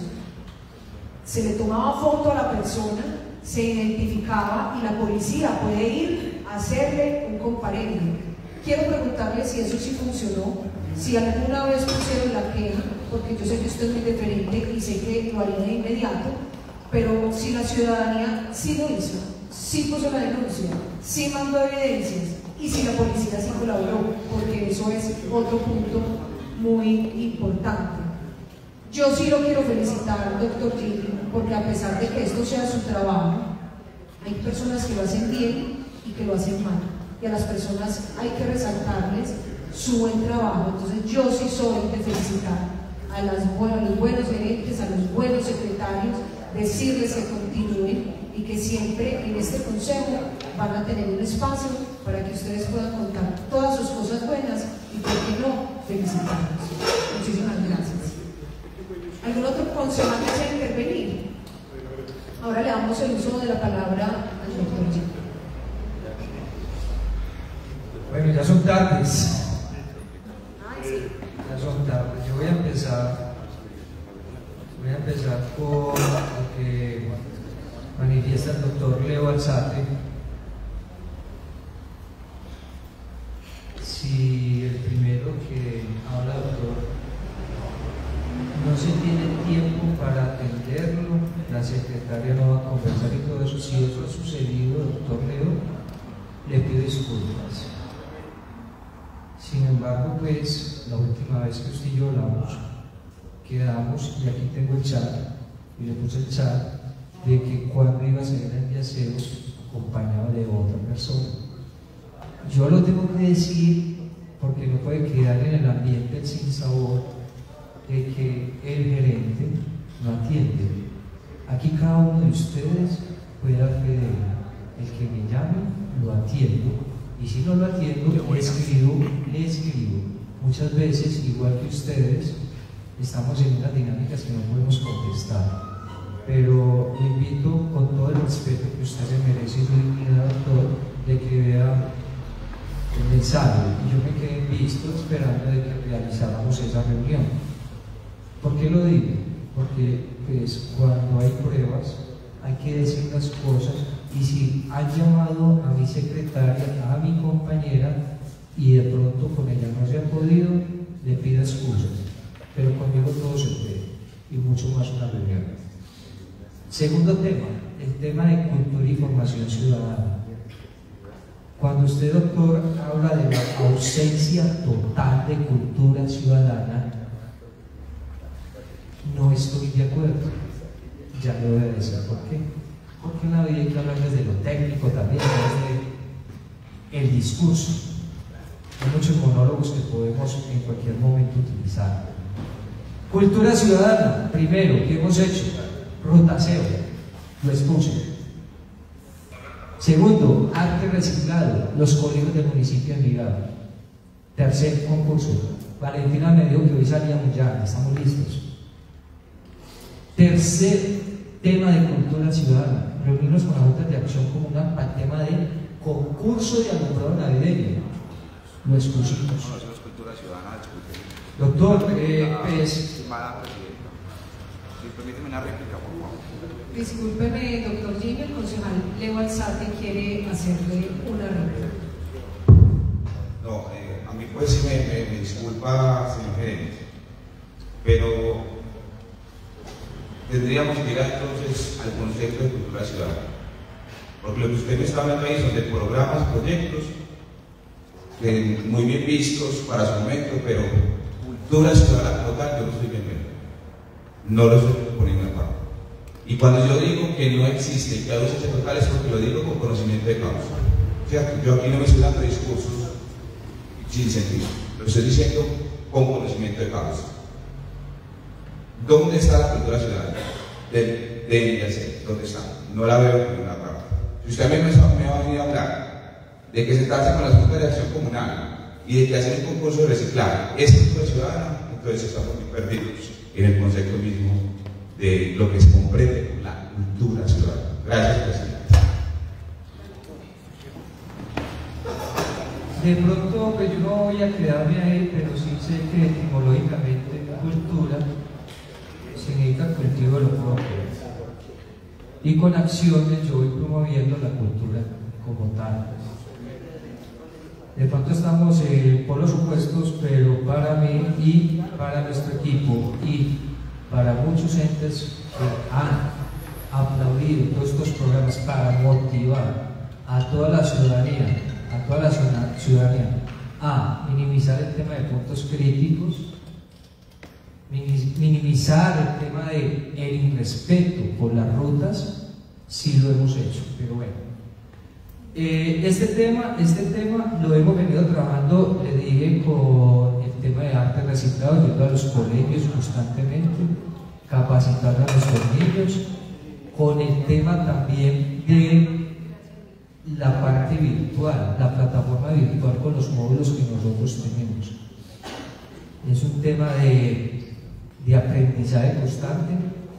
Se le tomaba foto a la persona, se identificaba y la policía puede ir a hacerle un comparendo. Quiero preguntarle si eso sí funcionó, si alguna vez pusieron la queja, porque yo sé que usted es muy diferente y sé que lo haría de inmediato, pero si la ciudadanía sí lo hizo, sí puso la denuncia, sí mandó evidencias y si la policía sí colaboró, porque eso es otro punto muy importante. Yo sí lo quiero felicitar, doctor Jimmy, porque a pesar de que esto sea su trabajo, hay personas que lo hacen bien y que lo hacen mal. Y a las personas hay que resaltarles su buen trabajo. Entonces yo sí soy de felicitar a, las, bueno, a los buenos gerentes, a los buenos secretarios, decirles que continúen y que siempre en este consejo van a tener un espacio para que ustedes puedan contar todas sus cosas buenas y, por qué no, felicitarlos. Muchísimas gracias. ¿Algún otro concejal desea intervenir? Ahora le damos el uso de la palabra al doctor Jimmy. Bueno, ya son tardes. Ya son tardes. Yo voy a empezar. Voy a empezar por lo que manifiesta el doctor Leo Alzate. Si el primero que habla, doctor, no se tiene tiempo para atenderlo, la secretaria no va a conversar y todo eso, si eso ha sucedido, doctor Leo, le pido disculpas. Sin embargo, pues, la última vez que usted y yo hablamos, quedamos, y aquí tengo el chat, y le puse el chat, de que cuando iba a salir al Viaseo acompañado de otra persona. Yo lo tengo que decir porque no puede quedar en el ambiente el sinsabor de que el gerente no atiende. Aquí cada uno de ustedes puede dar fe de él. El que me llame, lo atiendo. Y si no lo atiendo, le escribo, le escribo. Muchas veces, igual que ustedes, estamos en unas dinámicas que no podemos contestar. Pero le invito con todo el respeto que usted se merece, doctor, de que vea el mensaje. Y yo me quedé visto esperando de que realizáramos esa reunión. ¿Por qué lo digo? Porque pues, cuando hay pruebas hay que decir las cosas, y si han llamado a mi secretaria, a mi compañera, y de pronto con ella no se ha podido, le pido excusas, pero conmigo todo se puede, y mucho más una reunión. Segundo tema, el tema de cultura y formación ciudadana. Cuando usted, doctor, habla de la ausencia total de cultura ciudadana, no estoy de acuerdo. Ya le voy a decir por qué. Porque en la vida hay que hablar desde lo técnico también, desde el discurso. Hay muchos monólogos que podemos en cualquier momento utilizar. Cultura ciudadana, primero, ¿qué hemos hecho? Rutaseo, lo expuse. Segundo, arte reciclado, los colegios del municipio de Envigado. Tercer concurso, Valentina me dijo que hoy salíamos ya, estamos listos. Tercer tema de cultura ciudadana, reunirnos con las juntas de acción comunal para el tema de concurso de alumbrado navideño. Lo expusimos. No, eso es cultura ciudadana, disculpe. Doctor, eh, pues... Estimada presidenta, si permíteme una réplica, por favor. Discúlpeme, doctor Jimmy, el concejal Leo Alzate quiere hacerle una réplica. No, eh, a mí pues sí me, me, me disculpa, señor gerente, pero tendríamos que ir entonces al concepto de cultura ciudadana, porque lo que usted me está hablando ahí son de programas, proyectos, que muy bien vistos para su momento, pero cultura ciudadana total yo no estoy viendo, no lo estoy poniendo en parte. Y cuando yo digo que no existe, que hay dos hechos totales, es porque lo digo con conocimiento de causa. ¿Cierto? Yo aquí no me estoy dando discursos sin sentido, lo estoy diciendo con conocimiento de causa. ¿Dónde está la cultura ciudadana? De, de Villaseca, ¿dónde está? No la veo en ninguna parte. Si usted me, me va a venir a hablar de que sentarse con las juntas de acción comunal y de que hacer un concurso de reciclaje es cultura ciudadana, entonces estamos muy perdidos en el concepto mismo de lo que se comprende con la cultura ciudadana. Gracias, presidente. De pronto, pues yo no voy a quedarme ahí, pero sí sé que etimológicamente cultura significa cultivo de lo propio. Y con acciones yo voy promoviendo la cultura como tal. De pronto estamos en polos opuestos, pero para mí y para nuestro equipo y para muchos entes que han aplaudido todos estos programas para motivar a toda la ciudadanía, a toda la ciudadanía a minimizar el tema de puntos críticos, minimizar el tema de el irrespeto por las rutas, sí lo hemos hecho, pero bueno. Eh, este, tema, este tema lo hemos venido trabajando, le dije, con el tema de arte reciclado, yendo a los colegios constantemente, capacitando a nuestros niños, con el tema también de la parte virtual, la plataforma virtual con los módulos que nosotros tenemos. Es un tema de, de aprendizaje constante.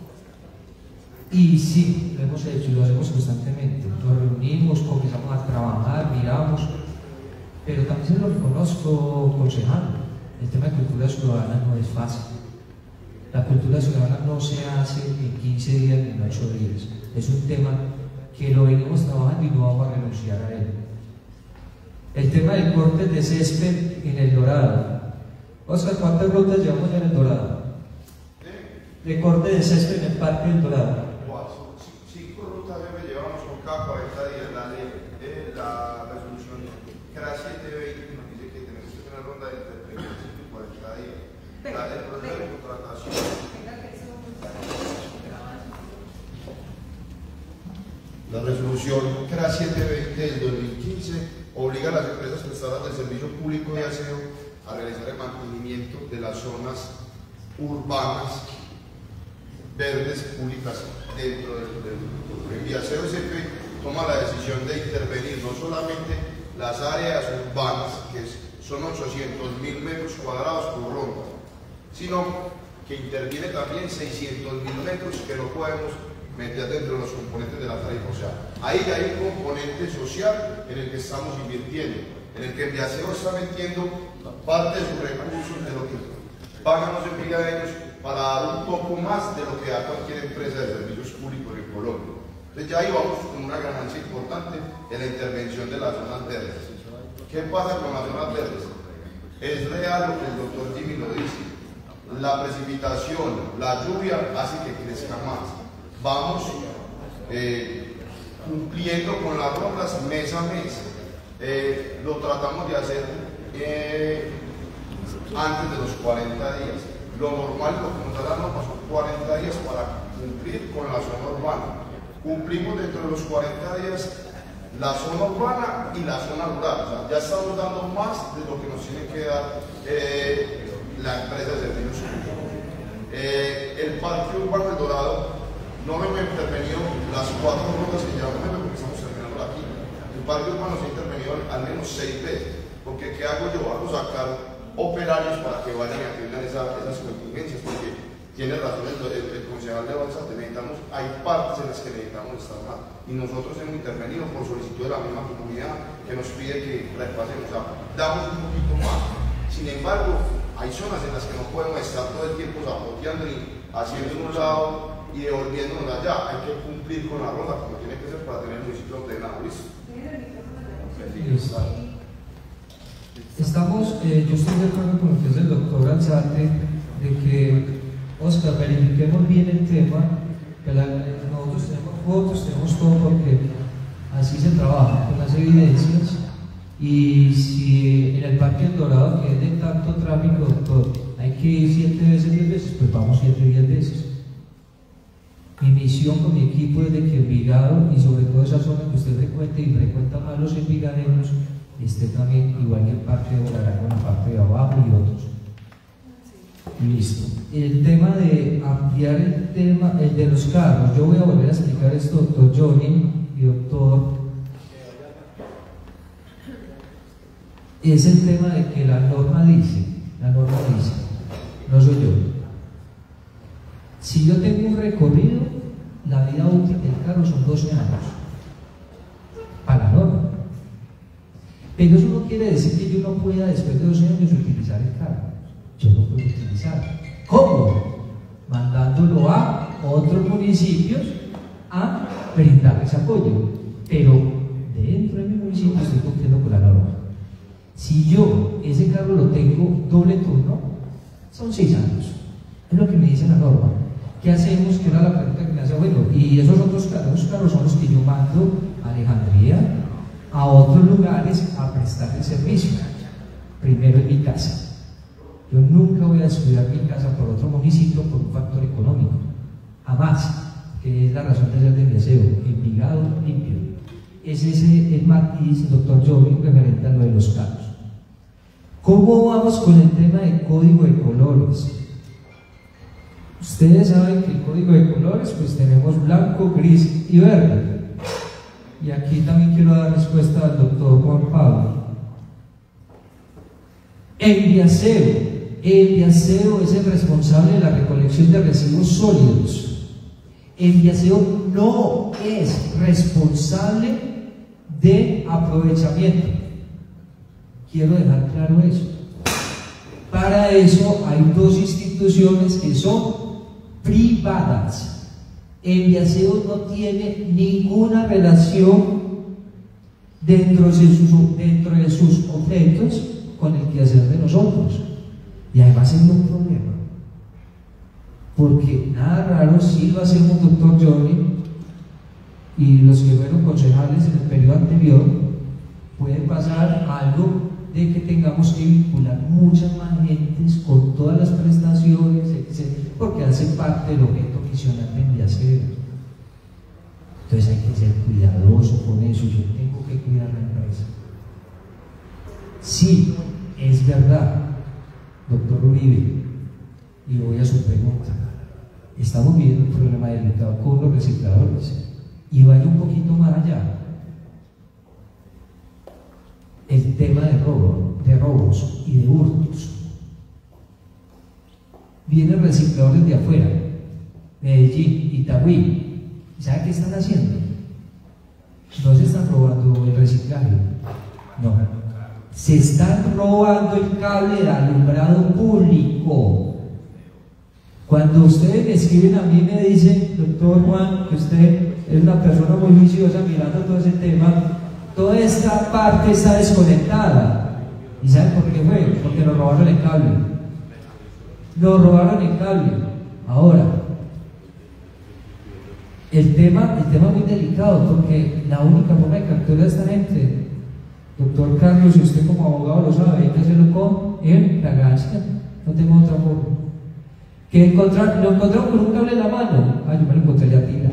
Y sí, lo hemos hecho y lo hacemos constantemente. Nos reunimos, comenzamos a trabajar, miramos, pero también se lo reconozco, concejal. El tema de cultura ciudadana no es fácil. La cultura ciudadana no se hace en quince días ni en ocho días. Es un tema que lo venimos trabajando y no vamos a renunciar a él. El tema del corte de césped en El Dorado. Oscar, ¿cuántas rutas llevamos ya en El Dorado? De corte de césped en el Parque del Dorado. Cinco rutas me llevamos con cada cuarenta días. La ley, eh, la resolución que era siete veinte nos dice que tenemos que tener ronda de treinta y cuarenta días. La del proceso de contratación. La resolución C R A siete veinte del dos mil quince obliga a las empresas prestadoras del servicio público de aseo a realizar el mantenimiento de las zonas urbanas verdes públicas dentro del, del, del Viaseo S P toma la decisión de intervenir no solamente las áreas urbanas, que son ochocientos mil metros cuadrados por ronda, sino que interviene también seiscientos mil metros que no podemos meter dentro de los componentes de la tarifa. O sea, ahí hay un componente social en el que estamos invirtiendo, en el que el Viaseo está metiendo parte de sus recursos, de lo que pagan los envigadeños, para dar un poco más de lo que da cualquier empresa de servicios públicos en Colombia. Entonces ya ahí vamos con una ganancia importante en la intervención de las zonas verdes. ¿Qué pasa con las zonas verdes? Es real lo que el doctor Jimmy lo dice. La precipitación, la lluvia hace que crezca más. Vamos eh, cumpliendo con las rondas mes a mes. Eh, lo tratamos de hacer eh, antes de los cuarenta días. Lo normal, lo que nos da la norma son cuarenta días para cumplir con la zona urbana. Cumplimos dentro de los cuarenta días la zona urbana y la zona rural. O sea, ya estamos dando más de lo que nos tiene que dar eh, la empresa de servicios públicos. Eh, el Parque Urbano El Dorado no hemos intervenido las cuatro rondas que llevamos, porque estamos terminando aquí. El Parque Urbano se ha intervenido al menos seis veces, porque ¿qué hago yo? Hago sacar operarios para que vayan y atiendan esa, esas contingencias, porque tiene razón el, el, el concejal de Balsate, necesitamos, hay partes en las que necesitamos estar más, y nosotros hemos intervenido por solicitud de la misma comunidad que nos pide que repasemos, o sea, damos un poquito más. Sin embargo, hay zonas en las que no podemos estar todo el tiempo zapoteando y haciendo en un lado y devolviéndonos allá. Hay que cumplir con la ronda como tiene que ser para tener el municipio ordenado. ¿Listo? Estamos, eh, yo estoy de acuerdo con lo que dice el doctor Alzate, de que, Oscar, verifiquemos bien el tema, que la, nosotros tenemos fotos, tenemos todo, porque así se trabaja, con las evidencias, y si en el Parque El Dorado, que es de tanto tráfico, doctor, hay que ir siete veces, diez veces, pues vamos siete, diez veces. Mi misión con mi equipo es de que Envigado, y sobre todo esa zona que usted frecuenta y frecuenta más los envigadeños, esté también igual que el Parque de Bolará, con la parte de abajo y otros. Listo. El tema de ampliar el tema, el de los carros, yo voy a volver a explicar esto, doctor Johnny y doctor. Es el tema de que la norma dice, la norma dice, no soy yo. Si yo tengo un recorrido, la vida útil del carro son doce años, para la norma. Pero eso no quiere decir que yo no pueda después de doce años utilizar el carro. Yo lo puedo utilizar. ¿Cómo? Mandándolo a otros municipios a brindarles apoyo. Pero dentro de mi municipio estoy cumpliendo con la norma. Si yo ese carro lo tengo doble turno, son seis años. Es lo que me dice la norma. ¿Qué hacemos? Que era la pregunta que me hace, bueno, y esos otros carros, esos carros son los que yo mando a Alejandría, a otros lugares a prestar el servicio. Primero en mi casa. Yo nunca voy a descuidar mi casa por otro municipio por un factor económico. Jamás. Que es la razón de ser de Viaseo. Envigado, limpio. Es ese el matiz, doctor Jovi, referente a lo de los carros. ¿Cómo vamos con el tema de código de colores? Ustedes saben que el código de colores, pues tenemos blanco, gris y verde. Y aquí también quiero dar respuesta al doctor Juan Pablo. El Viaseo, el Viaseo es el responsable de la recolección de residuos sólidos. El Viaseo no es responsable de aprovechamiento. Quiero dejar claro eso. Para eso hay dos instituciones que son privadas. El Viaseo no tiene ninguna relación dentro de sus, dentro de sus objetos con el quehacer de nosotros. Y además es un problema, porque nada raro si lo hacemos, doctor Johnny, y los que fueron concejales en el periodo anterior, puede pasar algo de que tengamos que vincular muchas más gentes con todas las prestaciones, etcétera, porque hace parte del objeto misional de Viaseo. Entonces hay que ser cuidadoso con eso, yo tengo que cuidar la empresa. Sí, es verdad, doctor Uribe, y voy a su pregunta. Estamos viviendo un problema delicado con los recicladores, y vaya un poquito más allá. El tema de robo, de robos y de hurtos. Vienen recicladores de afuera, Medellín, Itagüí. ¿Y sabe qué están haciendo? No se están robando el reciclaje, no. Se están robando el cable de alumbrado público. Cuando ustedes me escriben a mí me dicen, doctor Juan, que usted es una persona muy juiciosa mirando todo ese tema, toda esta parte está desconectada. ¿Y saben por qué fue? Porque nos robaron el cable. Nos robaron el cable. Ahora, el tema, el tema es muy delicado, porque la única forma de capturar a esta gente, doctor Carlos, y usted como abogado lo sabe, hay que hacerlo con en fragancia, no tengo otra forma. Que encontrar, lo encontraron con un cable en la mano, ah, yo me lo encontré ya tirado.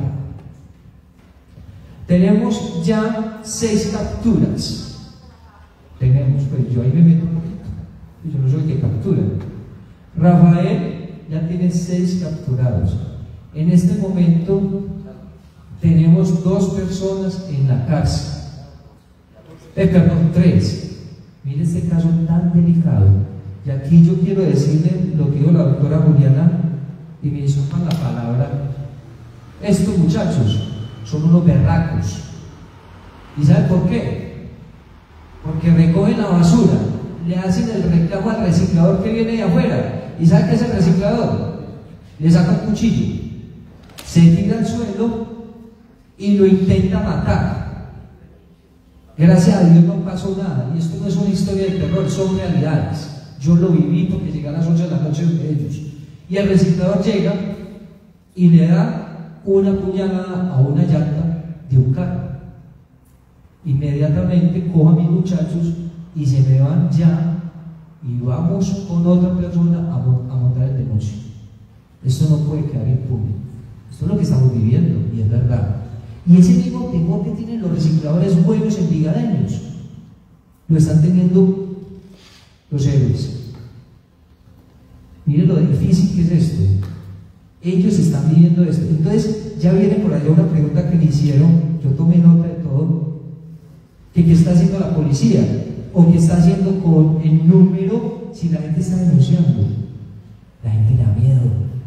Tenemos ya seis capturas. Tenemos, pues yo ahí me meto un poquito, yo no soy el que captura. Rafael ya tiene seis capturados. En este momento tenemos dos personas en la cárcel. Eh, perdón, tres. Mire este caso tan delicado. Y aquí yo quiero decirle lo que dijo la doctora Juliana, y me disculpan la palabra. Estos muchachos son unos berracos. ¿Y saben por qué? Porque recogen la basura, le hacen el reclamo al reciclador que viene de afuera. ¿Y saben qué es el reciclador? Le saca un cuchillo, se tira al suelo y lo intenta matar. Gracias a Dios no pasó nada, y esto no es una historia de terror, son realidades. Yo lo viví porque llegué a las ocho de la noche de ellos. Y el reciclador llega y le da una puñalada a una llanta de un carro. Inmediatamente cojo a mis muchachos y se me van ya, y vamos con otra persona a, a montar el denuncio. Esto no puede quedar impune. Esto es lo que estamos viviendo, y es verdad. Y ese mismo temor que tienen los recicladores buenos envigadeños lo están teniendo los héroes. Miren lo difícil que es esto. Ellos están viviendo esto. Entonces ya viene por allá una pregunta que me hicieron, yo tomé nota de todo, que qué está haciendo la policía, o qué está haciendo con el número si la gente está denunciando. La gente le da miedo,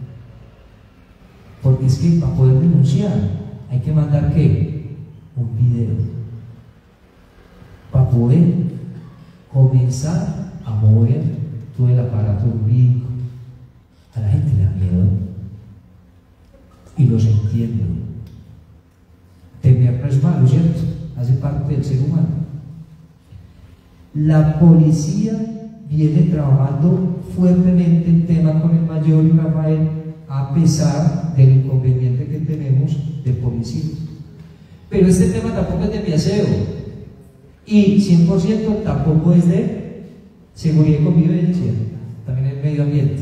porque es que para poder denunciar hay que mandar ¿qué? Un video, para poder comenzar a mover todo el aparato jurídico. A la gente le da miedo, y los entiendo. Temer no es malo, ¿cierto? Hace parte del ser humano. La policía viene trabajando fuertemente el tema con el mayor y Rafael, a pesar del inconveniente que tenemos de policía. Pero este tema tampoco es de Biaseo, y cien por ciento tampoco es de seguridad y convivencia, también es medio ambiente.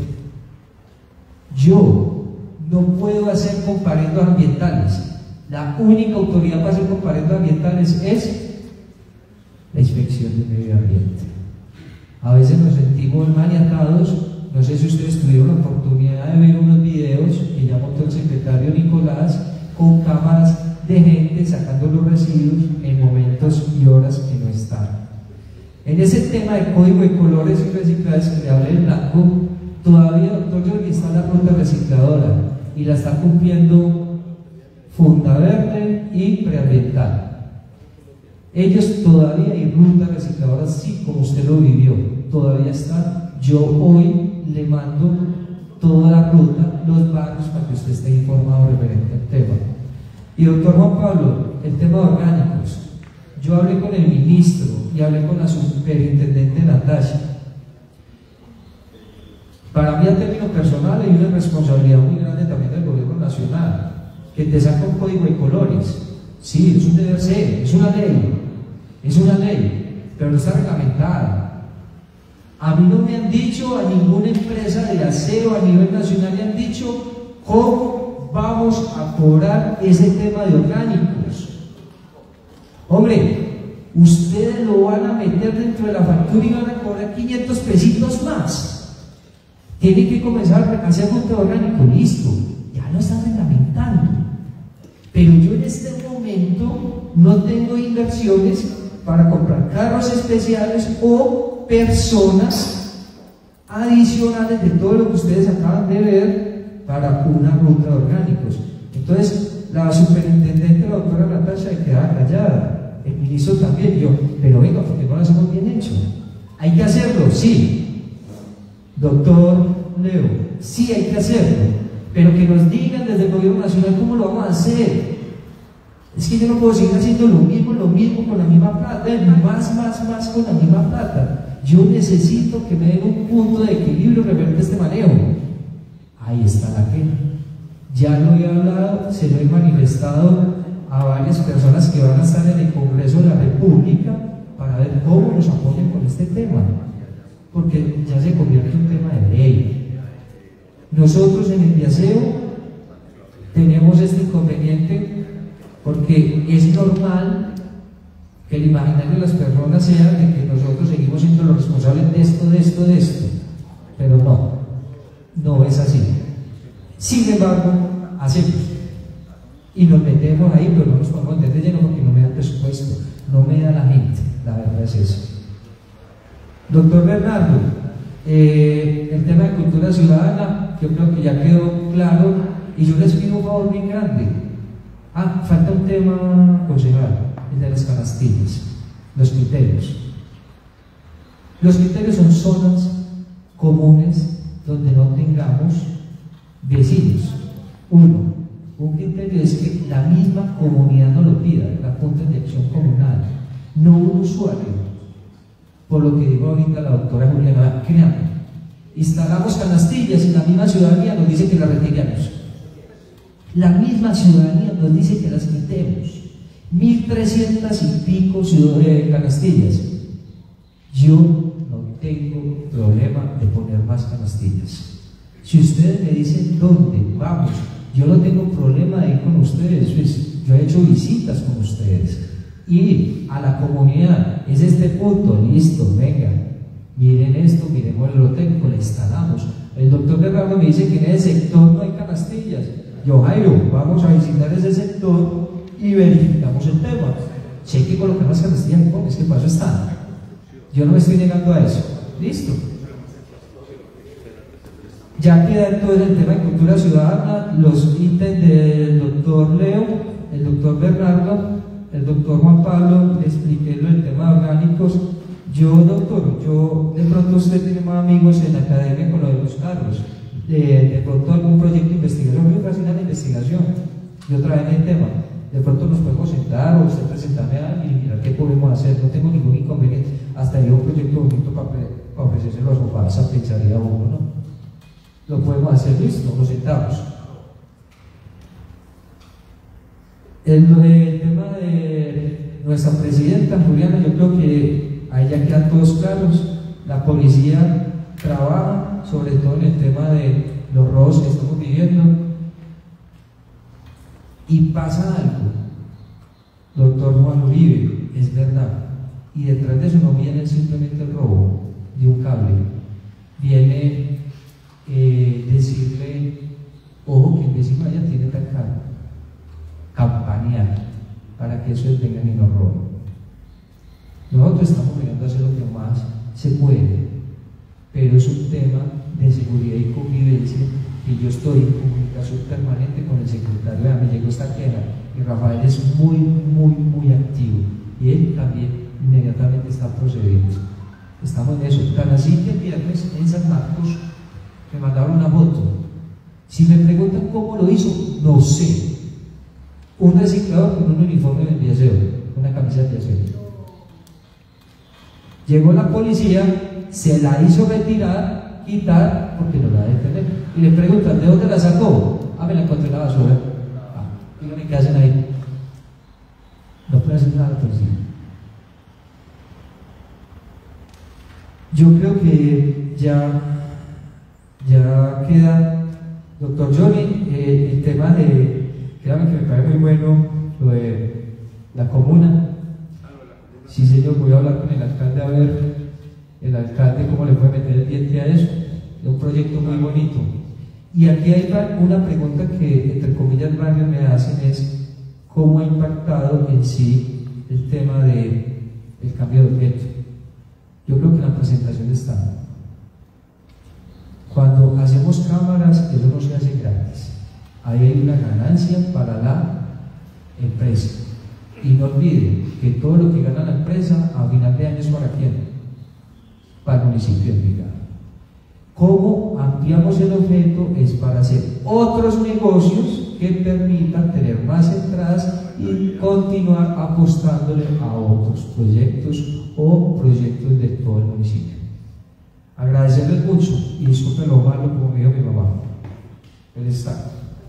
Yo no puedo hacer comparendos ambientales. La única autoridad para hacer comparendos ambientales es la inspección del medio ambiente. A veces nos sentimos maniatados. No sé si ustedes tuvieron la oportunidad de ver unos videos que ya montó el secretario Nicolás, con cámaras de gente sacando los residuos en momentos y horas que no están. En ese tema de código de colores y reciclajes que le hablé del blanco, todavía, doctor Jordi, está la ruta recicladora y la está cumpliendo Fundaverde y Preambiental. Ellos todavía, y ruta recicladora, sí, como usted lo vivió, todavía están. Yo hoy le mando toda la ruta, los barrios, para que usted esté informado referente al tema. Y doctor Juan Pablo, el tema de orgánicos. Yo hablé con el ministro y hablé con la superintendente Natasha. Para mí, a término personal, hay una responsabilidad muy grande también del gobierno nacional, que te saca un código de colores. Sí, es un deber ser, es una ley, es una ley, pero no está reglamentada. A mí no me han dicho, a ninguna empresa de acero a nivel nacional le han dicho cómo vamos a cobrar ese tema de orgánicos. Hombre, ustedes lo van a meter dentro de la factura y van a cobrar quinientos pesitos más. Tienen que comenzar a hacer monte orgánico, listo, ya lo están reglamentando. Pero yo en este momento no tengo inversiones para comprar carros especiales o personas adicionales de todo lo que ustedes acaban de ver para una ruta de orgánicos. Entonces, la superintendente, la doctora Natasha, se queda callada, el ministro también, yo, pero venga, porque no lo hacemos bien hecho. Hay que hacerlo, sí. Doctor Leo, sí hay que hacerlo, pero que nos digan desde el gobierno nacional cómo lo vamos a hacer. Es que yo no puedo seguir haciendo lo mismo, lo mismo con la misma plata, más, más, más con la misma plata. Yo necesito que me den un punto de equilibrio referente a este manejo. Ahí está la queja. Ya lo he hablado, se lo he manifestado a varias personas que van a estar en el Congreso de la República para ver cómo nos apoyan con este tema, porque ya se convierte en un tema de ley. Nosotros en el Viaseo tenemos este inconveniente porque es normal que el imaginario de las personas sea de que nosotros seguimos siendo los responsables de esto, de esto, de esto, pero no, no es así. Sin embargo, hacemos y nos metemos ahí, pero no nos podemos meter de lleno porque no me da el presupuesto, no me da la gente, la verdad es eso. Doctor Bernardo, eh, el tema de cultura ciudadana, yo creo que ya quedó claro y yo les pido un favor bien grande. Ah, falta un tema, concejal, el de las canastillas, los criterios. Los criterios son zonas comunes donde no tengamos vecinos. Uno, un criterio es que la misma comunidad no lo pida, la Junta de Acción Comunal, no un usuario. Por lo que dijo ahorita la doctora Juliana, créanme, instalamos canastillas y la misma ciudadanía nos dice que las retiramos. La misma ciudadanía nos dice que las quitemos. mil trescientas y pico de canastillas. Yo no tengo problema de poner más canastillas. Si ustedes me dicen dónde, vamos, yo no tengo problema de ir con ustedes. Pues, yo he hecho visitas con ustedes. Y a la comunidad, es este punto, listo, venga, miren esto, miremos el técnico, le instalamos. El doctor Bernardo me dice que en ese sector no hay canastillas. Yo, Jairo, vamos a visitar ese sector y verificamos el tema. Si hay que colocar las canastillas, es que para eso están. Yo no me estoy negando a eso. Listo. Ya queda entonces el tema de cultura ciudadana, los ítems del doctor Leo, el doctor Bernardo, el doctor Juan Pablo, le expliqué lo del tema de orgánicos. Yo, doctor, yo, de pronto usted tiene más amigos en la academia con lo de los carros. De, de pronto algún proyecto de investigación, a mí me fascina la investigación, yo trabajé en el tema, de pronto nos podemos sentar o usted presentarme a alguien y mirar qué podemos hacer, no tengo ningún inconveniente, hasta yo un proyecto bonito para, para ofrecérselo a su casa, pensaría uno, ¿no? Lo podemos hacer, listo, nos sentamos. El, el tema de nuestra presidenta Juliana, yo creo que ahí ya quedan todos claros, la policía trabaja, sobre todo en el tema de los robos que estamos viviendo, y pasa algo, doctor Juan Uribe, es verdad, y detrás de eso no viene simplemente el robo de un cable, viene eh, decirle, ojo que el vecino allá tiene tal carro, campanear, para que eso vengan y nos roben. Nosotros estamos mirando a hacer lo que más se puede, pero es un tema de seguridad y convivencia que yo estoy en comunicación permanente con el secretario. Ya me llegó esta queja y Rafael es muy, muy, muy activo y él también inmediatamente está procediendo. Estamos en eso. Tan así que el viernes en San Marcos me mandaron una foto. Si me preguntan cómo lo hizo, no sé. Un reciclador con un uniforme del Viaseo, una camisa del Viaseo. Llegó la policía, se la hizo retirar, quitar, porque no la debe tener. Y le preguntan, ¿de dónde la sacó? Ah, me la encontré en la basura. Ah, díganme qué hacen ahí. No puede hacer nada la policía. Yo creo que ya, ya queda, doctor Johnny, eh, el tema de, créame que me parece muy bueno lo de la comuna, Sí, señor, voy a hablar con el alcalde a ver el alcalde cómo le puede meter el diente a eso. Es un proyecto muy bonito. Y aquí hay una pregunta que, entre comillas, varios me hacen, es cómo ha impactado en sí el tema del de cambio de objeto. Yo creo que en la presentación está. Cuando hacemos cámaras, eso no se hace gratis. Ahí hay una ganancia para la empresa. Y no olviden que todo lo que gana la empresa a final de año es para quién, para el municipio de Envigado. ¿Cómo ampliamos el objeto? Es para hacer otros negocios que permitan tener más entradas y continuar apostándole a otros proyectos o proyectos de todo el municipio. Agradecerles mucho y disculpen lo malo como me dijo mi mamá. Feliz tarde.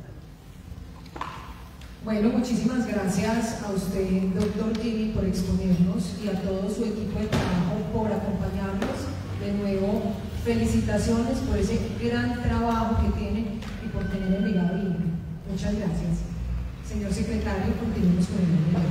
Bueno, muchísimas gracias a usted, doctor Jimmy, por exponernos y a todo su equipo de trabajo por acompañarnos. De nuevo, felicitaciones por ese gran trabajo que tienen y por tener Envigado libre. Muchas gracias. Señor secretario, continuemos con el orden.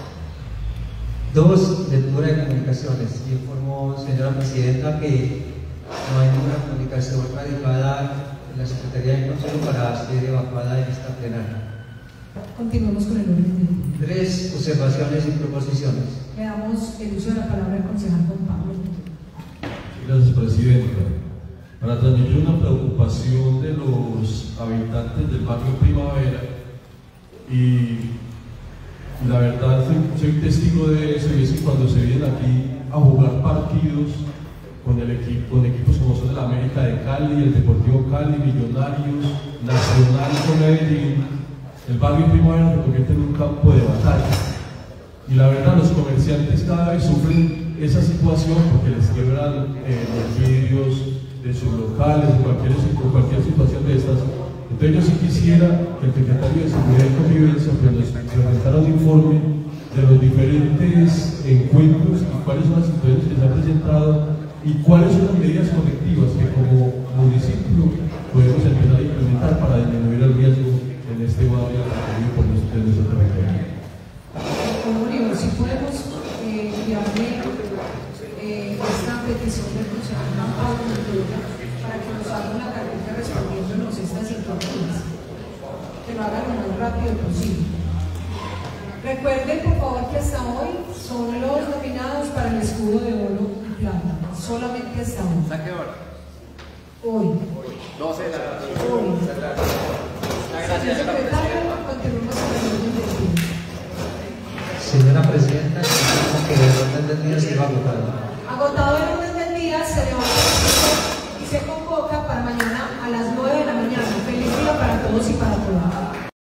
Dos, lectura de comunicaciones. Informo, señora presidenta, que no hay ninguna comunicación radicada en la Secretaría de Consejo para ser evacuada en esta plenaria. Continuemos con el orden. Tres, observaciones y proposiciones. Le damos el uso de la palabra al concejal Juan Pablo. Gracias, presidenta. Para transmitir una preocupación de los habitantes del barrio Primavera, y la verdad soy, soy testigo de eso, y es que cuando se vienen aquí a jugar partidos con, el equipo, con equipos como son el América de Cali, el Deportivo Cali, Millonarios, Nacional con Medellín, el barrio Primavera se convierte en un campo de batalla. Y la verdad, los comerciantes cada vez sufren esa situación porque les quiebran eh, los vidrios de sus locales, cualquier, cualquier situación de estas. Entonces yo sí quisiera que el secretario de Seguridad y Convivencia pues, nos presentara un informe de los diferentes encuentros y cuáles son las situaciones que se han presentado y cuáles son las medidas correctivas que como municipio podemos empezar a implementar para disminuir el riesgo en este barrio que por nuestro territorio. Como digo, si podemos eh, enviarle eh, esta petición del concejal Juan Pablo para que nos haga una carpeta respondiéndonos estas inquietudes, que lo hagan lo más rápido posible. Recuerden por favor que hasta hoy son los nominados para el escudo de oro y plata, solamente hasta hoy. ¿A qué hora? Hoy. doce de la noche. Hoy. Gracias, Señor secretario, continuemos con el orden del día. Señora presidenta, que el orden del día se va a votar. Agotado el